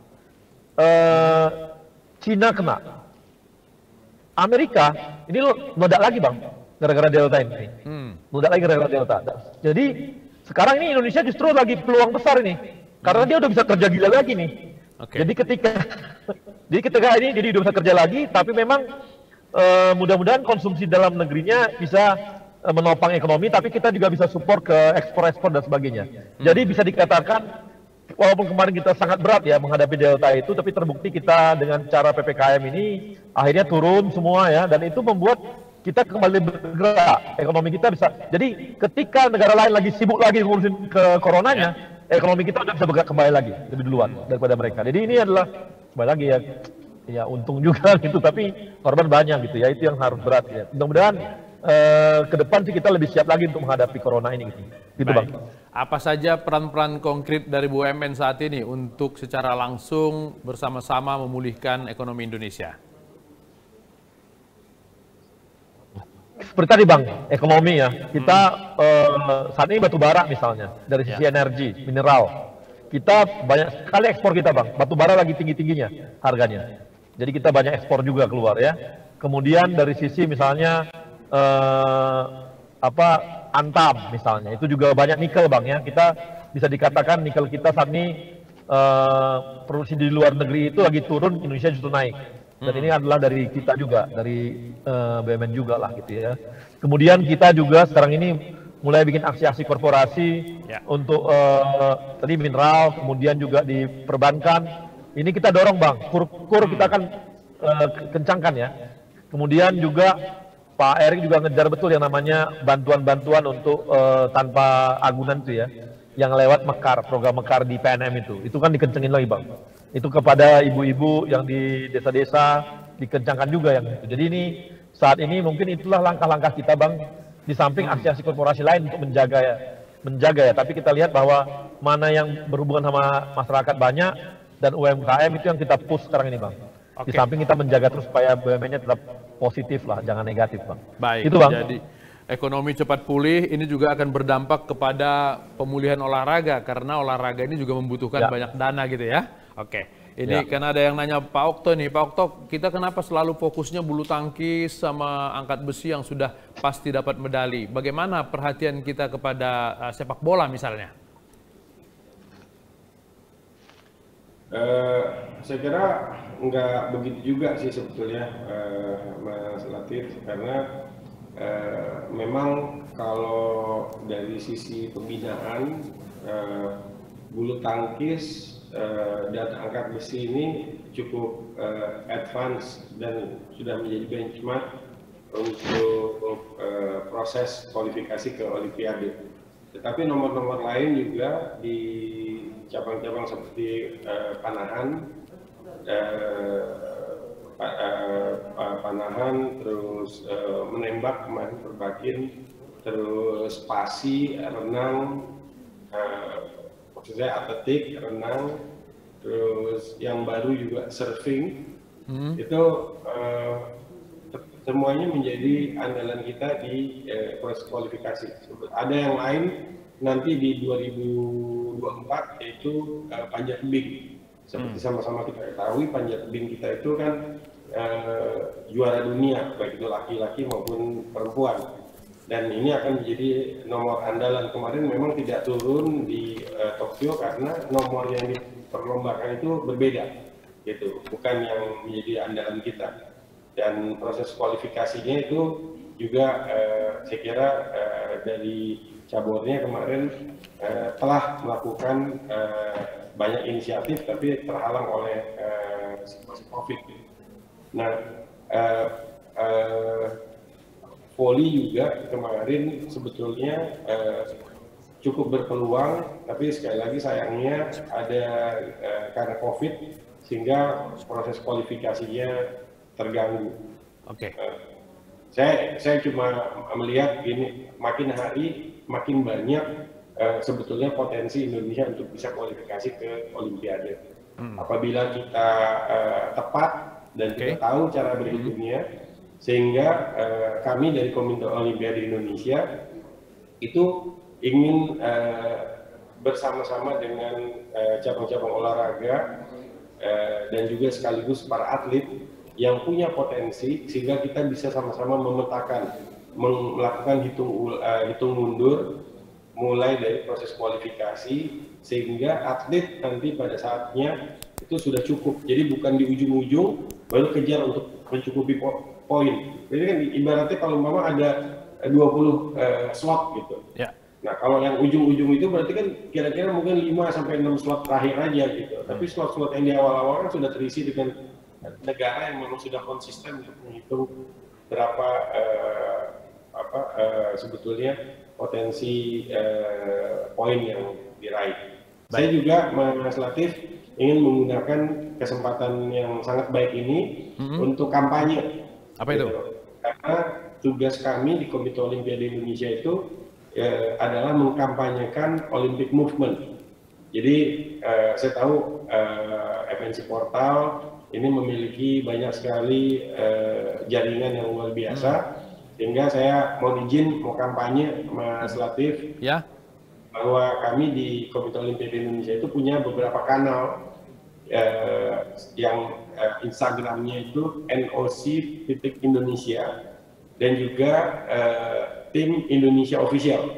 uh, Cina kena, Amerika ini lo meledak lagi Bang. Gara-gara Delta ini, hmm. udah lagi gara-gara Delta. Jadi sekarang ini Indonesia justru lagi peluang besar ini, karena dia udah bisa kerja gila lagi nih. Okay. Jadi ketika, jadi ketika ini jadi udah bisa kerja lagi, tapi memang uh, mudah-mudahan konsumsi dalam negerinya bisa uh, menopang ekonomi, tapi kita juga bisa support ke ekspor-ekspor dan sebagainya. Hmm. Jadi bisa dikatakan walaupun kemarin kita sangat berat ya menghadapi Delta itu, tapi terbukti kita dengan cara P P K M ini akhirnya turun semua ya, dan itu membuat kita kembali bergerak, ekonomi kita bisa. Jadi ketika negara lain lagi sibuk lagi ngurusin ke coronanya, ekonomi kita udah bisa bergerak kembali lagi lebih duluan daripada mereka. Jadi ini adalah kembali lagi ya, ya untung juga gitu, tapi korban banyak gitu ya, itu yang harus berat ya. Mudah-mudahan eh, ke depan sih kita lebih siap lagi untuk menghadapi corona ini gitu. Gitu Bang. Apa saja peran-peran konkret dari B U M N saat ini untuk secara langsung bersama-sama memulihkan ekonomi Indonesia? Seperti tadi Bang, ekonomi ya, kita hmm. uh, saat ini batu bara misalnya, dari sisi ya. energi, mineral, kita banyak sekali ekspor kita Bang, batu bara lagi tinggi-tingginya harganya, jadi kita banyak ekspor juga keluar ya. Kemudian dari sisi misalnya, uh, apa, antam misalnya, itu juga banyak nikel Bang ya, kita bisa dikatakan nikel kita saat ini, uh, produksi di luar negeri itu lagi turun, Indonesia justru naik. Dan ini adalah dari kita juga, dari uh, B U M N juga lah gitu ya. Kemudian kita juga sekarang ini mulai bikin aksi-aksi korporasi ya. Untuk uh, tadi mineral, kemudian juga di perbankan. Ini kita dorong Bang, kur, kur kita akan uh, kencangkan ya. Kemudian juga Pak Erik juga ngejar betul yang namanya bantuan-bantuan untuk uh, tanpa agunan itu ya, yang lewat Mekar, program Mekar di P N M itu. Itu kan dikencengin lagi Bang. Itu kepada ibu-ibu yang di desa-desa dikencangkan juga yang itu. Jadi ini saat ini mungkin itulah langkah-langkah kita Bang, di samping aksi-aksi korporasi lain untuk menjaga ya, menjaga ya. Tapi kita lihat bahwa mana yang berhubungan sama masyarakat banyak dan U M K M itu yang kita push sekarang ini Bang. Oke. Di samping kita menjaga terus supaya B U M N-nya tetap positif lah, jangan negatif Bang. Baik, itu Bang. Jadi ekonomi cepat pulih ini juga akan berdampak kepada pemulihan olahraga karena olahraga ini juga membutuhkan ya. banyak dana gitu ya. Oke, ini ya. Karena ada yang nanya Pak Okto nih, Pak Okto kita kenapa selalu fokusnya bulu tangkis sama angkat besi yang sudah pasti dapat medali? Bagaimana perhatian kita kepada uh, sepak bola misalnya? Uh, saya kira nggak begitu juga sih sebetulnya uh, Mas Latif, karena uh, memang kalau dari sisi pembinaan uh, bulu tangkis uh, dan angkat besi ini cukup uh, advance dan sudah menjadi benchmark untuk uh, proses kualifikasi ke Olimpiade. Tetapi nomor-nomor lain juga di cabang-cabang seperti uh, panahan, uh, uh, uh, panahan, terus uh, menembak, kemarin perbakin, terus pasi, renang, uh, maksudnya atletik, renang, terus yang baru juga surfing, hmm. itu uh, semuanya menjadi andalan kita di uh, proses kualifikasi. Ada yang lain nanti di dua ribu dua puluh empat yaitu uh, panjat tebing. Seperti sama-sama kita ketahui, panjat tebing kita itu kan uh, juara dunia, baik itu laki-laki maupun perempuan. Dan ini akan menjadi nomor andalan. Kemarin memang tidak turun di uh, Tokyo karena nomor yang diperlombakan itu berbeda, gitu, bukan yang menjadi andalan kita. Dan proses kualifikasinya itu juga uh, saya kira uh, dari cabornya kemarin uh, telah melakukan uh, banyak inisiatif tapi terhalang oleh uh, situasi COVID. Nah, uh, uh, voli juga kemarin sebetulnya uh, cukup berpeluang, tapi sekali lagi sayangnya ada uh, karena COVID sehingga proses kualifikasinya terganggu. Oke. Okay. Uh, saya saya cuma melihat ini makin hari makin banyak uh, sebetulnya potensi Indonesia untuk bisa kualifikasi ke Olimpiade. Hmm. Apabila kita uh, tepat dan okay. kita tahu cara berhitungnya, hmm. sehingga uh, kami dari Komite Olimpiade Indonesia itu ingin uh, bersama-sama dengan cabang-cabang uh, olahraga uh, dan juga sekaligus para atlet yang punya potensi sehingga kita bisa sama-sama memetakan, melakukan hitung uh, hitung mundur mulai dari proses kualifikasi sehingga atlet nanti pada saatnya itu sudah cukup. Jadi bukan di ujung-ujung baru kejar untuk mencukupi po poin. Jadi kan ibaratnya kalau mama ada dua puluh uh, slot gitu. Ya. Nah kalau yang ujung-ujung itu berarti kan kira-kira mungkin lima sampai enam slot terakhir aja gitu. Hmm. Tapi slot-slot yang di awal-awal kan sudah terisi dengan negara yang memang sudah konsisten untuk menghitung berapa uh, apa uh, sebetulnya potensi uh, poin yang diraih. Baik. Saya juga Mas Latif ingin menggunakan kesempatan yang sangat baik ini mm-hmm. untuk kampanye. Apa itu? Gitu. Karena tugas kami di Komite Olimpiade Indonesia itu uh, adalah mengkampanyekan Olympic Movement. Jadi uh, saya tahu uh, F N C Portal ini memiliki banyak sekali uh, jaringan yang luar biasa, hmm. sehingga saya mau izin, mau kampanye Mas Latif, ya. Bahwa kami di Komite Olimpiade Indonesia itu punya beberapa kanal uh, yang uh, Instagramnya itu N O C titik Indonesia dan juga uh, tim Indonesia Official.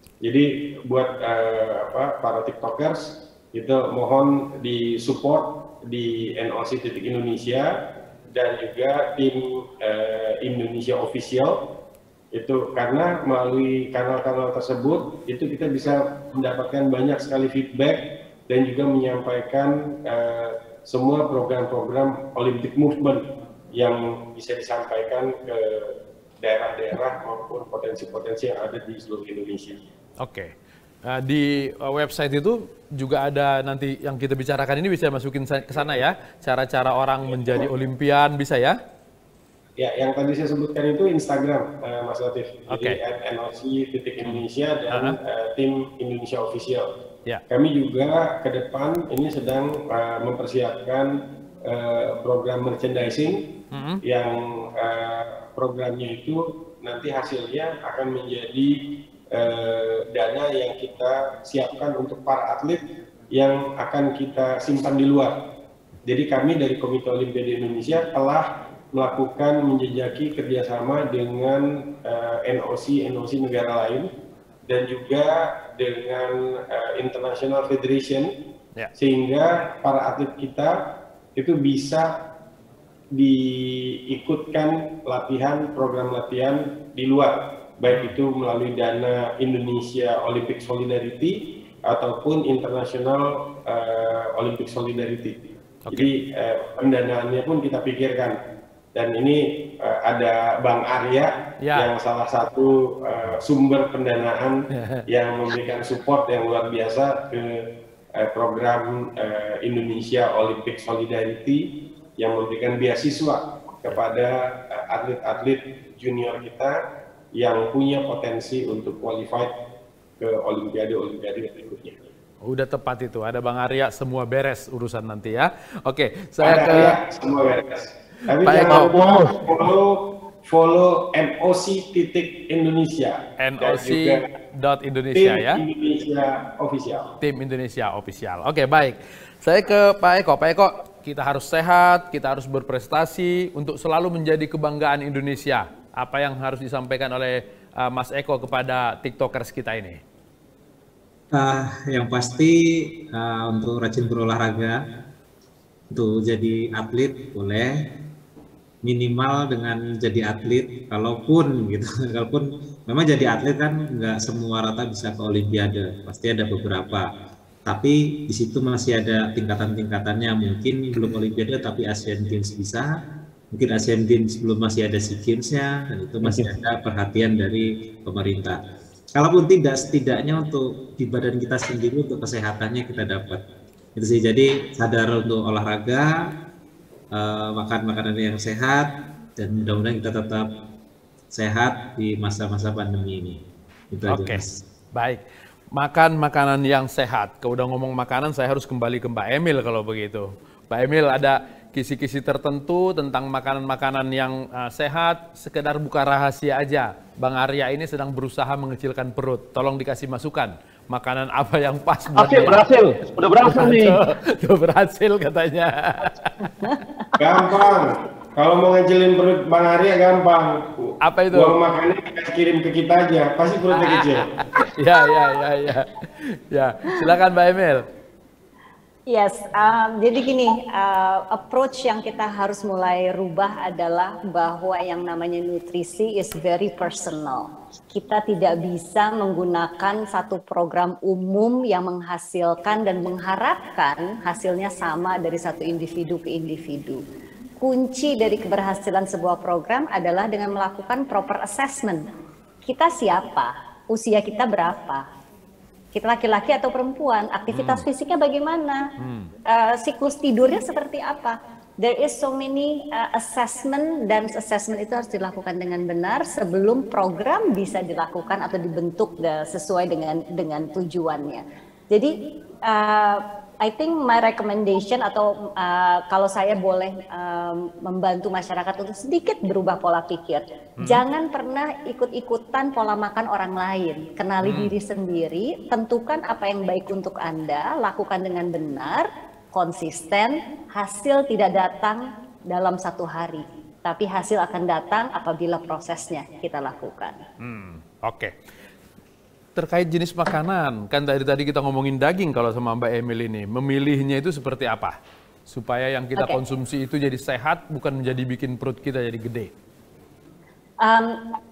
Jadi buat uh, apa, para tiktokers itu mohon disupport di N O C titik Indonesia dan juga tim uh, Indonesia Official Itu karena melalui kanal-kanal tersebut itu kita bisa mendapatkan banyak sekali feedback dan juga menyampaikan uh, semua program-program Olympic Movement yang bisa disampaikan ke daerah-daerah maupun potensi-potensi yang ada di seluruh Indonesia. Oke, uh, di uh, website itu juga ada nanti yang kita bicarakan ini bisa masukin ke sana ya, cara-cara orang menjadi Olimpian bisa ya? Ya, yang tadi saya sebutkan itu Instagram, uh, Mas Latif. Jadi okay. at N O C titik Indonesia dan uh-huh. uh, tim Indonesia Official. Ya. Kami juga ke depan ini sedang uh, mempersiapkan uh, program merchandising uh-huh. yang uh, programnya itu nanti hasilnya akan menjadi uh, dana yang kita siapkan untuk para atlet yang akan kita simpan di luar. Jadi kami dari Komite Olimpiade Indonesia telah melakukan menjejaki kerjasama dengan uh, N O C N O C negara lain dan juga dengan uh, International Federation yeah. sehingga para atlet kita itu bisa diikutkan latihan program latihan di luar, baik itu melalui dana Indonesia Olympic Solidarity ataupun International uh, Olympic Solidarity. Okay. Jadi uh, pendanaannya pun kita pikirkan. Dan ini uh, ada Bang Arya ya. yang salah satu uh, sumber pendanaan yang memberikan support yang luar biasa ke uh, program uh, Indonesia Olympic Solidarity yang memberikan beasiswa kepada uh, atlet-atlet junior kita yang punya potensi untuk qualified ke Olimpiade-Olimpiade berikutnya. Udah tepat itu, ada Bang Arya, semua beres urusan nanti ya. Oke, saya ada ke Arya, semua beres. Tapi Pak jangan Eko. lupa follow, follow N O C titik Indonesia. N O C dot Indonesia ya. Tim Indonesia Official. Tim Indonesia Official. Oke, baik. Saya ke Pak Eko. Pak Eko, kita harus sehat, kita harus berprestasi untuk selalu menjadi kebanggaan Indonesia. Apa yang harus disampaikan oleh uh, Mas Eko kepada TikTokers kita ini? Uh, yang pasti uh, untuk rajin berolahraga, untuk jadi atlet boleh. Minimal dengan jadi atlet, kalaupun gitu, kalaupun memang jadi atlet kan nggak semua rata bisa ke Olimpiade, pasti ada beberapa. Tapi di situ masih ada tingkatan-tingkatannya, mungkin belum Olimpiade tapi Asian Games bisa, mungkin Asian Games belum masih ada SEA Games-nya, dan itu masih ada perhatian dari pemerintah. Kalaupun tidak, setidaknya untuk di badan kita sendiri untuk kesehatannya kita dapat. Itu sih, jadi sadar untuk olahraga. Uh, makan makanan yang sehat dan mudah-mudahan kita tetap sehat di masa-masa pandemi ini. Itu aja. Oke, baik. Makan makanan yang sehat. Kalau udah ngomong makanan, saya harus kembali ke Mbak Emil kalau begitu. Mbak Emil, ada kisi-kisi tertentu tentang makanan-makanan yang uh, sehat. Sekedar buka rahasia aja. Bang Arya ini sedang berusaha mengecilkan perut. Tolong dikasih masukan. Makanan apa yang pas buat Oke, berhasil. Udah berhasil nih. Tuh berhasil katanya. Gampang. Kalau mau ngecilin perut Bang Arya gampang. Apa itu? Uang makannya kita kirim ke kita aja. Pasti perutnya kecil. Ya, ya, ya, ya. Ya, silakan Mbak Emil. Yes, um, jadi gini, uh, approach yang kita harus mulai rubah adalah bahwa yang namanya nutrisi is very personal. Kita tidak bisa menggunakan satu program umum yang menghasilkan dan mengharapkan hasilnya sama dari satu individu ke individu. Kunci dari keberhasilan sebuah program adalah dengan melakukan proper assessment. Kita siapa? Usia kita berapa? Kita laki-laki atau perempuan, aktivitas hmm. fisiknya bagaimana, hmm. uh, siklus tidurnya seperti apa. There is so many uh, assessment, dan assessment itu harus dilakukan dengan benar sebelum program bisa dilakukan atau dibentuk uh, sesuai dengan dengan tujuannya. Jadi uh, I think my recommendation atau uh, kalau saya boleh um, membantu masyarakat untuk sedikit berubah pola pikir, hmm. jangan pernah ikut-ikutan pola makan orang lain. Kenali hmm. diri sendiri, tentukan apa yang baik untuk Anda, lakukan dengan benar, konsisten. Hasil tidak datang dalam satu hari, tapi hasil akan datang apabila prosesnya kita lakukan. Hmm, Oke. Okay. Terkait jenis makanan, kan tadi tadi kita ngomongin daging kalau sama Mbak Emil ini, memilihnya itu seperti apa? Supaya yang kita okay. konsumsi itu jadi sehat, bukan menjadi bikin perut kita jadi gede. Um,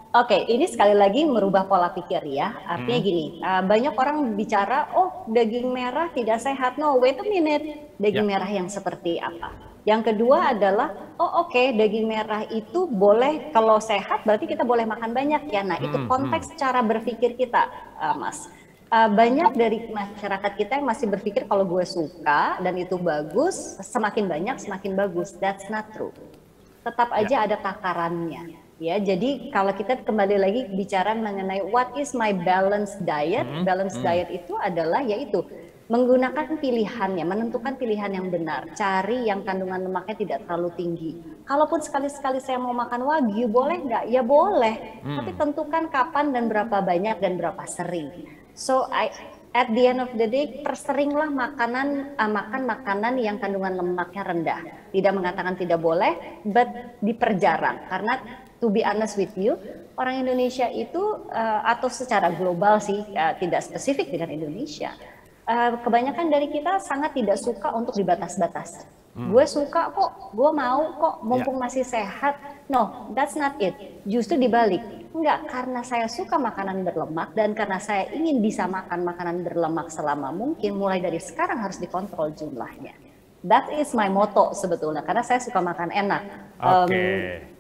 Oke, okay, ini sekali lagi merubah pola pikir ya. Artinya hmm. gini, uh, banyak orang bicara, oh daging merah tidak sehat. No, wait a minute, daging yeah. merah yang seperti apa? Yang kedua adalah, oh oke, okay, daging merah itu boleh, kalau sehat berarti kita boleh makan banyak ya. Nah, hmm. itu konteks hmm. cara berpikir kita, uh, Mas. Uh, banyak dari masyarakat kita yang masih berpikir kalau gue suka dan itu bagus, semakin banyak semakin bagus. That's not true. Tetap aja yeah. ada takarannya. Ya, jadi kalau kita kembali lagi bicara mengenai what is my balanced diet, hmm. balanced hmm. diet itu adalah yaitu menggunakan pilihannya, menentukan pilihan yang benar, cari yang kandungan lemaknya tidak terlalu tinggi. Kalaupun sekali-sekali saya mau makan wagyu, boleh nggak? Ya boleh, hmm. tapi tentukan kapan dan berapa banyak dan berapa sering. So I, at the end of the day, perseringlah makanan, uh, makan makanan yang kandungan lemaknya rendah. Tidak mengatakan tidak boleh, but diperjarang karena to be honest with you, orang Indonesia itu uh, atau secara global sih, uh, tidak spesifik dengan Indonesia, uh, kebanyakan dari kita sangat tidak suka untuk dibatas-batas. Hmm. Gue suka kok, gue mau kok, mumpung yeah. masih sehat. No, that's not it. Justru dibalik. Enggak, karena saya suka makanan berlemak dan karena saya ingin bisa makan makanan berlemak selama mungkin, mulai dari sekarang harus dikontrol jumlahnya. That is my motto sebetulnya, karena saya suka makan enak. Oke. Okay. Um,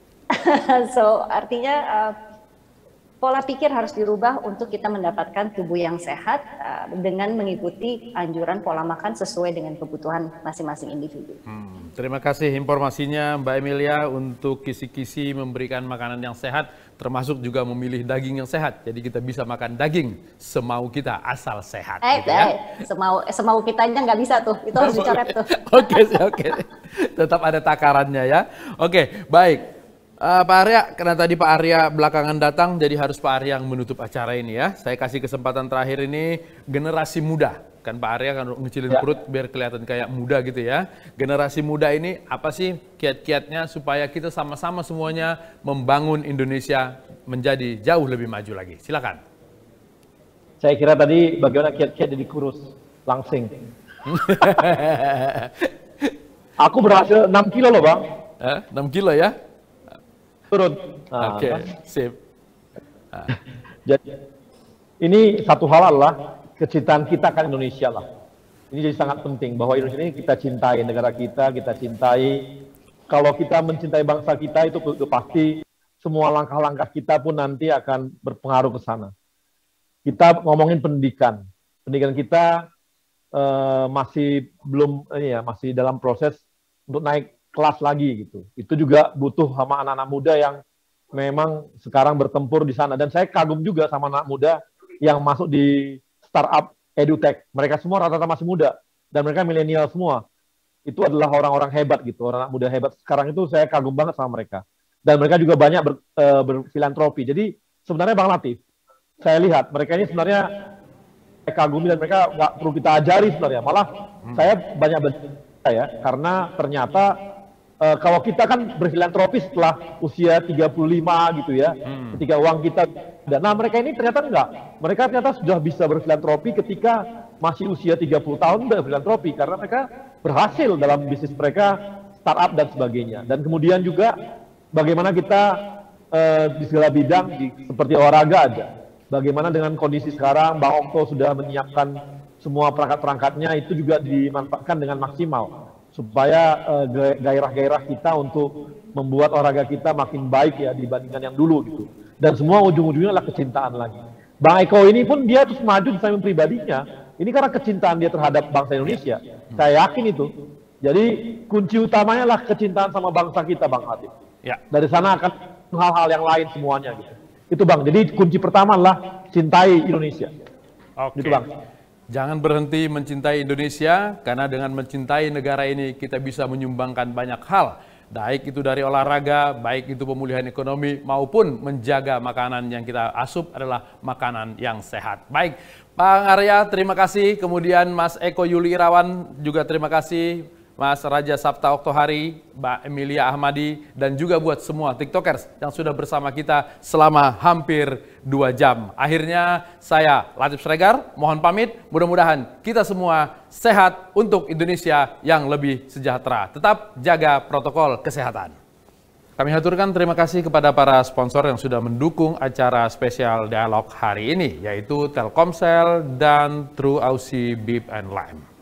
So artinya uh, pola pikir harus dirubah untuk kita mendapatkan tubuh yang sehat uh, dengan mengikuti anjuran pola makan sesuai dengan kebutuhan masing-masing individu. Hmm, terima kasih informasinya Mbak Emilia untuk kisi-kisi memberikan makanan yang sehat, termasuk juga memilih daging yang sehat. Jadi kita bisa makan daging semau kita asal sehat. Eh, gitu ya. eh semau semau kitanya nggak bisa tuh, itu harus dicoret tuh. Oke, oke, tetap ada takarannya ya. Oke, baik. Uh, Pak Arya, karena tadi Pak Arya belakangan datang, jadi harus Pak Arya yang menutup acara ini ya. Saya kasih kesempatan terakhir ini generasi muda. Kan Pak Arya kan ngecilin ya. perut biar kelihatan kayak muda gitu ya. Generasi muda ini apa sih kiat-kiatnya supaya kita sama-sama semuanya membangun Indonesia menjadi jauh lebih maju lagi. Silakan. Saya kira tadi bagaimana kiat-kiat jadi kurus langsing. Aku berhasil enam kilo loh Bang. Eh, enam kilo ya? Turun. Nah, Oke, okay, sip. Nah. Jadi ini satu hal adalah kecintaan kita kan Indonesia lah. Ini jadi sangat penting bahwa Indonesia ini kita cintai negara kita, kita cintai. Kalau kita mencintai bangsa kita itu, itu pasti semua langkah-langkah kita pun nanti akan berpengaruh ke sana. Kita ngomongin pendidikan, pendidikan kita uh, masih belum ini ya, masih dalam proses untuk naik kelas lagi gitu. Itu juga butuh sama anak-anak muda yang memang sekarang bertempur di sana. Dan saya kagum juga sama anak muda yang masuk di startup edutech. Mereka semua rata-rata masih muda dan mereka milenial semua. Itu adalah orang-orang hebat gitu, orang anak muda hebat. Sekarang itu saya kagum banget sama mereka. Dan mereka juga banyak ber, e, berfilantropi. Jadi sebenarnya Bang Latif, saya lihat mereka ini sebenarnya saya kagumi dan mereka nggak perlu kita ajari sebenarnya. Malah hmm. saya banyak belajar ya, karena ternyata Uh, kalau kita kan berfilantropi setelah usia tiga puluh lima gitu ya, hmm. ketika uang kita, nah mereka ini ternyata enggak, mereka ternyata sudah bisa berfilantropi ketika masih usia tiga puluh tahun berfilantropi, karena mereka berhasil dalam bisnis mereka, startup dan sebagainya. Dan kemudian juga bagaimana kita uh, di segala bidang, di, seperti olahraga aja, bagaimana dengan kondisi sekarang, Bang Okto sudah menyiapkan semua perangkat-perangkatnya, itu juga dimanfaatkan dengan maksimal. Supaya uh, gairah-gairah kita untuk membuat olahraga kita makin baik ya dibandingkan yang dulu gitu. Dan semua ujung-ujungnya adalah kecintaan lagi. Bang Eko ini pun dia terus maju di samping pribadinya. Ini karena kecintaan dia terhadap bangsa Indonesia. Saya yakin itu. Jadi kunci utamanya adalah kecintaan sama bangsa kita, Bang Latif. Ya. Dari sana akan hal-hal yang lain semuanya gitu. Itu Bang. Jadi kunci pertama adalah cintai Indonesia. Oke. Gitu Bang. Jangan berhenti mencintai Indonesia, karena dengan mencintai negara ini kita bisa menyumbangkan banyak hal. Baik itu dari olahraga, baik itu pemulihan ekonomi, maupun menjaga makanan yang kita asup adalah makanan yang sehat. Baik, Pak Arya terima kasih, kemudian Mas Eko Yuli Irawan juga terima kasih, Mas Raja Sabta Oktohari, Mbak Emilia Ahmadi, dan juga buat semua TikTokers yang sudah bersama kita selama hampir dua jam. Akhirnya saya Latif Sregar, mohon pamit, mudah-mudahan kita semua sehat untuk Indonesia yang lebih sejahtera. Tetap jaga protokol kesehatan. Kami haturkan terima kasih kepada para sponsor yang sudah mendukung acara spesial dialog hari ini, yaitu Telkomsel dan True Aussie Beef and Lime.